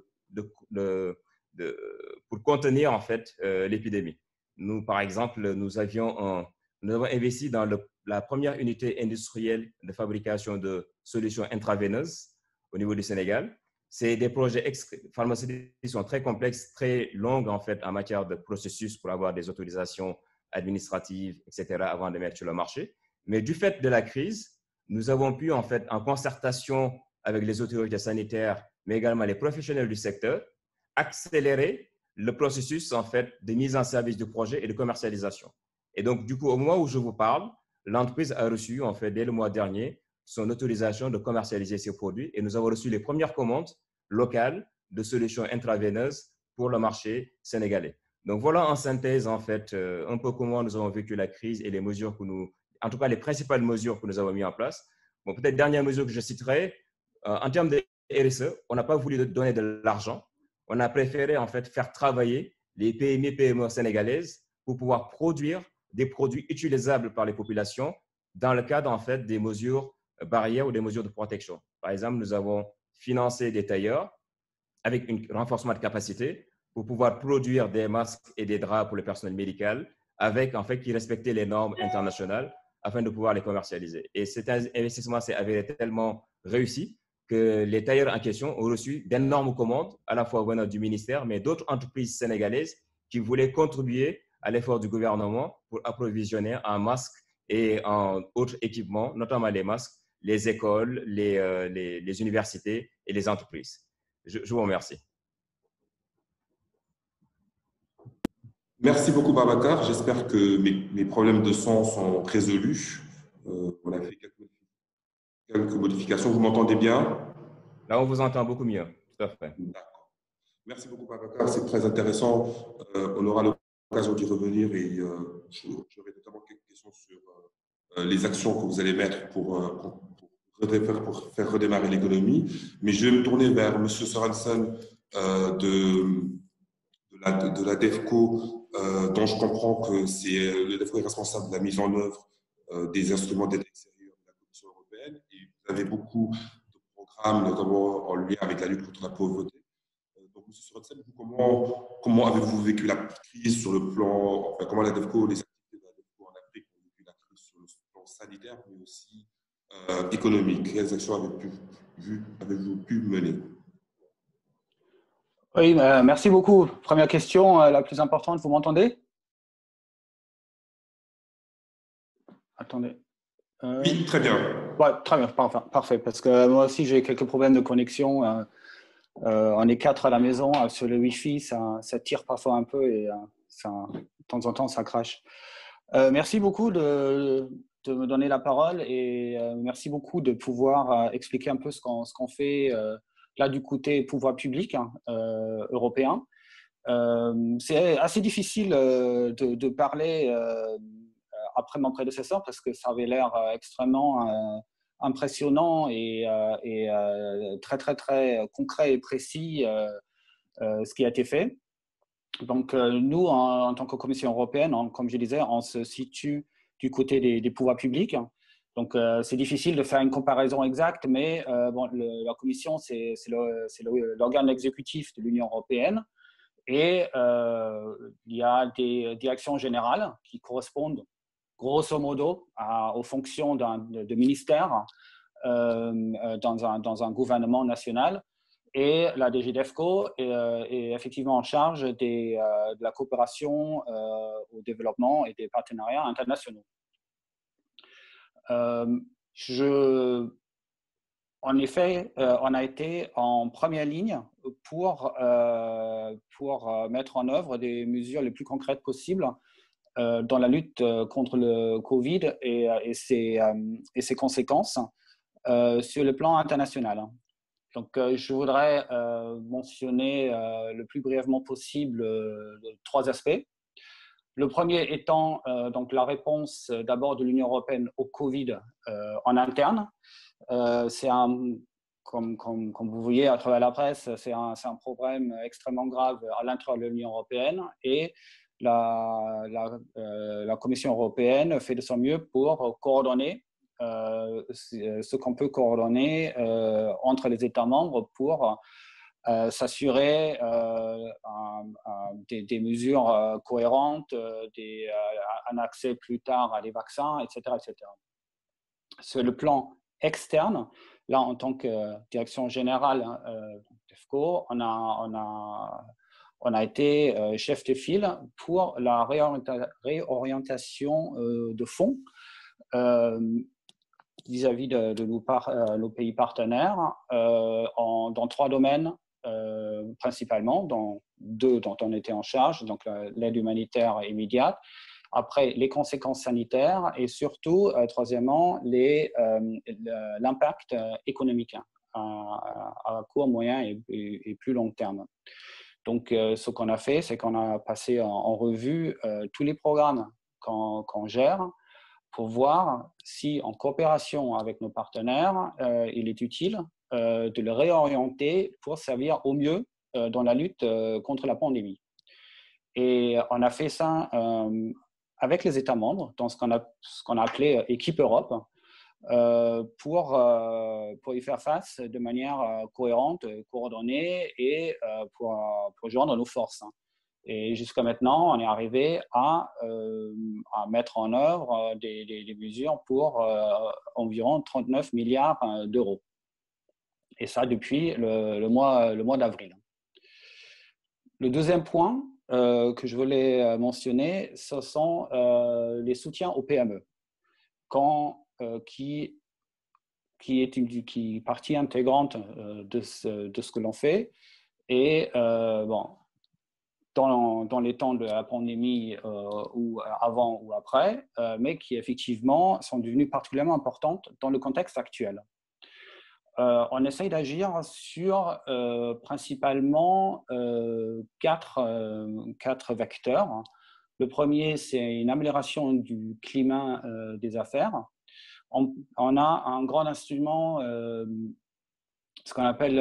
pour contenir en fait l'épidémie. Nous, par exemple, nous avons investi dans la première unité industrielle de fabrication de solutions intraveineuses au niveau du Sénégal. C'est des projets pharmaceutiques qui sont très complexes, très longs en fait en matière de processus pour avoir des autorisations administratives, etc., avant de mettre sur le marché. Mais du fait de la crise, nous avons pu en fait, en concertation avec les autorités sanitaires, mais également les professionnels du secteur, accélérer le processus en fait de mise en service du projet et de commercialisation. Et donc, du coup, au moment où je vous parle, l'entreprise a reçu en fait dès le mois dernier son autorisation de commercialiser ses produits et nous avons reçu les premières commandes locales de solutions intraveineuses pour le marché sénégalais. Donc voilà en synthèse en fait un peu comment nous avons vécu la crise et les mesures en tout cas les principales mesures que nous avons mises en place. Bon, peut-être dernière mesure que je citerai, en termes de RSE, on n'a pas voulu donner de l'argent. On a préféré en fait faire travailler les PME, PME sénégalaises pour pouvoir produire des produits utilisables par les populations dans le cadre en fait des mesures barrières ou des mesures de protection. Par exemple, nous avons financé des tailleurs avec un renforcement de capacité pour pouvoir produire des masques et des draps pour le personnel médical avec en fait qui respectaient les normes internationales afin de pouvoir les commercialiser. Et cet investissement s'est avéré tellement réussi que les tailleurs en question ont reçu d'énormes commandes, à la fois venant du ministère, mais d'autres entreprises sénégalaises qui voulaient contribuer à l'effort du gouvernement pour approvisionner en masques et en autres équipements, notamment les masques, les écoles, les universités et les entreprises. Je vous remercie. Merci beaucoup, Babacar. J'espère que mes problèmes de son sont résolus. On a fait quelques modifications. Vous m'entendez bien? Là, on vous entend beaucoup mieux. Tout à fait. D'accord. Merci beaucoup, Babacar. C'est très intéressant. On aura l'occasion d'y revenir et j'aurai notamment quelques questions sur les actions que vous allez mettre pour faire redémarrer l'économie. Mais je vais me tourner vers M. Sorensen de la DEFCO, dont je comprends que c'est le DEFCO est responsable de la mise en œuvre des instruments d'aide extérieure de la Commission européenne. Et vous avez beaucoup de programmes, notamment en lien avec la lutte contre la pauvreté. Donc, M. Sorensen, comment avez-vous vécu la crise sur le plan, comment la DEFCO, les activités de la DEFCO en Afrique ont vécu la crise sur le plan sanitaire, mais aussi économique? Quelles actions avez-vous pu mener? Oui, merci beaucoup. Première question, la plus importante, vous m'entendez? Attendez. Oui, très bien. Ouais, très bien, parfait. Parce que moi aussi, j'ai quelques problèmes de connexion. On est 4 à la maison. Sur le Wi-Fi, ça tire parfois un peu et de temps en temps, ça crache. Merci beaucoup de me donner la parole et merci beaucoup de pouvoir expliquer un peu ce qu'on fait là du côté pouvoir public européen. C'est assez difficile de parler après mon prédécesseur parce que ça avait l'air extrêmement impressionnant et très, très, très concret et précis ce qui a été fait. Donc, nous, en tant que Commission européenne, comme je disais, on se situe du côté des pouvoirs publics. Donc, c'est difficile de faire une comparaison exacte, mais bon, la Commission, c'est l'organe exécutif de l'Union européenne. Et il y a des directions générales qui correspondent grosso modo aux fonctions de ministère dans un gouvernement national. Et la DG DEFCO est effectivement en charge de la coopération au développement et des partenariats internationaux. En effet, on a été en première ligne pour mettre en œuvre des mesures les plus concrètes possibles dans la lutte contre le Covid et ses conséquences sur le plan international. Donc, je voudrais mentionner le plus brièvement possible 3 aspects. Le premier étant donc la réponse d'abord de l'Union européenne au Covid en interne. C'est comme vous voyez à travers la presse, c'est un problème extrêmement grave à l'intérieur de l'Union européenne et la Commission européenne fait de son mieux pour coordonner ce qu'on peut coordonner entre les États membres pour s'assurer des mesures cohérentes, un accès plus tard à des vaccins, etc., etc. Sur le plan externe, là, en tant que direction générale DEFCO, on a été chef de file pour la réorientation de fonds vis-à-vis de nos pays partenaires dans 3 domaines principalement, dans 2 dont on était en charge, donc l'aide humanitaire immédiate, après les conséquences sanitaires et surtout, troisièmement, l'impact économique à court, moyen et plus long terme. Donc, ce qu'on a fait, c'est qu'on a passé en revue tous les programmes qu'on gère pour voir si, en coopération avec nos partenaires, il est utile de le réorienter pour servir au mieux dans la lutte contre la pandémie. Et on a fait ça avec les États membres, dans ce qu'on a appelé Équipe Europe, pour y faire face de manière cohérente, coordonnée et pour joindre nos forces. Et jusqu'à maintenant, on est arrivé à mettre en œuvre des mesures pour environ 39 milliards d'euros. Et ça depuis le mois d'avril. Le deuxième point que je voulais mentionner, ce sont les soutiens aux PME, qui est partie intégrante de ce que l'on fait. Et bon, dans les temps de la pandémie ou avant ou après, mais qui effectivement sont devenues particulièrement importantes dans le contexte actuel. On essaye d'agir sur principalement 4 vecteurs. Le premier, c'est une amélioration du climat des affaires. On a un grand instrument, ce qu'on appelle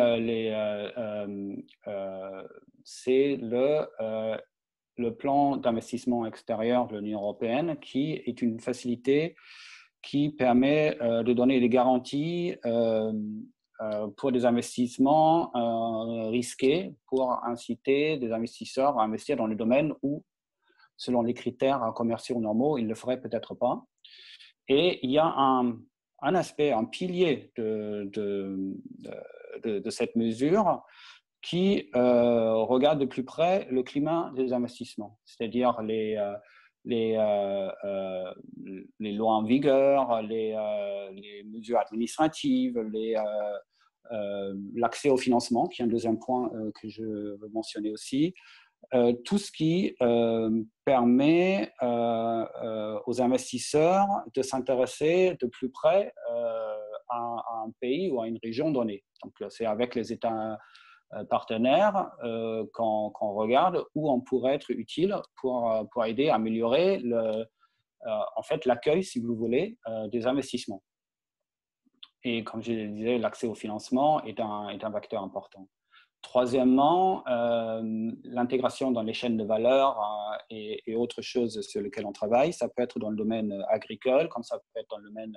c'est le plan d'investissement extérieur de l'Union européenne, qui est une facilité qui permet de donner des garanties pour des investissements risqués, pour inciter des investisseurs à investir dans le domaine où, selon les critères commerciaux normaux, ils ne le feraient peut-être pas. Et il y a un un aspect, un pilier de cette mesure qui regarde de plus près le climat des investissements, c'est-à-dire les lois en vigueur, les mesures administratives, l'accès au financement, qui est un deuxième point que je veux mentionner aussi, tout ce qui permet aux investisseurs de s'intéresser de plus près à un pays ou à une région donnée. Donc, c'est avec les États partenaires qu'on regarde où on pourrait être utile pour aider à améliorer en fait, l'accueil, si vous voulez, des investissements. Et comme je disais, l'accès au financement est un facteur important. Troisièmement, l'intégration dans les chaînes de valeur et autres choses sur lesquelles on travaille. Ça peut être dans le domaine agricole, comme ça peut être dans le domaine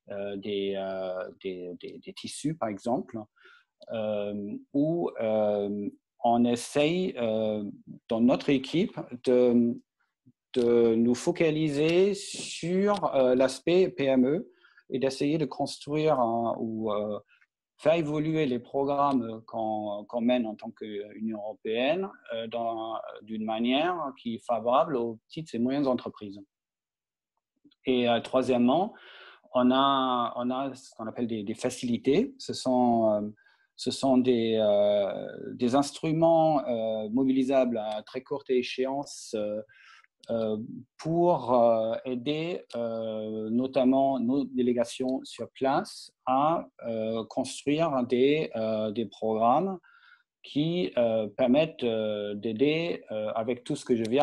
des tissus, par exemple, où on essaye, dans notre équipe, de nous focaliser sur l'aspect PME et d'essayer de construire ou faire évoluer les programmes qu'on mène en tant qu'Union européenne d'une manière qui est favorable aux petites et moyennes entreprises. Et troisièmement, on a ce qu'on appelle des facilités. Ce sont des instruments mobilisables à très courte échéance pour aider notamment nos délégations sur place à construire des programmes qui permettent d'aider avec tout ce que je viens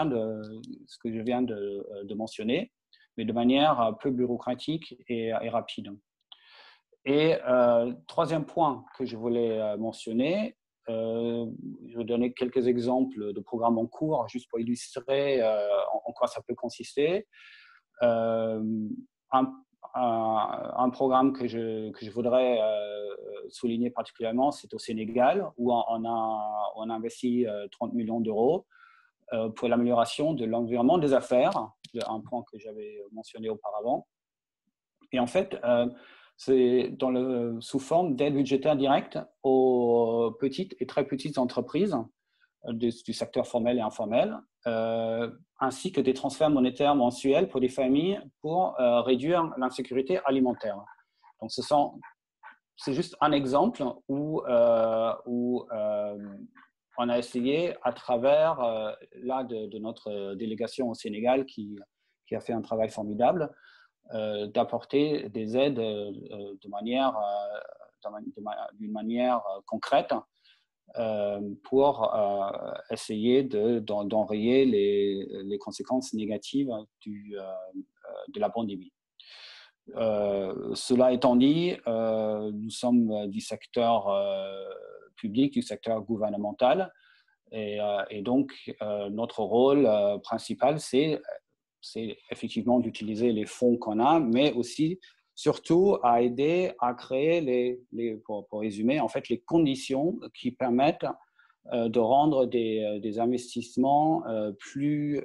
de mentionner, mais de manière peu bureaucratique et rapide. Et troisième point que je voulais mentionner, je vais donner quelques exemples de programmes en cours, juste pour illustrer en quoi ça peut consister. Un programme que je voudrais souligner particulièrement, c'est au Sénégal, où on a investi 30 millions d'euros pour l'amélioration de l'environnement des affaires, un point que j'avais mentionné auparavant. Et en fait, c'est sous forme d'aide budgétaire directe aux petites et très petites entreprises du secteur formel et informel, ainsi que des transferts monétaires mensuels pour des familles pour réduire l'insécurité alimentaire. Donc, c'est juste un exemple où on a essayé, à travers de notre délégation au Sénégal qui a fait un travail formidable, d'apporter des aides d'une manière concrète pour essayer d'enrayer les conséquences négatives de la pandémie. Cela étant dit, nous sommes du secteur public, du secteur gouvernemental, et donc notre rôle principal, c'est effectivement d'utiliser les fonds qu'on a, mais aussi, surtout, à aider à créer, pour résumer, en fait, les conditions qui permettent de rendre des investissements plus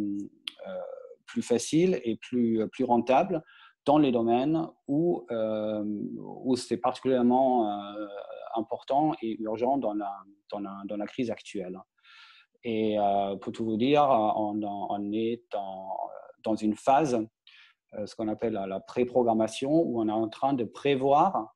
faciles et plus rentables dans les domaines où c'est particulièrement important et urgent dans la crise actuelle. Et pour tout vous dire, on est dans une phase, ce qu'on appelle la pré-programmation, où on est en train de prévoir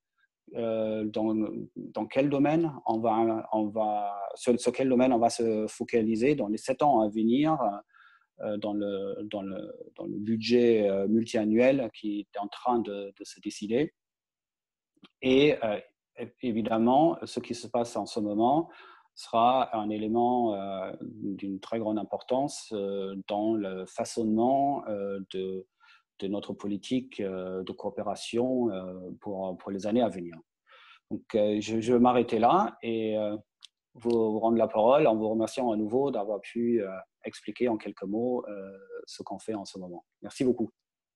dans quel domaine sur quel domaine on va se focaliser dans les 7 ans à venir, dans le budget multiannuel qui est en train de se décider. Et évidemment, ce qui se passe en ce moment sera un élément d'une très grande importance dans le façonnement de notre politique de coopération pour les années à venir. Donc, je vais m'arrêter là et vous rendre la parole en vous remerciant à nouveau d'avoir pu expliquer en quelques mots ce qu'on fait en ce moment. Merci beaucoup.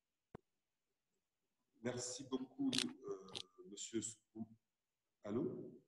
Merci beaucoup, Monsieur. Allô?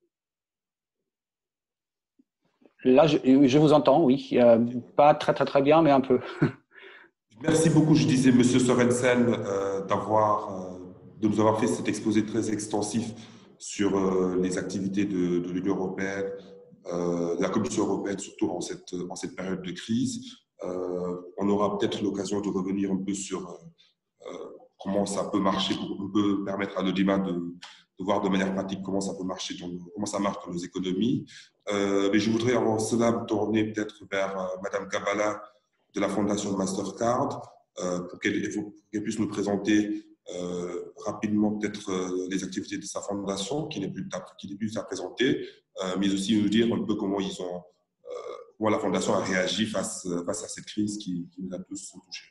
Là, je vous entends, oui. Pas très bien, mais un peu. Merci beaucoup, je disais, Monsieur Sorensen, d'avoir de nous avoir fait cet exposé très extensif sur les activités de l'Union européenne, de la Commission européenne, surtout en cette période de crise. On aura peut-être l'occasion de revenir un peu sur comment ça peut marcher, on peut permettre à l'audimat de voir de manière pratique comment ça peut marcher, comment ça marche dans nos économies. Mais je voudrais avant cela me tourner peut-être vers Madame Kabbalah de la Fondation Mastercard pour qu'elle puisse nous présenter rapidement peut-être les activités de sa fondation qui n'est plus à présenter, mais aussi nous dire un peu comment la fondation a réagi face à cette crise qui nous a tous touchés.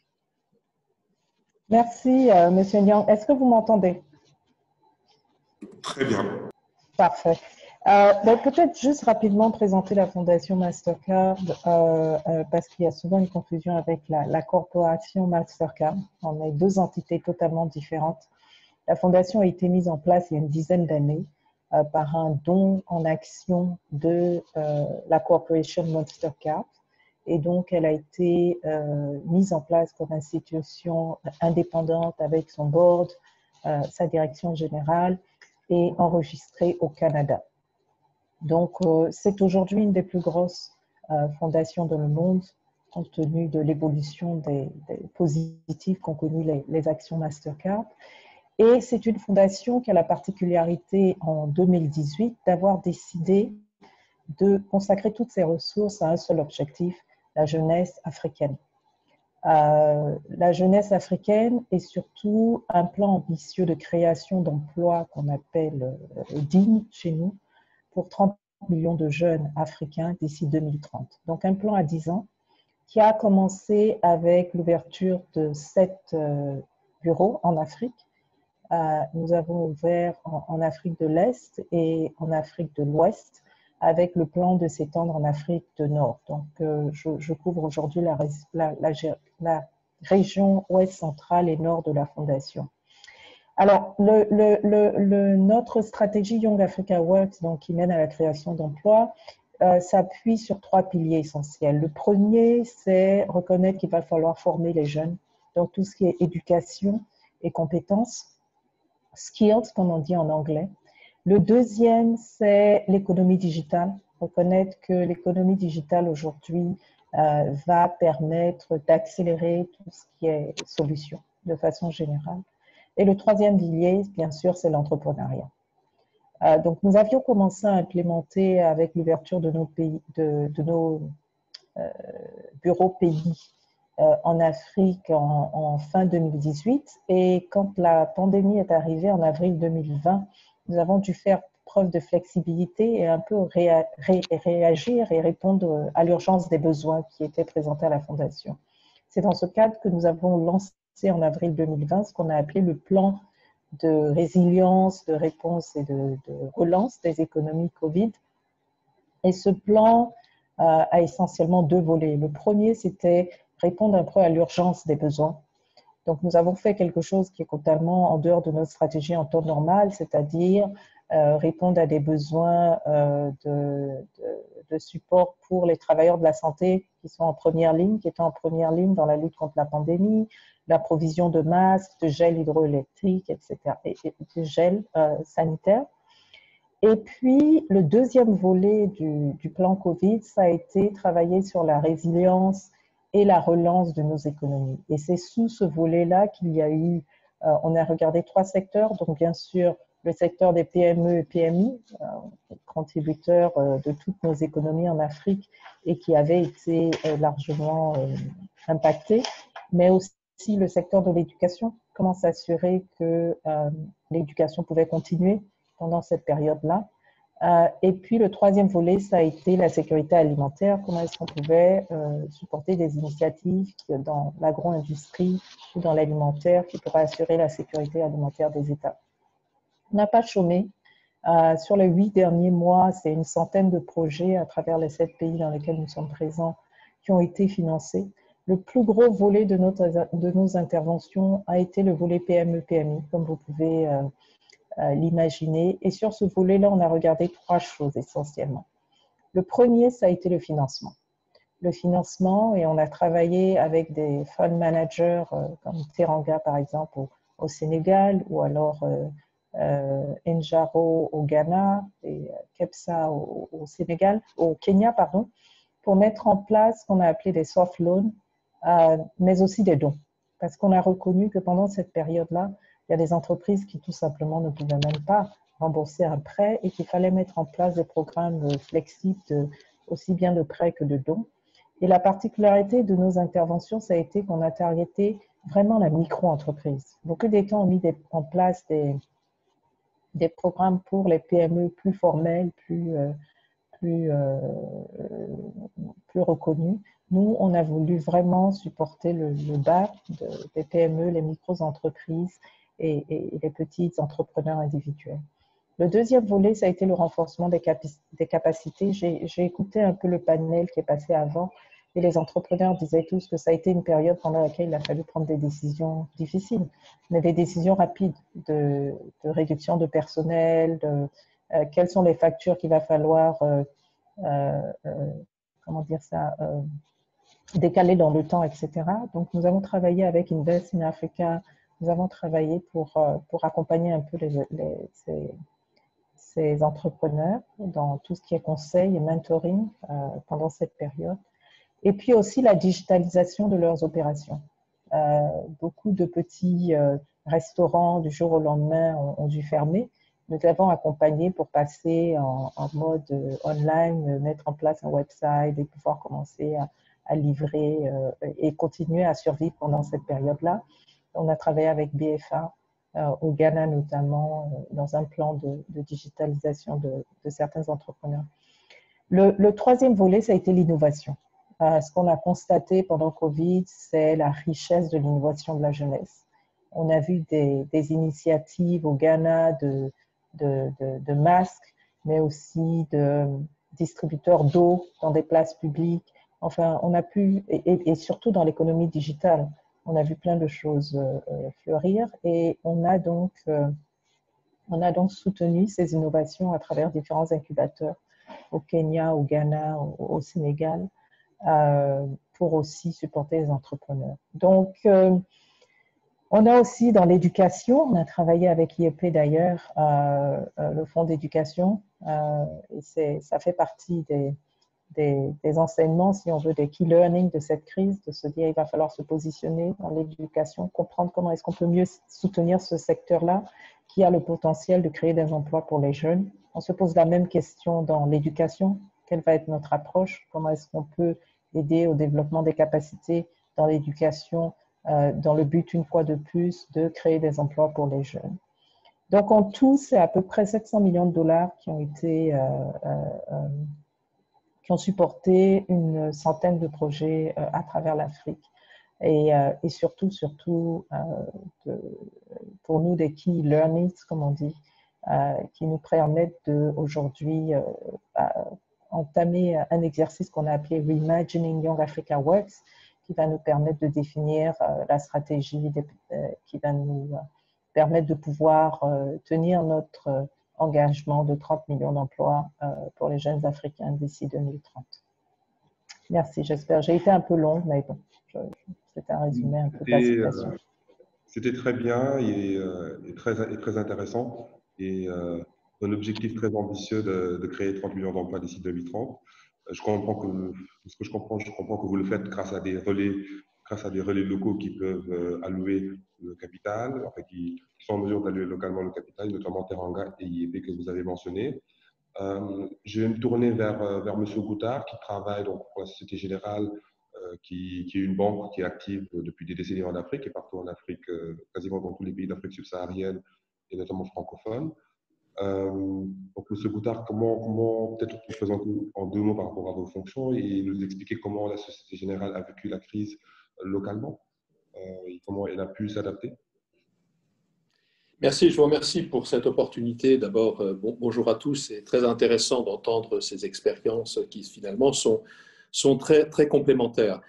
Merci, Monsieur Nyang. Est-ce que vous m'entendez? Très bien. Parfait. Peut-être juste rapidement présenter la Fondation Mastercard parce qu'il y a souvent une confusion avec la corporation Mastercard. On est deux entités totalement différentes. La Fondation a été mise en place il y a une dizaine d'années par un don en action de la corporation Mastercard. Et donc, elle a été mise en place comme institution indépendante avec son board, sa direction générale et enregistrée au Canada. Donc, c'est aujourd'hui une des plus grosses fondations dans le monde, compte tenu de l'évolution des positives qu'ont connues les actions Mastercard. Et c'est une fondation qui a la particularité en 2018 d'avoir décidé de consacrer toutes ses ressources à un seul objectif, la jeunesse africaine. La jeunesse africaine est surtout un plan ambitieux de création d'emplois qu'on appelle DIGNE chez nous, pour 30 millions de jeunes africains d'ici 2030. Donc un plan à 10 ans qui a commencé avec l'ouverture de 7 bureaux en Afrique. Nous avons ouvert en Afrique de l'Est et en Afrique de l'Ouest avec le plan de s'étendre en Afrique du Nord. Donc je couvre aujourd'hui la région ouest centrale et nord de la Fondation. Alors, notre stratégie Young Africa Works, donc, qui mène à la création d'emplois, s'appuie sur 3 piliers essentiels. Le premier, c'est reconnaître qu'il va falloir former les jeunes, donc tout ce qui est éducation et compétences, skills, comme on dit en anglais. Le deuxième, c'est l'économie digitale, reconnaître que l'économie digitale aujourd'hui va permettre d'accélérer tout ce qui est solution de façon générale. Et le troisième pilier, bien sûr, c'est l'entrepreneuriat. Donc, nous avions commencé à implémenter avec l'ouverture de nos bureaux pays en Afrique en fin 2018. Et quand la pandémie est arrivée en avril 2020, nous avons dû faire preuve de flexibilité et un peu réagir et répondre à l'urgence des besoins qui étaient présentés à la Fondation. C'est dans ce cadre que nous avons lancé en avril 2020 ce qu'on a appelé le plan de résilience, de réponse et de relance des économies Covid. Et ce plan a essentiellement 2 volets. Le premier, c'était répondre un peu à l'urgence des besoins. Donc, nous avons fait quelque chose qui est totalement en dehors de notre stratégie en temps normal, c'est-à-dire répondre à des besoins de support pour les travailleurs de la santé qui sont en première ligne, qui étaient en première ligne dans la lutte contre la pandémie, la provision de masques, de gel hydroélectrique, etc., et de gel sanitaire. Et puis, le deuxième volet du plan Covid, ça a été travailler sur la résilience et la relance de nos économies. Et c'est sous ce volet-là qu'il y a eu, on a regardé 3 secteurs, donc bien sûr, le secteur des PME et PMI, contributeurs de toutes nos économies en Afrique et qui avaient été largement impactés, mais aussi le secteur de l'éducation, comment s'assurer que l'éducation pouvait continuer pendant cette période-là. Et puis le troisième volet, ça a été la sécurité alimentaire, comment est-ce qu'on pouvait supporter des initiatives dans l'agro-industrie ou dans l'alimentaire qui pourraient assurer la sécurité alimentaire des États. On n'a pas chômé. Sur les 8 derniers mois, c'est une centaine de projets à travers les 7 pays dans lesquels nous sommes présents qui ont été financés. Le plus gros volet de nos interventions a été le volet PME-PMI, comme vous pouvez l'imaginer. Et sur ce volet-là, on a regardé 3 choses essentiellement. Le premier, ça a été le financement. Le financement, et on a travaillé avec des fund managers comme Teranga, par exemple, ou au Sénégal, ou alors Njaro au Ghana et Kepsa au Sénégal, au Kenya, pardon, pour mettre en place ce qu'on a appelé des soft loans, mais aussi des dons. Parce qu'on a reconnu que pendant cette période-là, il y a des entreprises qui tout simplement ne pouvaient même pas rembourser un prêt et qu'il fallait mettre en place des programmes flexibles, aussi bien de prêts que de dons. Et la particularité de nos interventions, ça a été qu'on a targeté vraiment la micro-entreprise. Beaucoup d'États ont mis en place des programmes pour les PME plus formels, plus reconnus. Nous, on a voulu vraiment supporter le bas des PME, les micro-entreprises et les petits entrepreneurs individuels. Le deuxième volet, ça a été le renforcement des capacités. J'ai écouté un peu le panel qui est passé avant et les entrepreneurs disaient tous que ça a été une période pendant laquelle il a fallu prendre des décisions difficiles, mais des décisions rapides de réduction de personnel, quelles sont les factures qu'il va falloir comment dire ça, décaler dans le temps, etc. Donc, nous avons travaillé avec Invest in Africa, nous avons travaillé pour accompagner un peu ces entrepreneurs dans tout ce qui est conseil et mentoring pendant cette période. Et puis aussi la digitalisation de leurs opérations. Beaucoup de petits restaurants du jour au lendemain ont dû fermer. Nous avons accompagné pour passer en mode online, mettre en place un website et pouvoir commencer à livrer et continuer à survivre pendant cette période-là. On a travaillé avec BFA au Ghana notamment dans un plan de digitalisation de certains entrepreneurs. Le troisième volet, ça a été l'innovation. Ce qu'on a constaté pendant Covid, c'est la richesse de l'innovation de la jeunesse. On a vu des initiatives au Ghana de masques, mais aussi de distributeurs d'eau dans des places publiques. Enfin, on a pu, et surtout dans l'économie digitale, on a vu plein de choses fleurir et on a donc soutenu ces innovations à travers différents incubateurs au Kenya, au Ghana, au Sénégal, pour aussi supporter les entrepreneurs. Donc, on a aussi dans l'éducation, on a travaillé avec IEP d'ailleurs, le fonds d'éducation, et ça fait partie des enseignements, si on veut, des key learning de cette crise, de se dire il va falloir se positionner dans l'éducation, comprendre comment est-ce qu'on peut mieux soutenir ce secteur-là qui a le potentiel de créer des emplois pour les jeunes. On se pose la même question dans l'éducation. Quelle va être notre approche? Comment est-ce qu'on peut aider au développement des capacités dans l'éducation dans le but, une fois de plus, de créer des emplois pour les jeunes. Donc, en tout, c'est à peu près 700 millions de dollars qui ont été qui ont supporté une centaine de projets à travers l'Afrique. Et surtout, pour nous, des key learnings, comme on dit, qui nous permettent aujourd'hui entamer un exercice qu'on a appelé Reimagining Young Africa Works, qui va nous permettre de définir la stratégie, qui va nous permettre de pouvoir tenir notre engagement de 30 millions d'emplois pour les jeunes Africains d'ici 2030. Merci, j'espère. J'ai été un peu longue, mais bon, c'était un résumé un peu de la situation. C'était très bien et très intéressant. Et un objectif très ambitieux de créer 30 millions d'emplois d'ici 2030. Je comprends que vous le faites grâce à des relais locaux qui peuvent allouer le capital, enfin, qui sont en mesure d'allouer localement le capital, notamment Teranga et IEP que vous avez mentionné. Je vais me tourner vers M. Goutard qui travaille donc, pour la Société Générale, qui est une banque qui est active depuis des décennies en Afrique et partout en Afrique, quasiment dans tous les pays d'Afrique subsaharienne et notamment francophone. Donc, M. Goutard, comment peut-être vous présenter en 2 mots par rapport à vos fonctions et nous expliquer comment la Société Générale a vécu la crise localement et comment elle a pu s'adapter? Merci, je vous remercie pour cette opportunité. D'abord, bonjour à tous. C'est très intéressant d'entendre ces expériences qui finalement sont très, très complémentaires.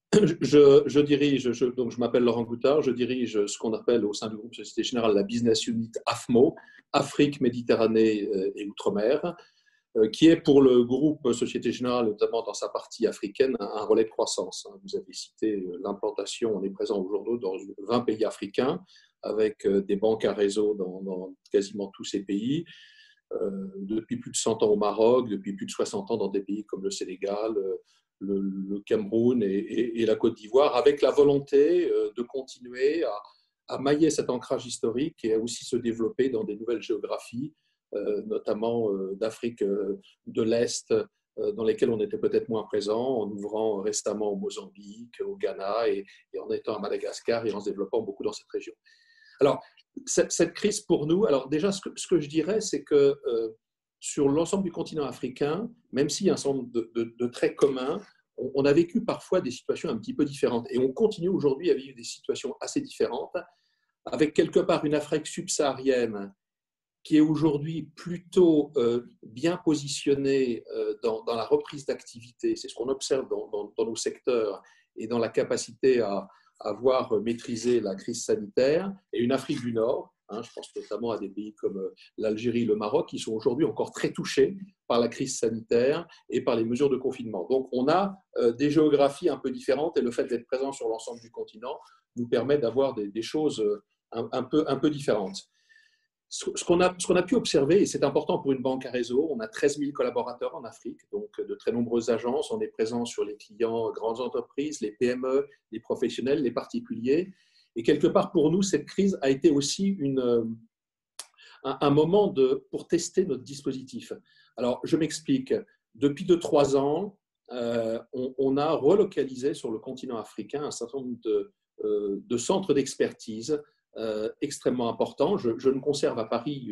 Je m'appelle Laurent Goutard, je dirige ce qu'on appelle au sein du groupe Société Générale la Business Unit AFMO, Afrique, Méditerranée et Outre-mer. qui est pour le groupe Société Générale, notamment dans sa partie africaine, un relais de croissance. Vous avez cité l'implantation, on est présent aujourd'hui dans 20 pays africains, avec des banques à réseau dans quasiment tous ces pays, depuis plus de 100 ans au Maroc, depuis plus de 60 ans dans des pays comme le Sénégal, le Cameroun et la Côte d'Ivoire, avec la volonté de continuer à mailler cet ancrage historique et à aussi se développer dans des nouvelles géographies, notamment d'Afrique de l'Est, dans lesquelles on était peut-être moins présent, en ouvrant récemment au Mozambique, au Ghana et en étant à Madagascar et en se développant beaucoup dans cette région. Alors, cette crise pour nous, alors déjà, ce que je dirais, c'est que sur l'ensemble du continent africain, même s'il y a un certain nombre de traits communs, on a vécu parfois des situations un petit peu différentes. Et on continue aujourd'hui à vivre des situations assez différentes, avec quelque part une Afrique subsaharienne qui est aujourd'hui plutôt bien positionnée dans la reprise d'activité. C'est ce qu'on observe dans nos secteurs et dans la capacité à avoir maîtrisé la crise sanitaire, et une Afrique du Nord, je pense notamment à des pays comme l'Algérie, le Maroc, qui sont aujourd'hui encore très touchés par la crise sanitaire et par les mesures de confinement. Donc on a des géographies un peu différentes, et le fait d'être présent sur l'ensemble du continent nous permet d'avoir des choses un peu différentes. Ce qu'on a pu observer, et c'est important pour une banque à réseau, on a 13 000 collaborateurs en Afrique, donc de très nombreuses agences. On est présent sur les clients, grandes entreprises, les PME, les professionnels, les particuliers. Et quelque part, pour nous, cette crise a été aussi un moment pour tester notre dispositif. Alors, je m'explique. Depuis 2-3 ans, on a relocalisé sur le continent africain un certain nombre de centres d'expertise extrêmement important. Je ne conserve à Paris,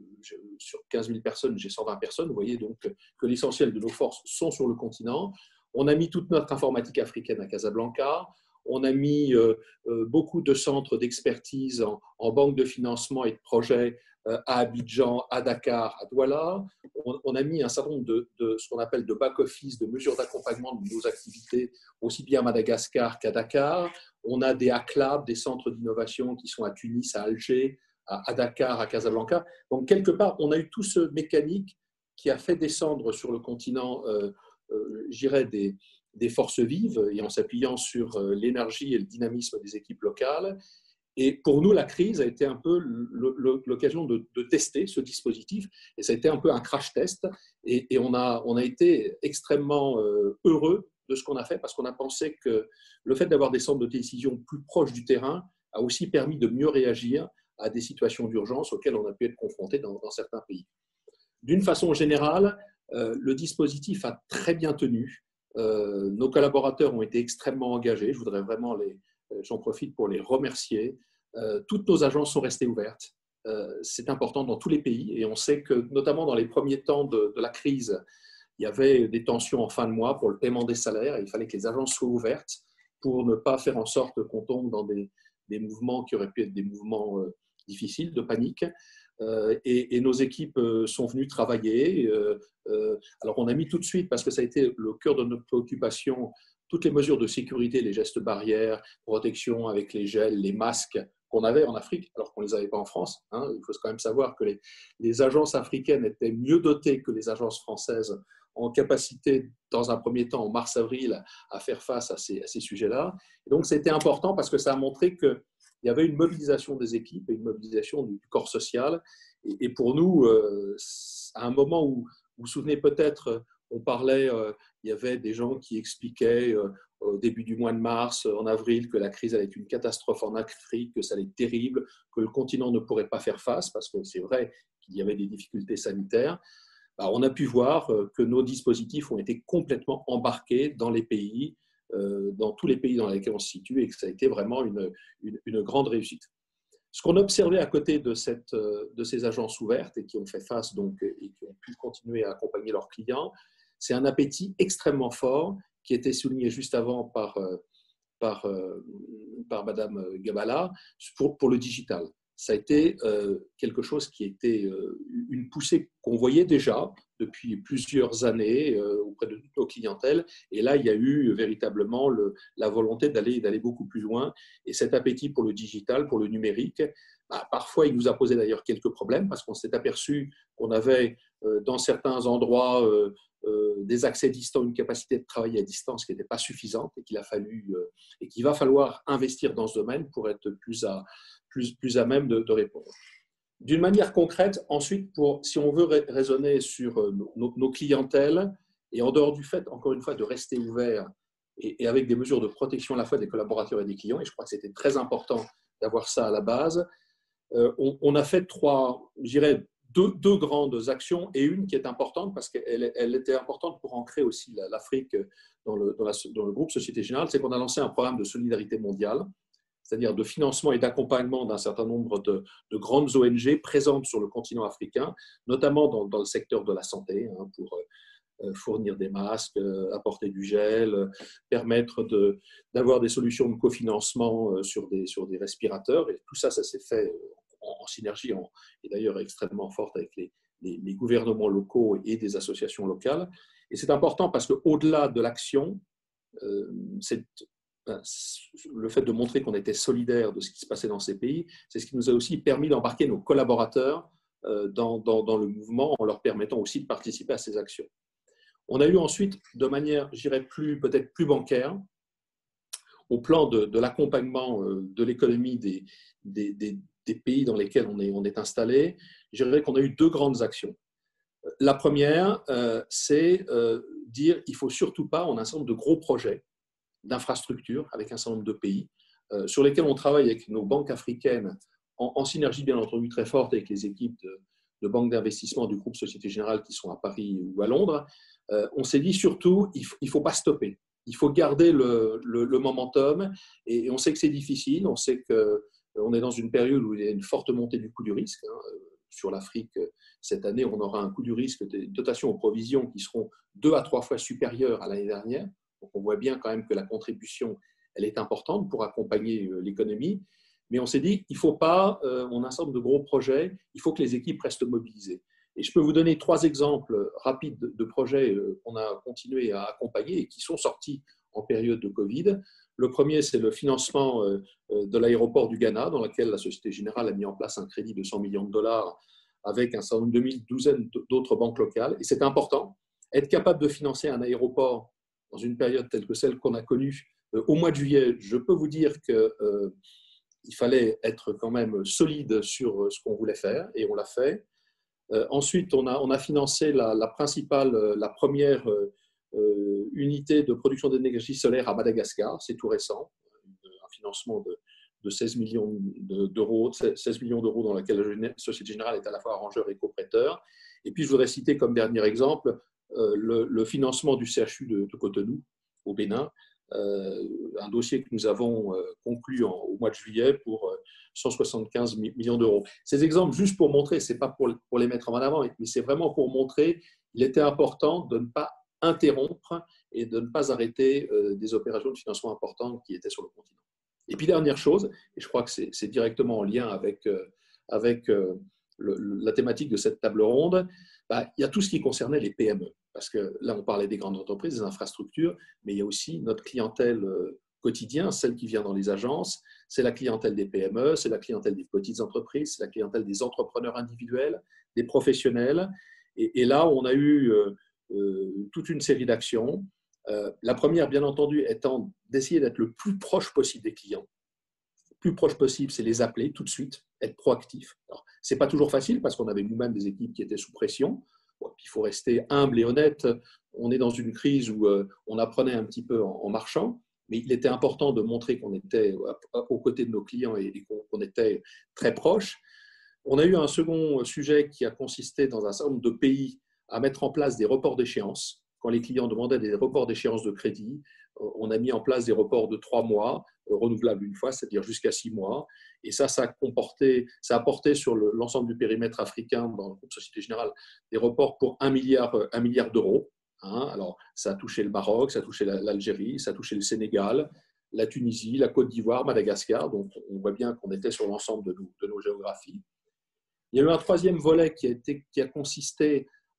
sur 15 000 personnes, j'ai 120 personnes. Vous voyez donc que l'essentiel de nos forces sont sur le continent. On a mis toute notre informatique africaine à Casablanca. On a mis beaucoup de centres d'expertise en banque de financement et de projets à Abidjan, à Dakar, à Douala. On a mis un certain nombre de ce qu'on appelle de back-office, de mesures d'accompagnement de nos activités, aussi bien à Madagascar qu'à Dakar. On a des hack labs, des centres d'innovation qui sont à Tunis, à Alger, à Dakar, à Casablanca. Donc, quelque part, on a eu tout ce mécanique qui a fait descendre sur le continent, je dirais, des forces vives, et en s'appuyant sur l'énergie et le dynamisme des équipes locales. Et pour nous, la crise a été un peu l'occasion de tester ce dispositif, et ça a été un peu un crash test, et on a été extrêmement heureux de ce qu'on a fait, parce qu'on a pensé que le fait d'avoir des centres de décision plus proches du terrain a aussi permis de mieux réagir à des situations d'urgence auxquelles on a pu être confronté dans certains pays. D'une façon générale, le dispositif a très bien tenu. Nos collaborateurs ont été extrêmement engagés. Je voudrais vraiment j'en profite pour les remercier. Toutes nos agences sont restées ouvertes. C'est important dans tous les pays, et on sait que notamment dans les premiers temps de la crise, il y avait des tensions en fin de mois pour le paiement des salaires, et il fallait que les agences soient ouvertes pour ne pas faire en sorte qu'on tombe dans des mouvements qui auraient pu être des mouvements difficiles, de panique. Et nos équipes sont venues travailler. Alors on a mis tout de suite, parce que ça a été le cœur de notre préoccupation, toutes les mesures de sécurité, les gestes barrières, protection avec les gels, les masques qu'on avait en Afrique, alors qu'on ne les avait pas en France. Il faut quand même savoir que les agences africaines étaient mieux dotées que les agences françaises en capacité, dans un premier temps, en mars-avril, à faire face à ces sujets-là. Et donc, c'était important parce que ça a montré qu'il y avait une mobilisation des équipes et une mobilisation du corps social. Et pour nous, à un moment où, vous vous souvenez peut-être, on parlait, il y avait des gens qui expliquaient au début du mois de mars, en avril, que la crise allait être une catastrophe en Afrique, que ça allait être terrible, que le continent ne pourrait pas faire face, parce que c'est vrai qu'il y avait des difficultés sanitaires. On a pu voir que nos dispositifs ont été complètement embarqués dans les pays, dans tous les pays dans lesquels on se situe, et que ça a été vraiment une grande réussite. Ce qu'on a observé à côté de ces agences ouvertes et qui ont fait face donc, et qui ont pu continuer à accompagner leurs clients, c'est un appétit extrêmement fort qui était souligné juste avant par Madame Gabala pour le digital. Ça a été quelque chose qui était une poussée qu'on voyait déjà depuis plusieurs années auprès de nos clientèles. Et là, il y a eu véritablement la volonté d'aller beaucoup plus loin. Et cet appétit pour le digital, pour le numérique, parfois, il nous a posé d'ailleurs quelques problèmes parce qu'on s'est aperçu qu'on avait dans certains endroits des accès distants, une capacité de travailler à distance qui n'était pas suffisante et qu'il va falloir investir dans ce domaine pour être plus à même de répondre. D'une manière concrète, ensuite, si on veut raisonner sur nos clientèles, et en dehors du fait, encore une fois, de rester ouvert et avec des mesures de protection à la fois des collaborateurs et des clients, et je crois que c'était très important d'avoir ça à la base, on a fait deux grandes actions, et une qui est importante parce qu'elle était importante pour ancrer aussi l'Afrique dans le groupe Société Générale, c'est qu'on a lancé un programme de solidarité mondiale, c'est-à-dire de financement et d'accompagnement d'un certain nombre de grandes ONG présentes sur le continent africain, notamment dans le secteur de la santé, pour fournir des masques, apporter du gel, permettre d'avoir des solutions de cofinancement sur des respirateurs. Et tout ça, ça s'est fait en synergie, et d'ailleurs extrêmement forte avec les gouvernements locaux et des associations locales. Et c'est important parce qu'au-delà de l'action, le fait de montrer qu'on était solidaire de ce qui se passait dans ces pays, c'est ce qui nous a aussi permis d'embarquer nos collaborateurs dans le mouvement en leur permettant aussi de participer à ces actions. On a eu ensuite, de manière, je dirais, peut-être plus bancaire, au plan de l'accompagnement de l'économie des pays dans lesquels on est installé, je dirais qu'on a eu deux grandes actions. La première, c'est dire qu'il ne faut surtout pas, on a un certain nombre de gros projets d'infrastructures avec un certain nombre de pays sur lesquels on travaille avec nos banques africaines en synergie bien entendu très forte avec les équipes de banques d'investissement du groupe Société Générale qui sont à Paris ou à Londres. On s'est dit surtout, il ne faut pas stopper. Il faut garder le momentum et on sait que c'est difficile. On sait qu'on est dans une période où il y a une forte montée du coût du risque. Sur l'Afrique, cette année, on aura un coût du risque des dotations aux provisions qui seront 2 à 3 fois supérieurs à l'année dernière. Donc, on voit bien quand même que la contribution, elle est importante pour accompagner l'économie. Mais on s'est dit, il ne faut pas, on a un certain nombre de gros projets, il faut que les équipes restent mobilisées. Et je peux vous donner 3 exemples rapides de projets qu'on a continué à accompagner et qui sont sortis en période de Covid. Le premier, c'est le financement de l'aéroport du Ghana, dans lequel la Société Générale a mis en place un crédit de 100 millions de dollars avec un certain nombre de douzaines d'autres banques locales. Et c'est important, être capable de financer un aéroport dans une période telle que celle qu'on a connue au mois de juillet. Je peux vous dire qu'il fallait être quand même solide sur ce qu'on voulait faire, et on l'a fait. Ensuite, on a financé la première unité de production d'énergie solaire à Madagascar, c'est tout récent, un financement de 16 millions d'euros dans lequel la Société Générale est à la fois arrangeur et coprêteur. Et puis, je voudrais citer comme dernier exemple le financement du CHU de Cotonou, au Bénin, un dossier que nous avons conclu au mois de juillet pour 175 millions d'euros. Ces exemples, juste pour montrer, ce n'est pas pour les mettre en avant, mais c'est vraiment pour montrer qu'il était important de ne pas interrompre et de ne pas arrêter des opérations de financement importantes qui étaient sur le continent. Et puis, dernière chose, et je crois que c'est directement en lien avec la thématique de cette table ronde, il y a tout ce qui concernait les PME. Parce que là, on parlait des grandes entreprises, des infrastructures, mais il y a aussi notre clientèle quotidienne, celle qui vient dans les agences, c'est la clientèle des PME, c'est la clientèle des petites entreprises, c'est la clientèle des entrepreneurs individuels, des professionnels. Et là, on a eu toute une série d'actions. La première, bien entendu, étant d'essayer d'être le plus proche possible des clients. Le plus proche possible, c'est les appeler tout de suite, être proactif. Ce n'est pas toujours facile parce qu'on avait nous-mêmes des équipes qui étaient sous pression. Bon, il faut rester humble et honnête. On est dans une crise où on apprenait un petit peu en marchant, mais il était important de montrer qu'on était aux côtés de nos clients et qu'on était très proches. On a eu un second sujet qui a consisté dans un certain nombre de pays à mettre en place des reports d'échéance. Quand les clients demandaient des reports d'échéance de crédit, on a mis en place des reports de 3 mois, renouvelables une fois, c'est-à-dire jusqu'à 6 mois. Et ça apportait sur l'ensemble du périmètre africain, dans le groupe Société Générale, des reports pour 1 milliard d'euros. Alors, ça a touché le Maroc, ça a touché l'Algérie, ça a touché le Sénégal, la Tunisie, la Côte d'Ivoire, Madagascar. Donc, on voit bien qu'on était sur l'ensemble de nos géographies. Il y a eu un troisième volet qui a consisté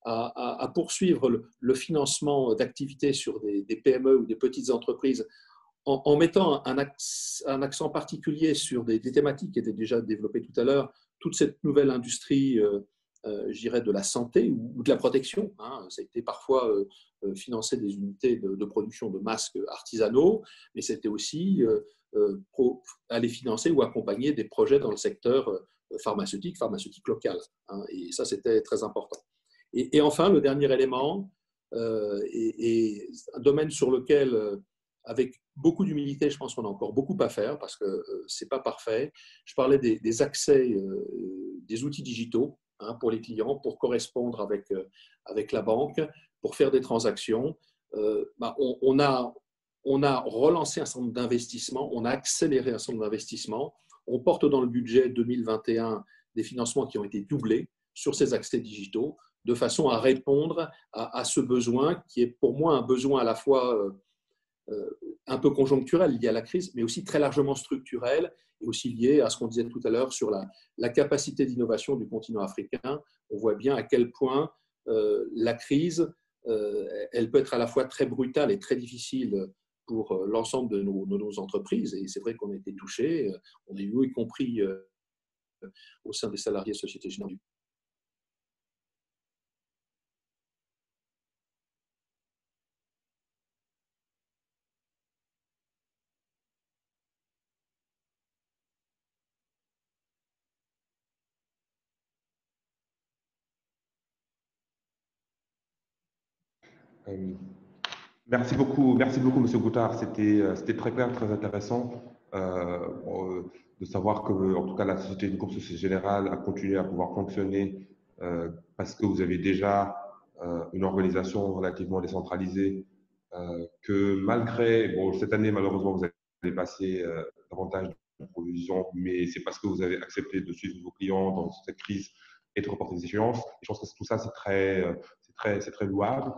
à poursuivre le financement d'activités sur des PME ou des petites entreprises en mettant un accent particulier sur des thématiques qui étaient déjà développées tout à l'heure, toute cette nouvelle industrie, je dirais, de la santé ou de la protection. Ça a été parfois financer des unités de production de masques artisanaux, mais c'était aussi aller financer ou accompagner des projets dans le secteur pharmaceutique local. Et ça, c'était très important. Et enfin, le dernier élément est un domaine sur lequel, avec beaucoup d'humilité, je pense qu'on a encore beaucoup à faire parce que ce n'est pas parfait. Je parlais des accès, des outils digitaux pour les clients, pour correspondre avec la banque, pour faire des transactions. On a relancé un certain nombre d'investissements, on a accéléré un certain nombre d'investissements. On porte dans le budget 2021 des financements qui ont été doublés sur ces accès digitaux, de façon à répondre à ce besoin qui est pour moi un besoin à la fois un peu conjoncturel lié à la crise, mais aussi très largement structurel et aussi lié à ce qu'on disait tout à l'heure sur la capacité d'innovation du continent africain. On voit bien à quel point la crise, elle peut être à la fois très brutale et très difficile pour l'ensemble de nos entreprises. Et c'est vrai qu'on a été touchés, on a eu, y compris au sein des salariés Société Générale. Merci beaucoup, Monsieur Goutard. C'était très clair, très intéressant de savoir que, en tout cas, la Société Générale a continué à pouvoir fonctionner parce que vous avez déjà une organisation relativement décentralisée, que malgré, cette année, malheureusement, vous avez passé davantage de provisions, mais c'est parce que vous avez accepté de suivre vos clients dans cette crise et de reporter des échéances. Et je pense que tout ça, c'est très louable.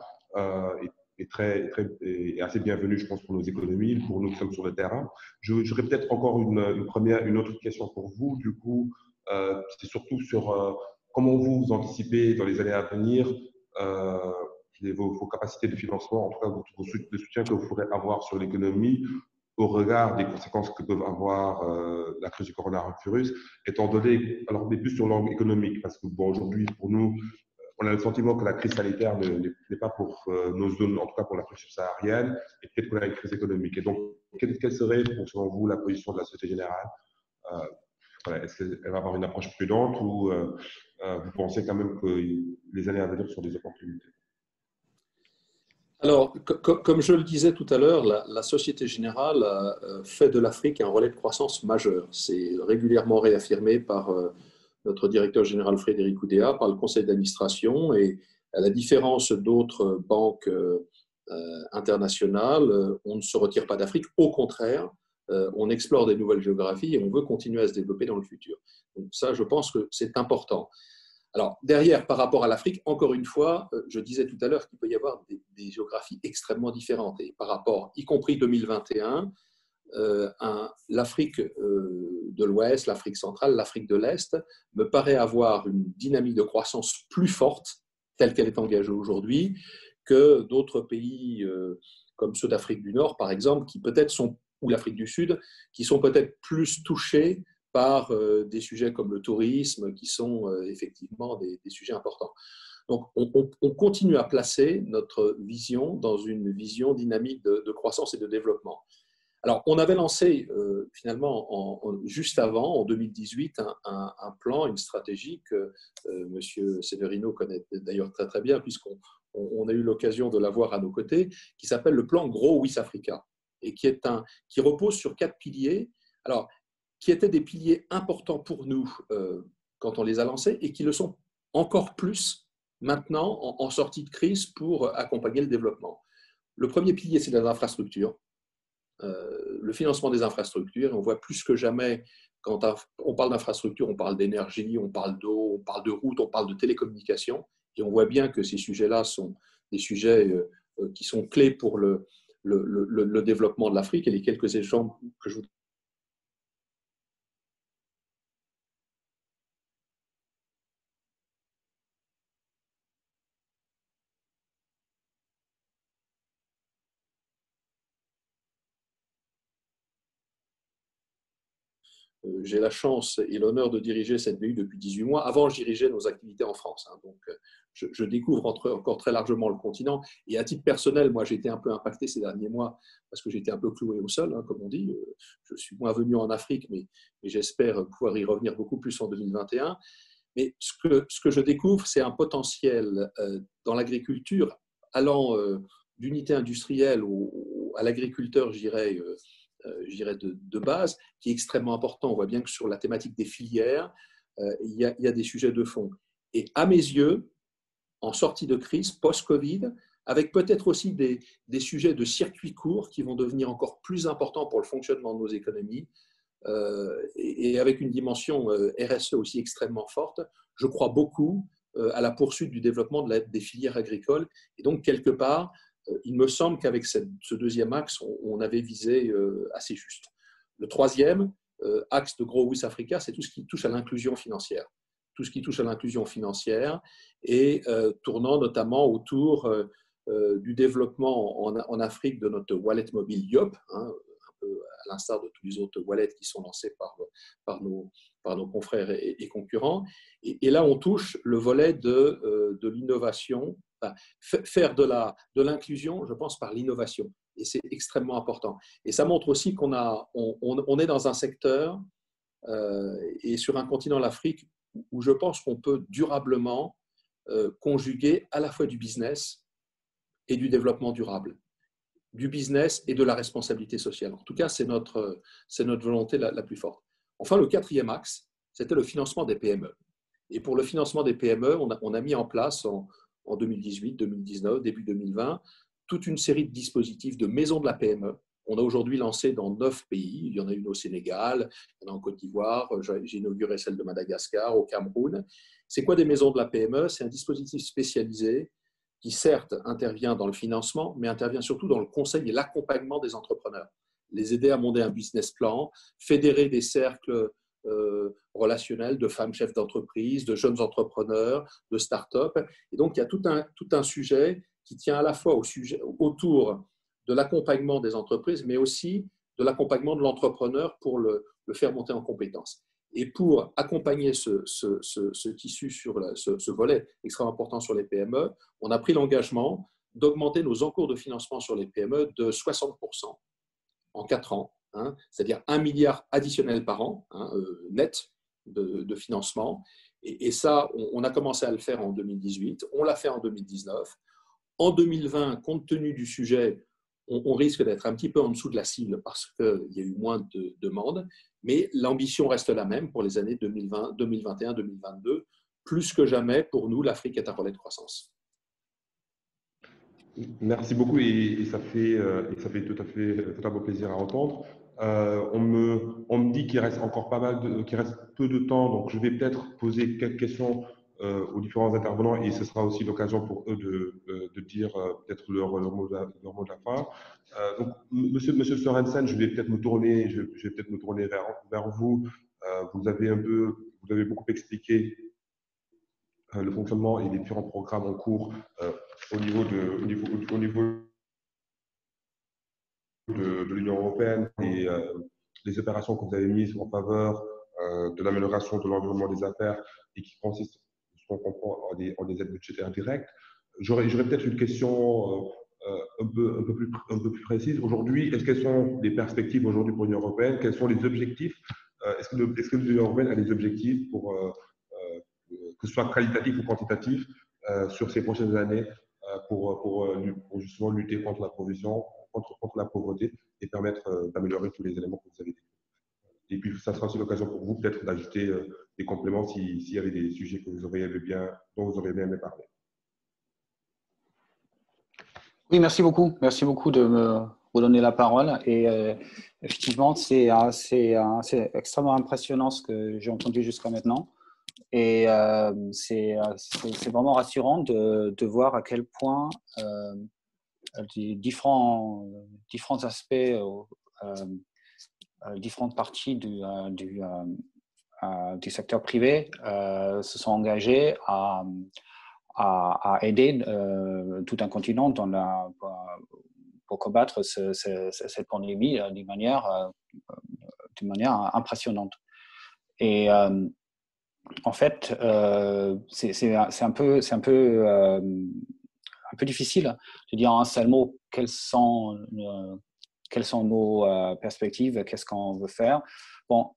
Et assez bienvenue, je pense, pour nos économies, pour nous qui sommes sur le terrain. J'aurais peut-être encore une autre question pour vous. Du coup, c'est surtout sur comment vous anticipez dans les années à venir vos capacités de financement, en tout cas le soutien que vous pourrez avoir sur l'économie au regard des conséquences que peuvent avoir la crise du coronavirus, étant donné, alors mais plus sur l'angle économique, parce que aujourd'hui, pour nous, on a le sentiment que la crise sanitaire n'est pas pour nos zones, en tout cas pour l'Afrique subsaharienne, et peut-être qu'on a une crise économique. Et donc, quelle serait, selon vous, la position de la Société Générale Est-ce qu'elle va avoir une approche prudente ou vous pensez quand même que les années à venir sont des opportunités? Alors, comme je le disais tout à l'heure, la Société Générale fait de l'Afrique un relais de croissance majeur. C'est régulièrement réaffirmé par notre directeur général Frédéric Oudéa, par le conseil d'administration, et à la différence d'autres banques internationales, on ne se retire pas d'Afrique. Au contraire, on explore des nouvelles géographies et on veut continuer à se développer dans le futur. Donc ça, je pense que c'est important. Alors, derrière, par rapport à l'Afrique, encore une fois, je disais tout à l'heure qu'il peut y avoir des géographies extrêmement différentes. Et par rapport, y compris 2021, l'Afrique de l'Ouest, l'Afrique centrale, l'Afrique de l'Est me paraît avoir une dynamique de croissance plus forte, telle qu'elle est engagée aujourd'hui, que d'autres pays comme ceux d'Afrique du Nord, par exemple, qui peut-être sont, ou l'Afrique du Sud, qui sont peut-être plus touchés par des sujets comme le tourisme, qui sont effectivement des sujets importants. Donc, on continue à placer notre vision dans une vision dynamique de croissance et de développement. Alors, on avait lancé finalement juste avant, en 2018, un plan, une stratégie que M. Severino connaît d'ailleurs très très bien, puisqu'on a eu l'occasion de l'avoir à nos côtés, qui s'appelle le plan Grow with Africa, et qui repose sur 4 piliers. Alors, qui étaient des piliers importants pour nous quand on les a lancés et qui le sont encore plus maintenant en sortie de crise pour accompagner le développement. Le premier pilier, c'est les infrastructures, le financement des infrastructures. On voit plus que jamais, quand on parle d'infrastructures, on parle d'énergie, on parle d'eau, on parle de routes, on parle de télécommunications. Et on voit bien que ces sujets-là sont des sujets qui sont clés pour le développement de l'Afrique. Et les quelques exemples que je vous j'ai la chance et l'honneur de diriger cette BU depuis 18 mois. Avant, je dirigeais nos activités en France. Donc, je découvre encore très largement le continent. Et à titre personnel, moi, j'ai été un peu impacté ces derniers mois parce que j'étais un peu cloué au sol, comme on dit. Je suis moins venu en Afrique, mais j'espère pouvoir y revenir beaucoup plus en 2021. Mais ce que je découvre, c'est un potentiel dans l'agriculture allant d'unité industrielle à l'agriculteur, je dirais, de base, qui est extrêmement important. On voit bien que sur la thématique des filières, il y a des sujets de fond. Et à mes yeux, en sortie de crise, post-Covid, avec peut-être aussi des sujets de circuits courts qui vont devenir encore plus importants pour le fonctionnement de nos économies, et avec une dimension RSE aussi extrêmement forte, je crois beaucoup à la poursuite du développement des filières agricoles. Et donc, quelque part, il me semble qu'avec ce deuxième axe, on avait visé assez juste. Le troisième axe de Grow with Africa, c'est tout ce qui touche à l'inclusion financière. Tout ce qui touche à l'inclusion financière et tournant notamment autour du développement en Afrique de notre wallet mobile YOP, un peu à l'instar de tous les autres wallets qui sont lancés par nos confrères et concurrents. Et là, on touche le volet de l'innovation, enfin, faire de l'inclusion, je pense, par l'innovation. Et c'est extrêmement important. Et ça montre aussi qu'on est dans un secteur et sur un continent, l'Afrique, où je pense qu'on peut durablement conjuguer à la fois du business et du développement durable, du business et de la responsabilité sociale. En tout cas, c'est notre volonté la plus forte. Enfin, le quatrième axe, c'était le financement des PME. Et pour le financement des PME, on a mis en place en 2018, 2019, début 2020, toute une série de dispositifs de maisons de la PME. On a aujourd'hui lancé dans 9 pays. Il y en a une au Sénégal, il y en a en Côte d'Ivoire, j'ai inauguré celle de Madagascar, au Cameroun. C'est quoi des maisons de la PME? C'est un dispositif spécialisé qui certes intervient dans le financement, mais intervient surtout dans le conseil et l'accompagnement des entrepreneurs. Les aider à monter un business plan, fédérer des cercles relationnels de femmes chefs d'entreprise, de jeunes entrepreneurs, de start-up. Et donc, il y a tout un sujet qui tient à la fois autour de l'accompagnement des entreprises, mais aussi de l'accompagnement de l'entrepreneur pour le faire monter en compétences. Et pour accompagner ce tissu sur ce volet extrêmement important sur les PME, on a pris l'engagement d'augmenter nos encours de financement sur les PME de 60% en 4 ans, c'est-à-dire 1 milliard additionnel par an, net de financement. Et ça, on a commencé à le faire en 2018, on l'a fait en 2019. En 2020, compte tenu du sujet, on risque d'être un petit peu en dessous de la cible parce qu'il y a eu moins de demandes, mais l'ambition reste la même pour les années 2020, 2021, 2022. Plus que jamais, pour nous, l'Afrique est un relais de croissance. Merci beaucoup et ça fait totalement plaisir à entendre. On me dit qu'il reste encore qu'il reste peu de temps, donc je vais peut-être poser quelques questions aux différents intervenants et ce sera aussi l'occasion pour eux de dire peut-être leur mot de la fin. Donc, Monsieur Sorensen, je vais peut-être me tourner vers vous. Vous avez beaucoup expliqué le fonctionnement et les différents programmes en cours au niveau de l'Union européenne et les opérations que vous avez mises en faveur de l'amélioration de l'environnement des affaires et qui consistent, ce qu'on comprend, en des aides budgétaires directes. J'aurais peut-être une question un peu plus précise. Aujourd'hui, quelles sont les perspectives aujourd'hui pour l'Union européenne? Quels sont les objectifs? Est-ce que l'Union européenne a des objectifs pour que ce soit qualitatif ou quantitatif sur ces prochaines années pour justement lutter contre la pauvreté et permettre d'améliorer tous les éléments que vous avez dit. Et puis, ça sera aussi l'occasion pour vous peut-être d'ajouter des compléments s'il y avait des sujets dont vous auriez bien aimé parler. Oui, merci beaucoup. Merci beaucoup de me redonner la parole. Et effectivement, c'est extrêmement impressionnant ce que j'ai entendu jusqu'à maintenant. Et c'est vraiment rassurant de voir à quel point les différents aspects, différentes parties du secteur privé se sont engagés à aider tout un continent pour combattre cette pandémie d'une manière impressionnante. Et en fait, c'est un peu difficile de dire en un seul mot quelles sont nos perspectives, qu'est-ce qu'on veut faire. Bon,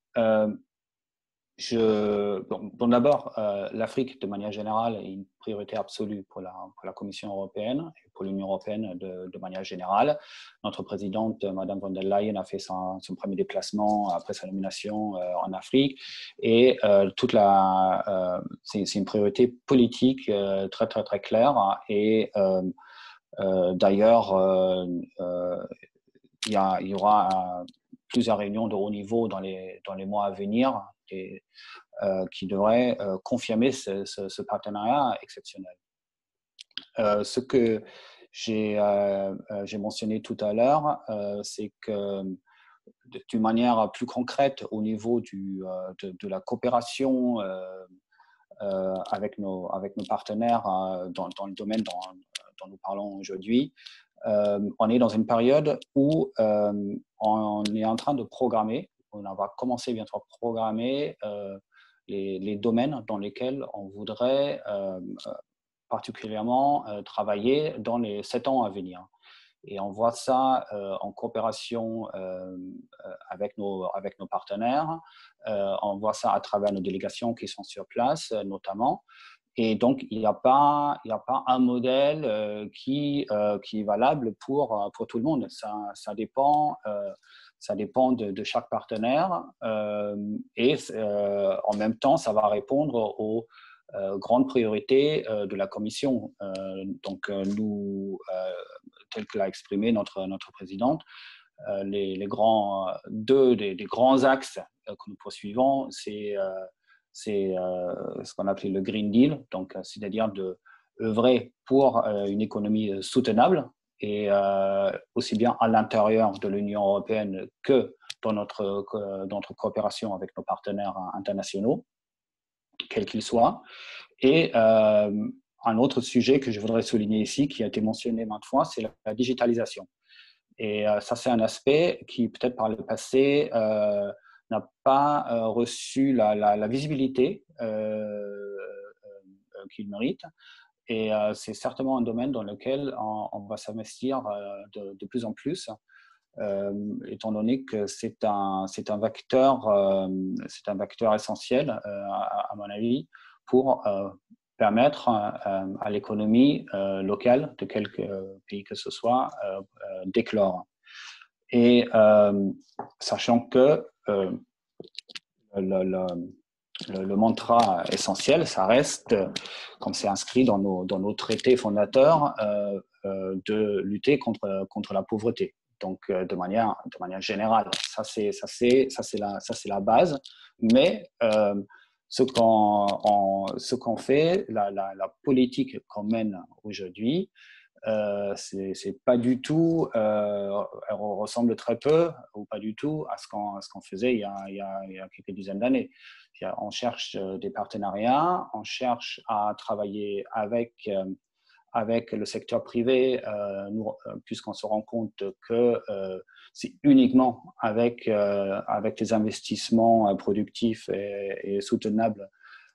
d'abord, l'Afrique, de manière générale, est une priorité absolue pour la Commission européenne et pour l'Union européenne de manière générale. Notre présidente, Madame von der Leyen, a fait son premier déplacement après sa nomination en Afrique. Et c'est une priorité politique très, très, très claire. Et d'ailleurs, il y aura plusieurs réunions de haut niveau dans les mois à venir qui devraient confirmer ce partenariat exceptionnel. Ce que j'ai mentionné tout à l'heure, c'est que d'une manière plus concrète au niveau de la coopération avec nos partenaires dans le domaine dont nous parlons aujourd'hui, on est dans une période où on est en train de programmer, on va commencer bientôt à programmer les domaines dans lesquels on voudrait particulièrement travailler dans les 7 ans à venir. Et on voit ça en coopération avec nos partenaires, on voit ça à travers nos délégations qui sont sur place notamment. Et donc, il n'y a pas un modèle qui est valable pour tout le monde. Ça dépend de chaque partenaire et en même temps, ça va répondre aux grandes priorités de la Commission. Donc, nous, tel que l'a exprimé notre présidente, les deux des grands axes que nous poursuivons, c'est ce qu'on appelle le Green Deal, donc c'est-à-dire d'œuvrer pour une économie soutenable et aussi bien à l'intérieur de l'Union européenne que dans notre coopération avec nos partenaires internationaux, quels qu'ils soient. Et un autre sujet que je voudrais souligner ici, qui a été mentionné maintes fois, c'est la digitalisation. Et ça, c'est un aspect qui, peut-être par le passé, n'a pas reçu la visibilité qu'il mérite. Et c'est certainement un domaine dans lequel on va s'investir de plus en plus, étant donné que c'est un vecteur essentiel, à mon avis, pour permettre à l'économie locale de quelque pays que ce soit d'éclore. Et sachant que le mantra essentiel, ça reste, comme c'est inscrit dans nos traités fondateurs, de lutter contre la pauvreté. Donc, de manière générale, ça c'est la base. Mais ce qu'on fait, la politique qu'on mène aujourd'hui, c'est pas du tout, elle ressemble très peu ou pas du tout à ce qu'on faisait il y a quelques dizaines d'années. On cherche des partenariats, on cherche à travailler avec le secteur privé, puisqu'on se rend compte que c'est uniquement avec des investissements productifs et soutenables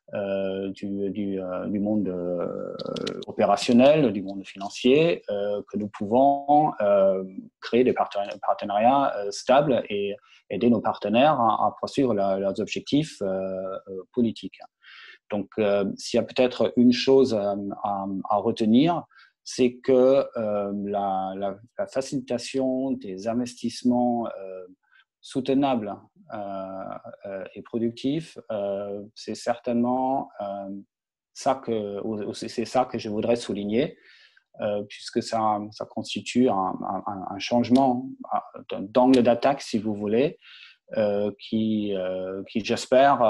du monde opérationnel, du monde financier, que nous pouvons créer des partenariats stables et aider nos partenaires à poursuivre leurs objectifs politiques. Donc, s'il y a peut-être une chose à retenir, c'est que la facilitation des investissements soutenables et productifs, c'est certainement ça que je voudrais souligner, puisque ça constitue un changement d'angle d'attaque, si vous voulez, qui j'espère,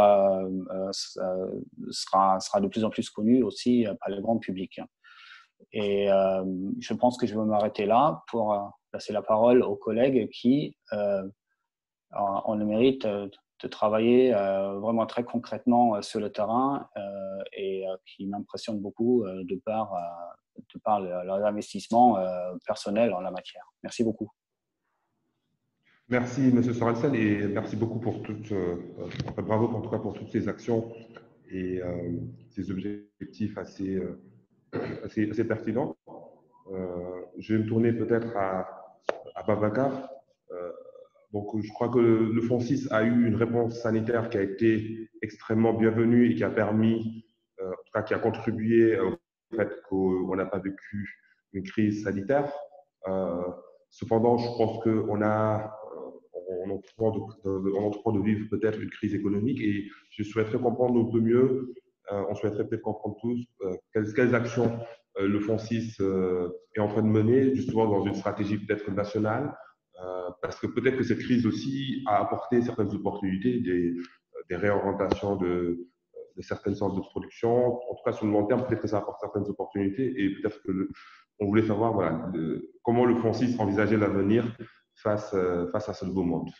sera de plus en plus connu aussi par le grand public. Et je pense que je vais m'arrêter là pour passer la parole aux collègues qui ont le mérite de travailler vraiment très concrètement sur le terrain et qui m'impressionnent beaucoup de par leurs investissements personnels en la matière. Merci beaucoup. Merci, M. Sorensen, et merci beaucoup pour toutes, bravo en tout cas pour toutes ces actions et ces objectifs assez pertinents. Je vais me tourner peut-être à Babacar. Donc, je crois que le FONSIS a eu une réponse sanitaire qui a été extrêmement bienvenue et qui a permis, en tout cas, qui a contribué au fait qu'on n'a pas vécu une crise sanitaire. Cependant, je pense qu'on on entreprend de vivre peut-être une crise économique et je souhaiterais comprendre un peu mieux, on souhaiterait peut-être comprendre tous quelles actions le FONSIS est en train de mener, justement dans une stratégie peut-être nationale, parce que peut-être que cette crise aussi a apporté certaines opportunités, des réorientations de certaines sortes de production. En tout cas, sur le long terme, peut-être que ça apporte certaines opportunités et peut-être que on voulait savoir voilà, comment le FONSIS envisageait l'avenir face à ce nouveau monde.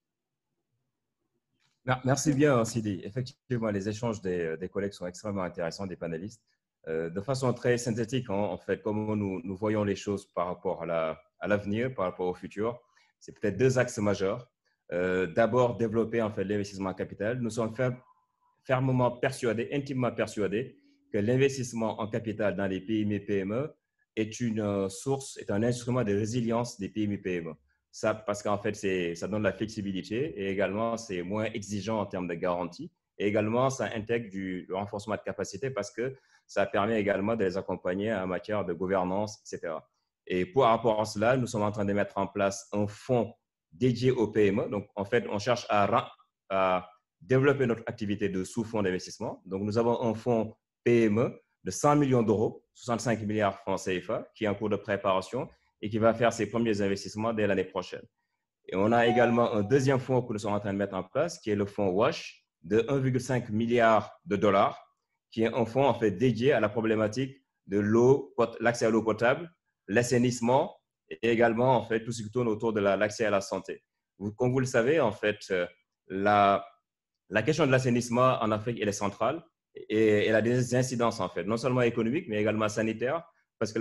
Merci bien, Sidi. Effectivement, les échanges des collègues sont extrêmement intéressants, des panélistes. De façon très synthétique, en fait, comment nous voyons les choses par rapport à l'avenir, par rapport au futur, c'est peut-être deux axes majeurs. D'abord, développer en fait, l'investissement en capital. Nous sommes fermement persuadés, intimement persuadés que l'investissement en capital dans les PME est une source, est un instrument de résilience des PME. Ça, parce qu'en fait, ça donne la flexibilité et également, c'est moins exigeant en termes de garantie. Et également, ça intègre du renforcement de capacité parce que ça permet également de les accompagner en matière de gouvernance, etc. Et pour rapport à cela, nous sommes en train de mettre en place un fonds dédié aux PME. Donc, en fait, on cherche à développer notre activité de sous-fonds d'investissement. Donc, nous avons un fonds PME de 100 millions d'euros, 65 milliards francs CFA, qui est en cours de préparation et qui va faire ses premiers investissements dès l'année prochaine. Et on a également un deuxième fonds que nous sommes en train de mettre en place, qui est le fonds WASH, de 1,5 milliard de dollars, qui est un fonds en fait dédié à la problématique de l'eau, l'accès à l'eau potable, l'assainissement et également en fait tout ce qui tourne autour de l'accès à la santé. Comme vous le savez, en fait, la question de l'assainissement en Afrique elle est centrale et elle a des incidences en fait, non seulement économiques mais également sanitaires, parce que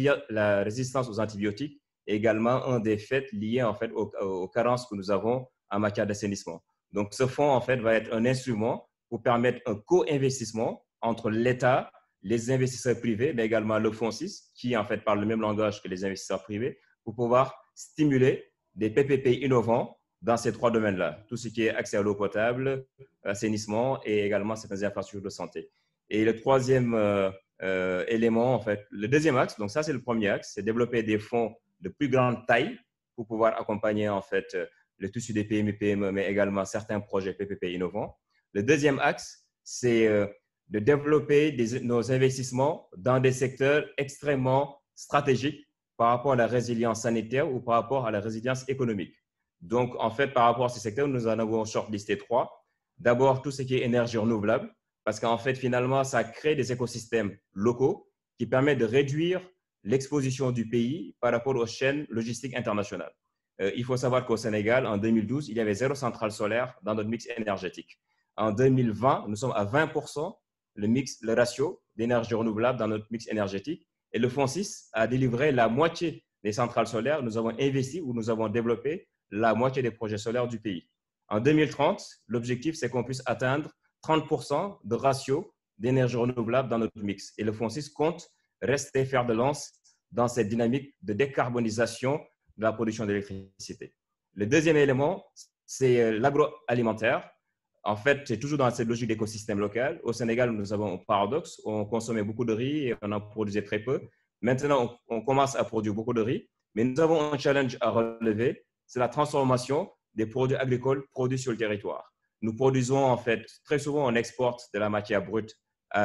la résistance aux antibiotiques est également un des faits liés en fait aux carences que nous avons en matière d'assainissement. Donc, ce fonds en fait va être un instrument pour permettre un co-investissement entre l'État, les investisseurs privés, mais également le FONSIS, qui en fait parle le même langage que les investisseurs privés, pour pouvoir stimuler des PPP innovants dans ces trois domaines-là. Tout ce qui est accès à l'eau potable, assainissement et également certaines infrastructures de santé. Et le troisième élément, en fait, le deuxième axe, donc ça c'est le premier axe, c'est développer des fonds de plus grande taille pour pouvoir accompagner en fait le tissu des PME, mais également certains projets PPP innovants. Le deuxième axe, c'est de développer nos investissements dans des secteurs extrêmement stratégiques par rapport à la résilience sanitaire ou par rapport à la résilience économique. Donc, en fait, par rapport à ces secteurs, nous en avons shortlisté 3. D'abord, tout ce qui est énergie renouvelable, parce qu'en fait, finalement, ça crée des écosystèmes locaux qui permettent de réduire l'exposition du pays par rapport aux chaînes logistiques internationales. Il faut savoir qu'au Sénégal, en 2012, il y avait 0 centrale solaire dans notre mix énergétique. En 2020, nous sommes à 20% le ratio d'énergie renouvelable dans notre mix énergétique. Et le FONSIS a délivré la moitié des centrales solaires. Nous avons investi ou nous avons développé la moitié des projets solaires du pays. En 2030, l'objectif, c'est qu'on puisse atteindre 30% de ratio d'énergie renouvelable dans notre mix. Et le FONSIS compte rester fer de lance dans cette dynamique de décarbonisation de la production d'électricité. Le deuxième élément, c'est l'agroalimentaire. En fait, c'est toujours dans cette logique d'écosystème local. Au Sénégal, nous avons un paradoxe. On consommait beaucoup de riz et on en produisait très peu. Maintenant, on commence à produire beaucoup de riz, mais nous avons un challenge à relever, c'est la transformation des produits agricoles produits sur le territoire. Nous produisons, en fait, très souvent, on exporte de la matière brute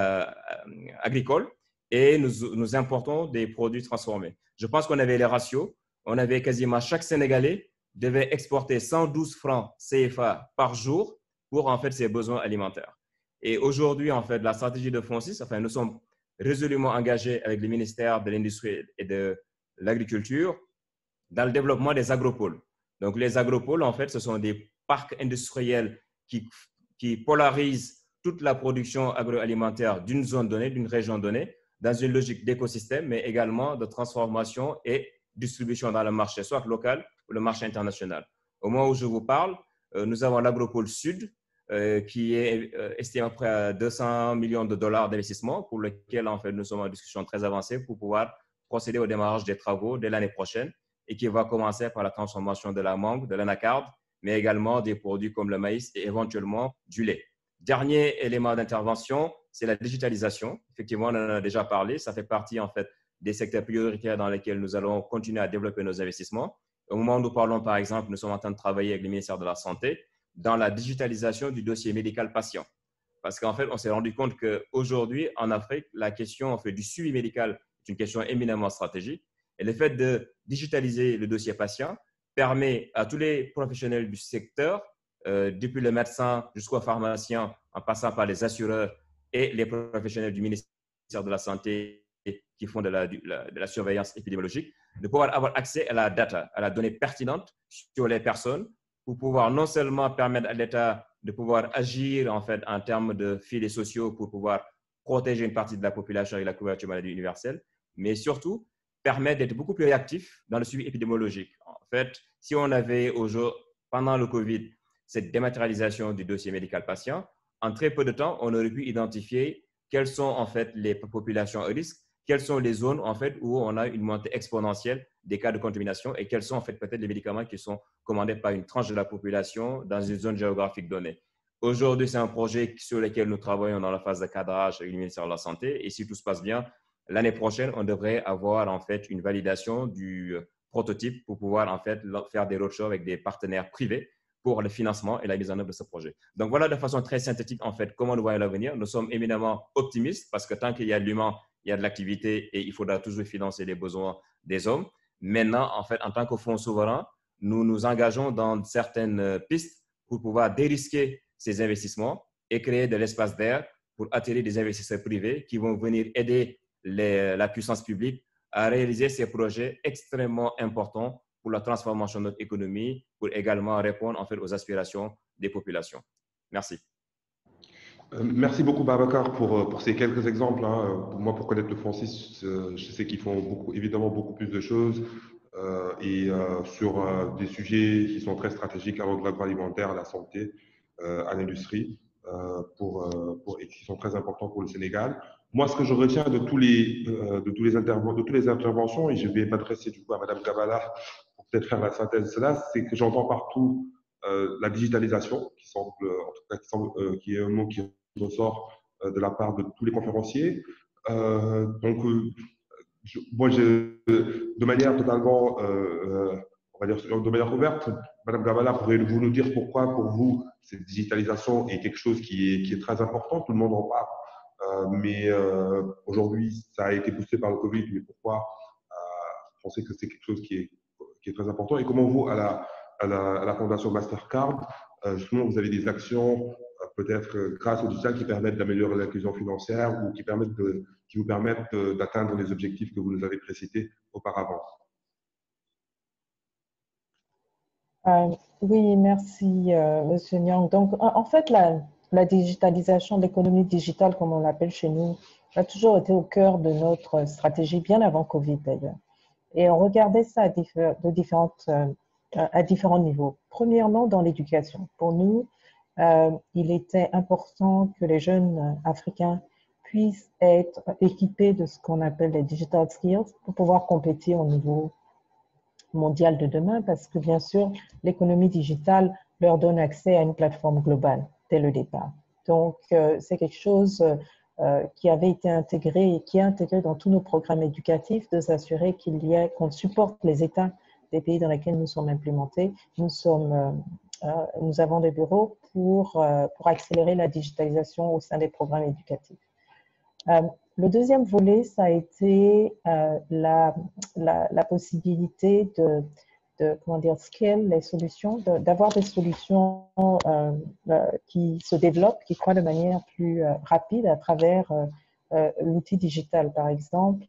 agricole et nous importons des produits transformés. Je pense qu'on avait les ratios. On avait quasiment chaque Sénégalais devait exporter 112 francs CFA par jour pour en fait ses besoins alimentaires. Et aujourd'hui, en fait, la stratégie de FONSIS, enfin, nous sommes résolument engagés avec le ministère de l'Industrie et de l'Agriculture dans le développement des agropoles. Donc, les agropoles, en fait, ce sont des parcs industriels qui polarisent toute la production agroalimentaire d'une zone donnée, d'une région donnée, dans une logique d'écosystème, mais également de transformation et distribution dans le marché, soit local ou le marché international. Au moment où je vous parle, nous avons l'Agropole Sud qui est estimé à près à 200 millions de dollars d'investissement pour lequel en fait, nous sommes en discussion très avancée pour pouvoir procéder au démarrage des travaux dès l'année prochaine et qui va commencer par la transformation de la mangue, de l'anacarde, mais également des produits comme le maïs et éventuellement du lait. Dernier élément d'intervention, c'est la digitalisation. Effectivement, on en a déjà parlé. Ça fait partie en fait des secteurs prioritaires dans lesquels nous allons continuer à développer nos investissements. Au moment où nous parlons, par exemple, nous sommes en train de travailler avec le ministère de la Santé dans la digitalisation du dossier médical patient. Parce qu'en fait, on s'est rendu compte qu'aujourd'hui, en Afrique, la question en fait, du suivi médical est une question éminemment stratégique. Et le fait de digitaliser le dossier patient permet à tous les professionnels du secteur, depuis le médecin jusqu'au pharmacien, en passant par les assureurs et les professionnels du ministère de la Santé qui font de la surveillance épidémiologique, de pouvoir avoir accès à la data, à la donnée pertinente sur les personnes pour pouvoir non seulement permettre à l'État de pouvoir agir en fait en termes de filets sociaux pour pouvoir protéger une partie de la population avec la couverture maladie universelle, mais surtout permettre d'être beaucoup plus réactif dans le suivi épidémiologique. En fait, si on avait pendant le Covid cette dématérialisation du dossier médical patient, en très peu de temps, on aurait pu identifier quelles sont en fait les populations à risque, quelles sont les zones en fait où on a une montée exponentielle des cas de contamination et quels sont en fait peut-être les médicaments qui sont commandés par une tranche de la population dans une zone géographique donnée. Aujourd'hui, c'est un projet sur lequel nous travaillons dans la phase de cadrage avec le ministère de la Santé et si tout se passe bien, l'année prochaine, on devrait avoir en fait une validation du prototype pour pouvoir en fait faire des roadshows avec des partenaires privés pour le financement et la mise en œuvre de ce projet. Donc voilà de façon très synthétique en fait comment nous voyons l'avenir. Nous sommes éminemment optimistes parce que tant qu'il y a de l'humain, il y a de l'activité et il faudra toujours financer les besoins des hommes. Maintenant, en fait, en tant que fonds souverain, nous nous engageons dans certaines pistes pour pouvoir dérisquer ces investissements et créer de l'espace d'air pour attirer des investisseurs privés qui vont venir aider la puissance publique à réaliser ces projets extrêmement importants pour la transformation de notre économie, pour également répondre en fait aux aspirations des populations. Merci. Merci beaucoup, Babacar, pour ces quelques exemples. Pour moi, pour connaître le FONSIS, je sais qu'ils font évidemment beaucoup plus de choses sur des sujets qui sont très stratégiques, allant de l'agroalimentaire à la santé, à l'industrie, et qui sont très importants pour le Sénégal. Moi, ce que je retiens de toutes les interventions, et je vais m'adresser du coup à Madame Gabala pour peut-être faire la synthèse de cela, c'est que j'entends partout la digitalisation, qui est un mot qui ressort de la part de tous les conférenciers. Moi, de manière totalement, on va dire, de manière ouverte, Madame Gabala, pourriez-vous nous dire pourquoi, pour vous, cette digitalisation est quelque chose qui est très important, tout le monde en parle, mais aujourd'hui, ça a été boosté par le Covid, mais pourquoi vous pensez que c'est quelque chose qui est très important? Et comment vous, à la Fondation Mastercard, justement, vous avez des actions peut-être grâce au digital qui permettent d'améliorer l'inclusion financière ou qui vous permettent d'atteindre les objectifs que vous nous avez précités auparavant? Oui, merci, Monsieur Nyang. Donc, en fait, la digitalisation, l'économie digitale, comme on l'appelle chez nous, a toujours été au cœur de notre stratégie, bien avant Covid d'ailleurs. Et on regardait ça à différents niveaux. Premièrement, dans l'éducation. Pour nous, il était important que les jeunes Africains puissent être équipés de ce qu'on appelle les digital skills pour pouvoir compéter au niveau mondial de demain, parce que bien sûr, l'économie digitale leur donne accès à une plateforme globale dès le départ. Donc, c'est quelque chose qui avait été intégré et qui est intégré dans tous nos programmes éducatifs, de s'assurer qu'on supporte les États des pays dans lesquels nous sommes implémentés. Nous avons des bureaux pour accélérer la digitalisation au sein des programmes éducatifs. Le deuxième volet, ça a été la possibilité de scale les solutions, d'avoir des solutions qui se développent, qui croient de manière plus rapide à travers l'outil digital. Par exemple,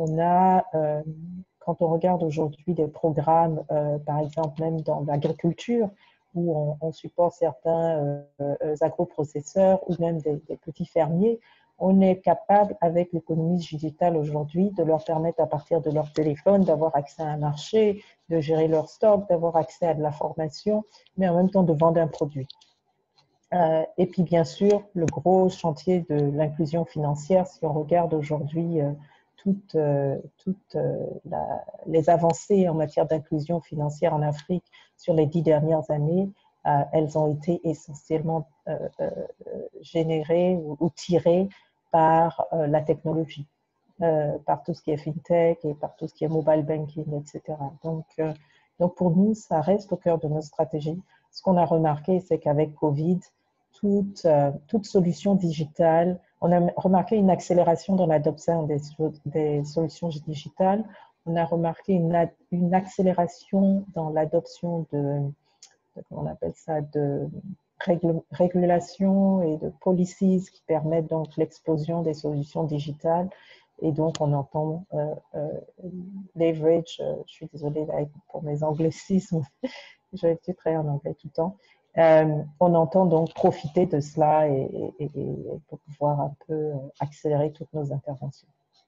quand on regarde aujourd'hui des programmes, par exemple même dans l'agriculture, où on supporte certains agroprocesseurs ou même des petits fermiers, On est capable, avec l'économie digitale aujourd'hui, de leur permettre à partir de leur téléphone d'avoir accès à un marché, de gérer leur stock, d'avoir accès à de la formation, mais en même temps de vendre un produit. Et puis bien sûr, le gros chantier de l'inclusion financière, si on regarde aujourd'hui toutes les avancées en matière d'inclusion financière en Afrique sur les 10 dernières années, elles ont été essentiellement générées ou tirées par la technologie, par tout ce qui est fintech et par tout ce qui est mobile banking, etc. Donc pour nous, ça reste au cœur de nos stratégies. Ce qu'on a remarqué, c'est qu'avec Covid, toute solution digitale, on a remarqué une accélération dans l'adoption des solutions digitales. On a remarqué une accélération dans l'adoption comment on appelle ça, de régulation et de policies qui permettent donc l'explosion des solutions digitales. Et donc, on entend leverage, je suis désolée pour mes anglicismes, j'ai été très en anglais tout le temps. On entend donc profiter de cela et pour pouvoir un peu accélérer toutes nos interventions.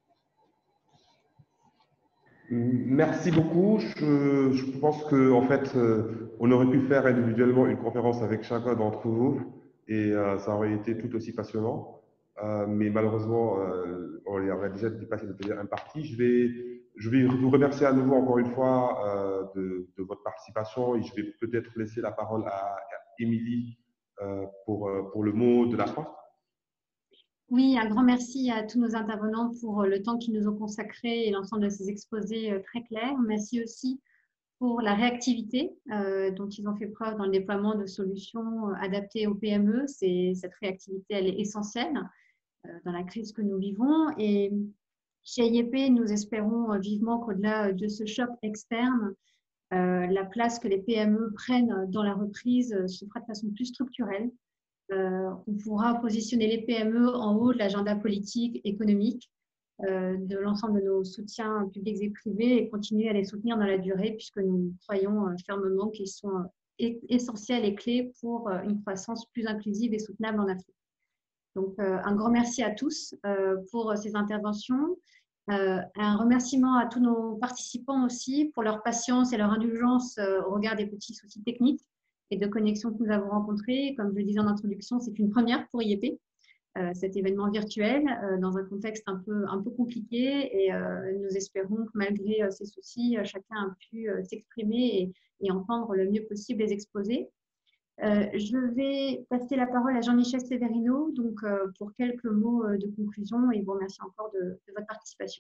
Merci beaucoup. Je pense qu'en fait, on aurait pu faire individuellement une conférence avec chacun d'entre vous et ça aurait été tout aussi passionnant. Mais malheureusement, on aurait déjà dépassé notre délai imparti. Je vais vous remercier à nouveau encore une fois de votre participation et je vais peut-être laisser la parole à Émilie pour le mot de la fin. Oui, un grand merci à tous nos intervenants pour le temps qu'ils nous ont consacré et l'ensemble de ces exposés très clairs. Merci aussi pour la réactivité dont ils ont fait preuve dans le déploiement de solutions adaptées aux PME. Cette réactivité, elle est essentielle dans la crise que nous vivons. Et chez IEP, nous espérons vivement qu'au-delà de ce choc externe, la place que les PME prennent dans la reprise se fera de façon plus structurelle. On pourra positionner les PME en haut de l'agenda politique, économique, de l'ensemble de nos soutiens publics et privés et continuer à les soutenir dans la durée puisque nous croyons fermement qu'ils sont essentiels et clés pour une croissance plus inclusive et soutenable en Afrique. Donc, un grand merci à tous pour ces interventions. Un remerciement à tous nos participants aussi pour leur patience et leur indulgence au regard des petits soucis techniques et de connexion que nous avons rencontrés. Comme je le disais en introduction, c'est une première pour IEP, cet événement virtuel, dans un contexte un peu compliqué. Et nous espérons que malgré ces soucis, chacun a pu s'exprimer et entendre le mieux possible les exposés. Je vais passer la parole à Jean-Michel Severino donc, pour quelques mots de conclusion et vous remercie encore de votre participation.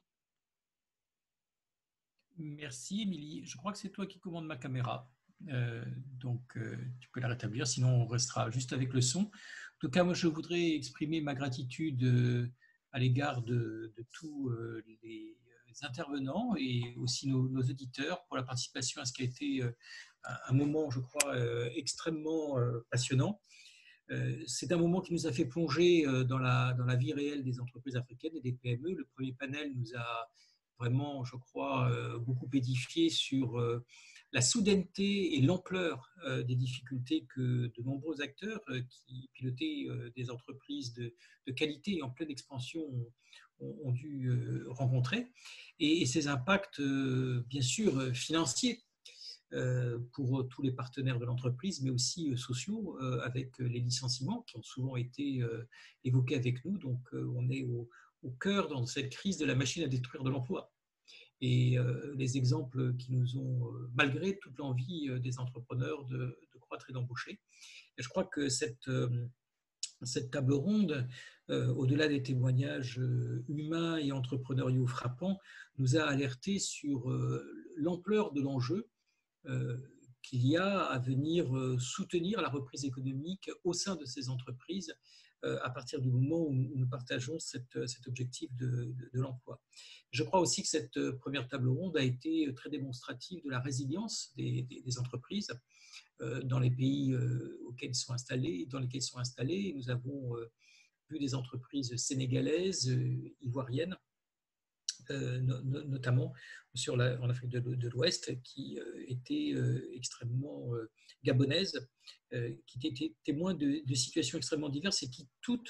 Merci, Émilie. Je crois que c'est toi qui commandes ma caméra. Donc, tu peux la rétablir, sinon on restera juste avec le son. En tout cas, moi, je voudrais exprimer ma gratitude à l'égard de tous les intervenants et aussi nos auditeurs pour la participation à ce qui a été un moment, je crois, extrêmement passionnant. C'est un moment qui nous a fait plonger dans la vie réelle des entreprises africaines et des PME. Le premier panel nous a vraiment, je crois, beaucoup édifié sur la soudaineté et l'ampleur des difficultés que de nombreux acteurs qui pilotaient des entreprises de qualité et en pleine expansion ont dû rencontrer. Et ces impacts, bien sûr, financiers pour tous les partenaires de l'entreprise, mais aussi sociaux, avec les licenciements qui ont souvent été évoqués avec nous. Donc, on est au cœur dans cette crise de la machine à détruire de l'emploi. Et les exemples qui nous ont, malgré toute l'envie des entrepreneurs de croître et d'embaucher. Et je crois que cette table ronde, au-delà des témoignages humains et entrepreneuriaux frappants, nous a alertés sur l'ampleur de l'enjeu qu'il y a à venir soutenir la reprise économique au sein de ces entreprises à partir du moment où nous partageons cet objectif de l'emploi. Je crois aussi que cette première table ronde a été très démonstrative de la résilience des entreprises dans les pays dans lesquels ils sont installés. Nous avons vu des entreprises sénégalaises, ivoiriennes, notamment en Afrique de l'Ouest, qui étaient extrêmement gabonaises, qui étaient témoins de situations extrêmement diverses et qui toutes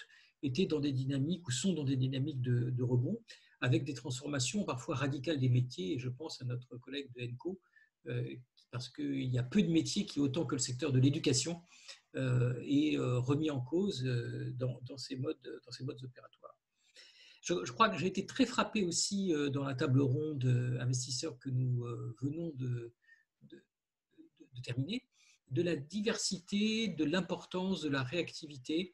étaient dans des dynamiques ou sont dans des dynamiques de rebond, avec des transformations parfois radicales des métiers. Et je pense à notre collègue de ENCO, parce qu'il y a peu de métiers qui, autant que le secteur de l'éducation, est remis en cause dans ces modes opératoires. Je crois que j'ai été très frappé aussi dans la table ronde investisseurs que nous venons de terminer, de la diversité, de l'importance de la réactivité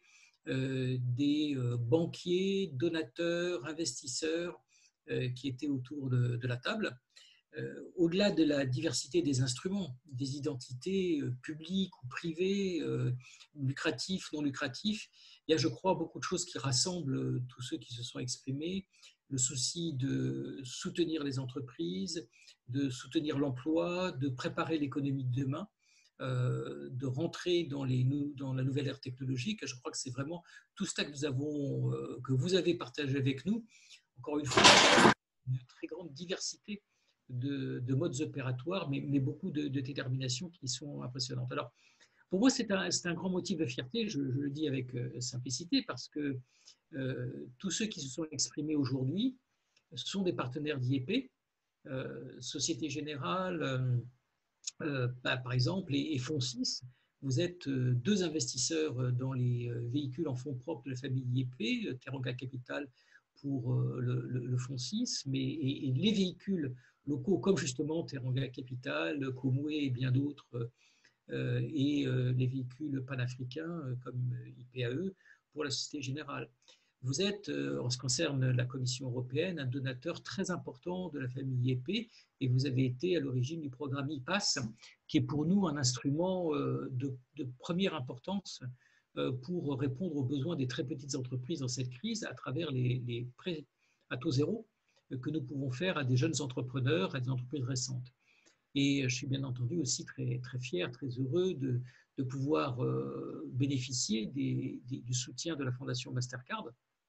des banquiers, donateurs, investisseurs qui étaient autour de la table. Au-delà de la diversité des instruments, des identités publiques ou privées, lucratifs, non lucratifs, il y a, je crois, beaucoup de choses qui rassemblent tous ceux qui se sont exprimés. Le souci de soutenir les entreprises, de soutenir l'emploi, de préparer l'économie de demain, de rentrer dans la nouvelle ère technologique. Je crois que c'est vraiment tout ça que vous avez partagé avec nous. Encore une fois, une très grande diversité de modes opératoires, mais beaucoup de déterminations qui sont impressionnantes. Alors, pour moi, c'est un grand motif de fierté, je le dis avec simplicité, parce que tous ceux qui se sont exprimés aujourd'hui sont des partenaires d'IEP, Société Générale, par exemple, et Fonds 6. Vous êtes deux investisseurs dans les véhicules en fonds propres de la famille IEP, Teranga Capital pour le Fonds 6, et les véhicules locaux comme justement Teranga Capital, Comway et bien d'autres, et les véhicules panafricains comme IPAE pour la Société Générale. Vous êtes, en ce qui concerne la Commission européenne, un donateur très important de la famille IEP et vous avez été à l'origine du programme IPAS, qui est pour nous un instrument de première importance pour répondre aux besoins des très petites entreprises dans cette crise à travers les prêts à taux zéro que nous pouvons faire à des jeunes entrepreneurs, à des entreprises récentes. Et je suis bien entendu aussi très, très fier, très heureux de pouvoir bénéficier du soutien de la Fondation Mastercard,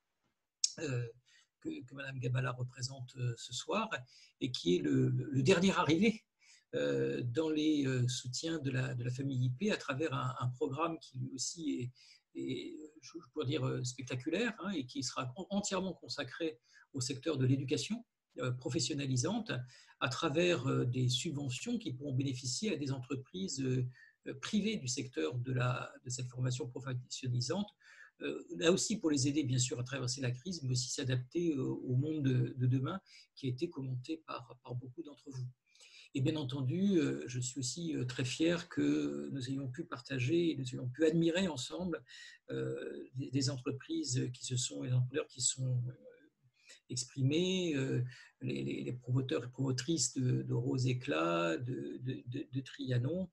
que Mme Gabala représente ce soir, et qui est le dernier arrivé dans les soutiens de la famille IP à travers un programme qui lui aussi est je pourrais dire, spectaculaire, hein, et qui sera entièrement consacré au secteur de l'éducation professionnalisante à travers des subventions qui pourront bénéficier à des entreprises privées du secteur de cette formation professionnalisante, là aussi pour les aider bien sûr à traverser la crise, mais aussi s'adapter au monde de demain qui a été commenté par beaucoup d'entre vous. Et bien entendu, je suis aussi très fier que nous ayons pu partager, nous ayons pu admirer ensemble des entreprises les entrepreneurs qui sont exprimés, les promoteurs et promotrices de Rose Éclat, de Trianon.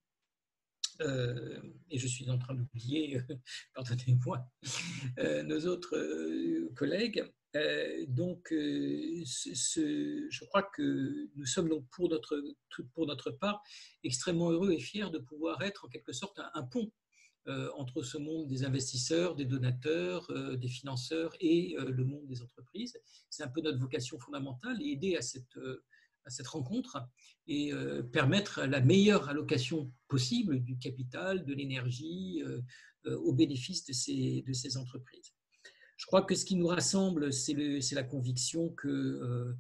Et je suis en train d'oublier, pardonnez-moi, nos autres collègues. Donc, je crois que nous sommes donc pour notre part extrêmement heureux et fiers de pouvoir être en quelque sorte un pont entre ce monde des investisseurs, des donateurs, des financeurs et le monde des entreprises. C'est un peu notre vocation fondamentale, et aider à cette rencontre et permettre la meilleure allocation possible du capital, de l'énergie au bénéfice de ces entreprises. Je crois que ce qui nous rassemble, c'est la conviction que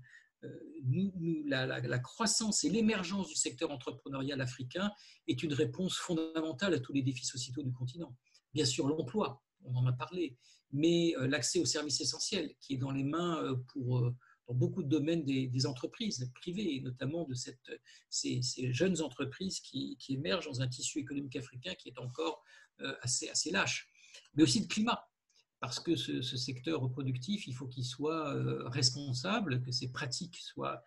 la croissance et l'émergence du secteur entrepreneurial africain est une réponse fondamentale à tous les défis sociétaux du continent. Bien sûr, l'emploi, on en a parlé, mais l'accès aux services essentiels qui est dans les mains dans beaucoup de domaines des entreprises privées, et notamment de ces jeunes entreprises qui émergent dans un tissu économique africain qui est encore assez lâche, mais aussi de climat. Parce que ce secteur reproductif, il faut qu'il soit responsable, que ses pratiques soient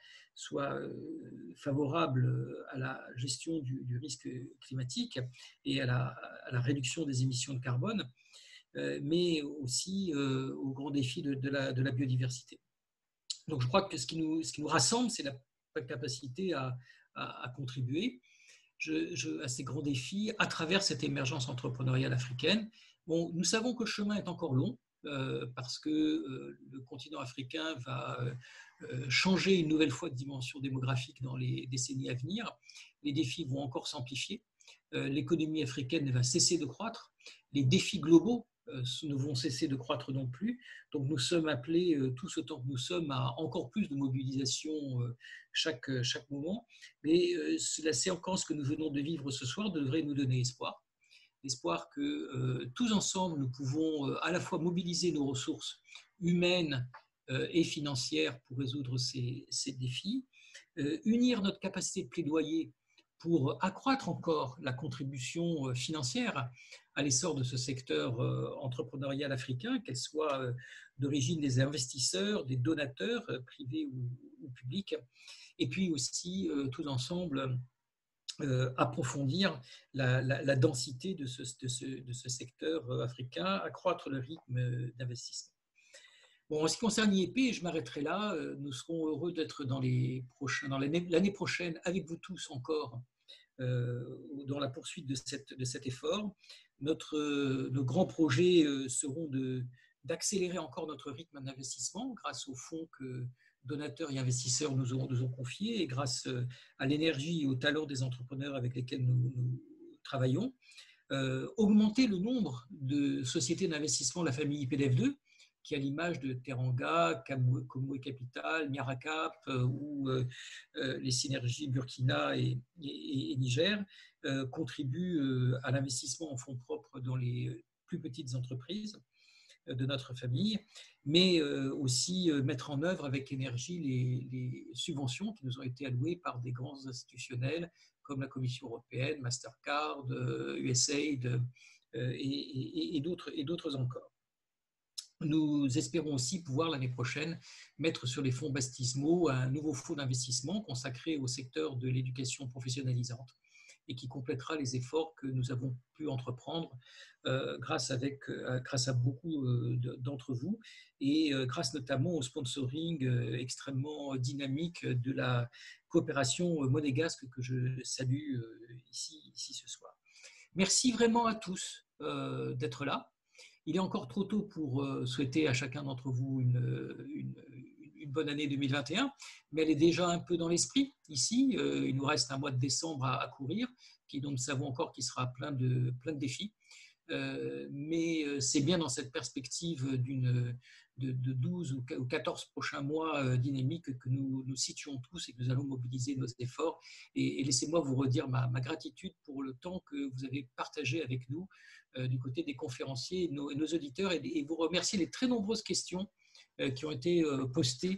favorables à la gestion du risque climatique et à la réduction des émissions de carbone, mais aussi aux grands défis de la biodiversité. Donc je crois que ce qui nous rassemble, c'est la capacité à contribuer à ces grands défis à travers cette émergence entrepreneuriale africaine. Bon, nous savons que le chemin est encore long parce que le continent africain va changer une nouvelle fois de dimension démographique dans les décennies à venir. Les défis vont encore s'amplifier. L'économie africaine va cesser de croître. Les défis globaux ne vont cesser de croître non plus. Donc nous sommes appelés, tous autant que nous sommes, à encore plus de mobilisation chaque moment. Mais la séquence que nous venons de vivre ce soir devrait nous donner espoir. Espoir que tous ensemble, nous pouvons à la fois mobiliser nos ressources humaines et financières pour résoudre ces défis, unir notre capacité de plaidoyer pour accroître encore la contribution financière à l'essor de ce secteur entrepreneurial africain, qu'elle soit d'origine des investisseurs, des donateurs, privés ou publics, et puis aussi tous ensemble approfondir la densité de ce secteur africain, accroître le rythme d'investissement. Bon, en ce qui concerne l'IEP, je m'arrêterai là. Nous serons heureux d'être dans l'année prochaine avec vous tous encore dans la poursuite de cet effort. Nos grands projets seront d'accélérer encore notre rythme d'investissement grâce aux fonds que donateurs et investisseurs nous ont confiés et grâce à l'énergie et au talent des entrepreneurs avec lesquels nous travaillons. Augmenter le nombre de sociétés d'investissement de la famille IPDF2, qui, à l'image de Teranga, Kamwe Capital, Miaracap ou les synergies Burkina et Niger, contribuent à l'investissement en fonds propres dans les plus petites entreprises de notre famille, mais aussi mettre en œuvre avec énergie les subventions qui nous ont été allouées par des grands institutionnels comme la Commission européenne, Mastercard, USAID et d'autres encore. Nous espérons aussi pouvoir l'année prochaine mettre sur les fonds baptismaux un nouveau fonds d'investissement consacré au secteur de l'éducation professionnalisante et qui complétera les efforts que nous avons pu entreprendre grâce à beaucoup d'entre vous et grâce notamment au sponsoring extrêmement dynamique de la coopération monégasque que je salue ici ce soir. Merci vraiment à tous d'être là. Il est encore trop tôt pour souhaiter à chacun d'entre vous une bonne année 2021, mais elle est déjà un peu dans l'esprit ici. Il nous reste un mois de décembre à courir, dont nous savons encore qu'il sera plein de défis. Mais c'est bien dans cette perspective de 12 ou 14 prochains mois dynamiques que nous nous situons tous et que nous allons mobiliser nos efforts. Et laissez-moi vous redire ma gratitude pour le temps que vous avez partagé avec nous du côté des conférenciers et nos auditeurs et vous remercier les très nombreuses questions qui ont été postées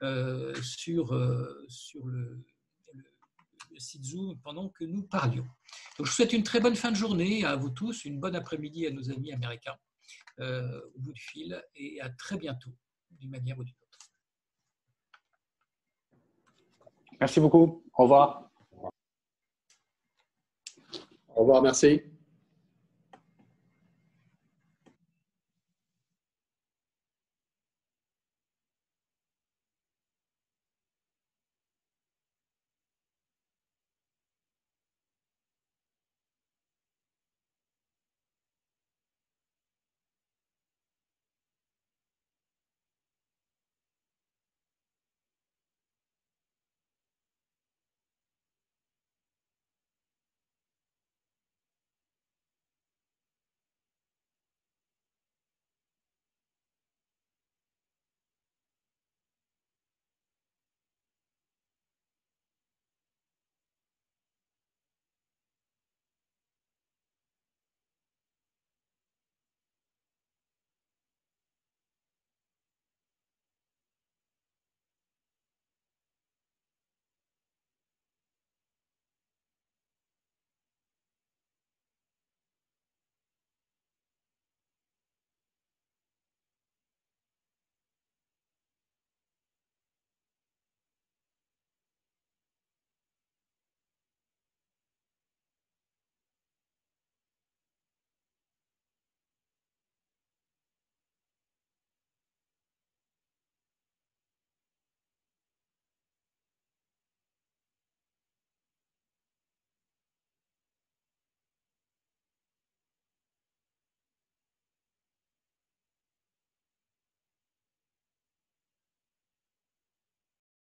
sur le site Zoom pendant que nous parlions. Donc, je vous souhaite une très bonne fin de journée à vous tous, une bonne après-midi à nos amis américains au bout du fil et à très bientôt d'une manière ou d'une autre. Merci beaucoup. Au revoir. Au revoir, merci.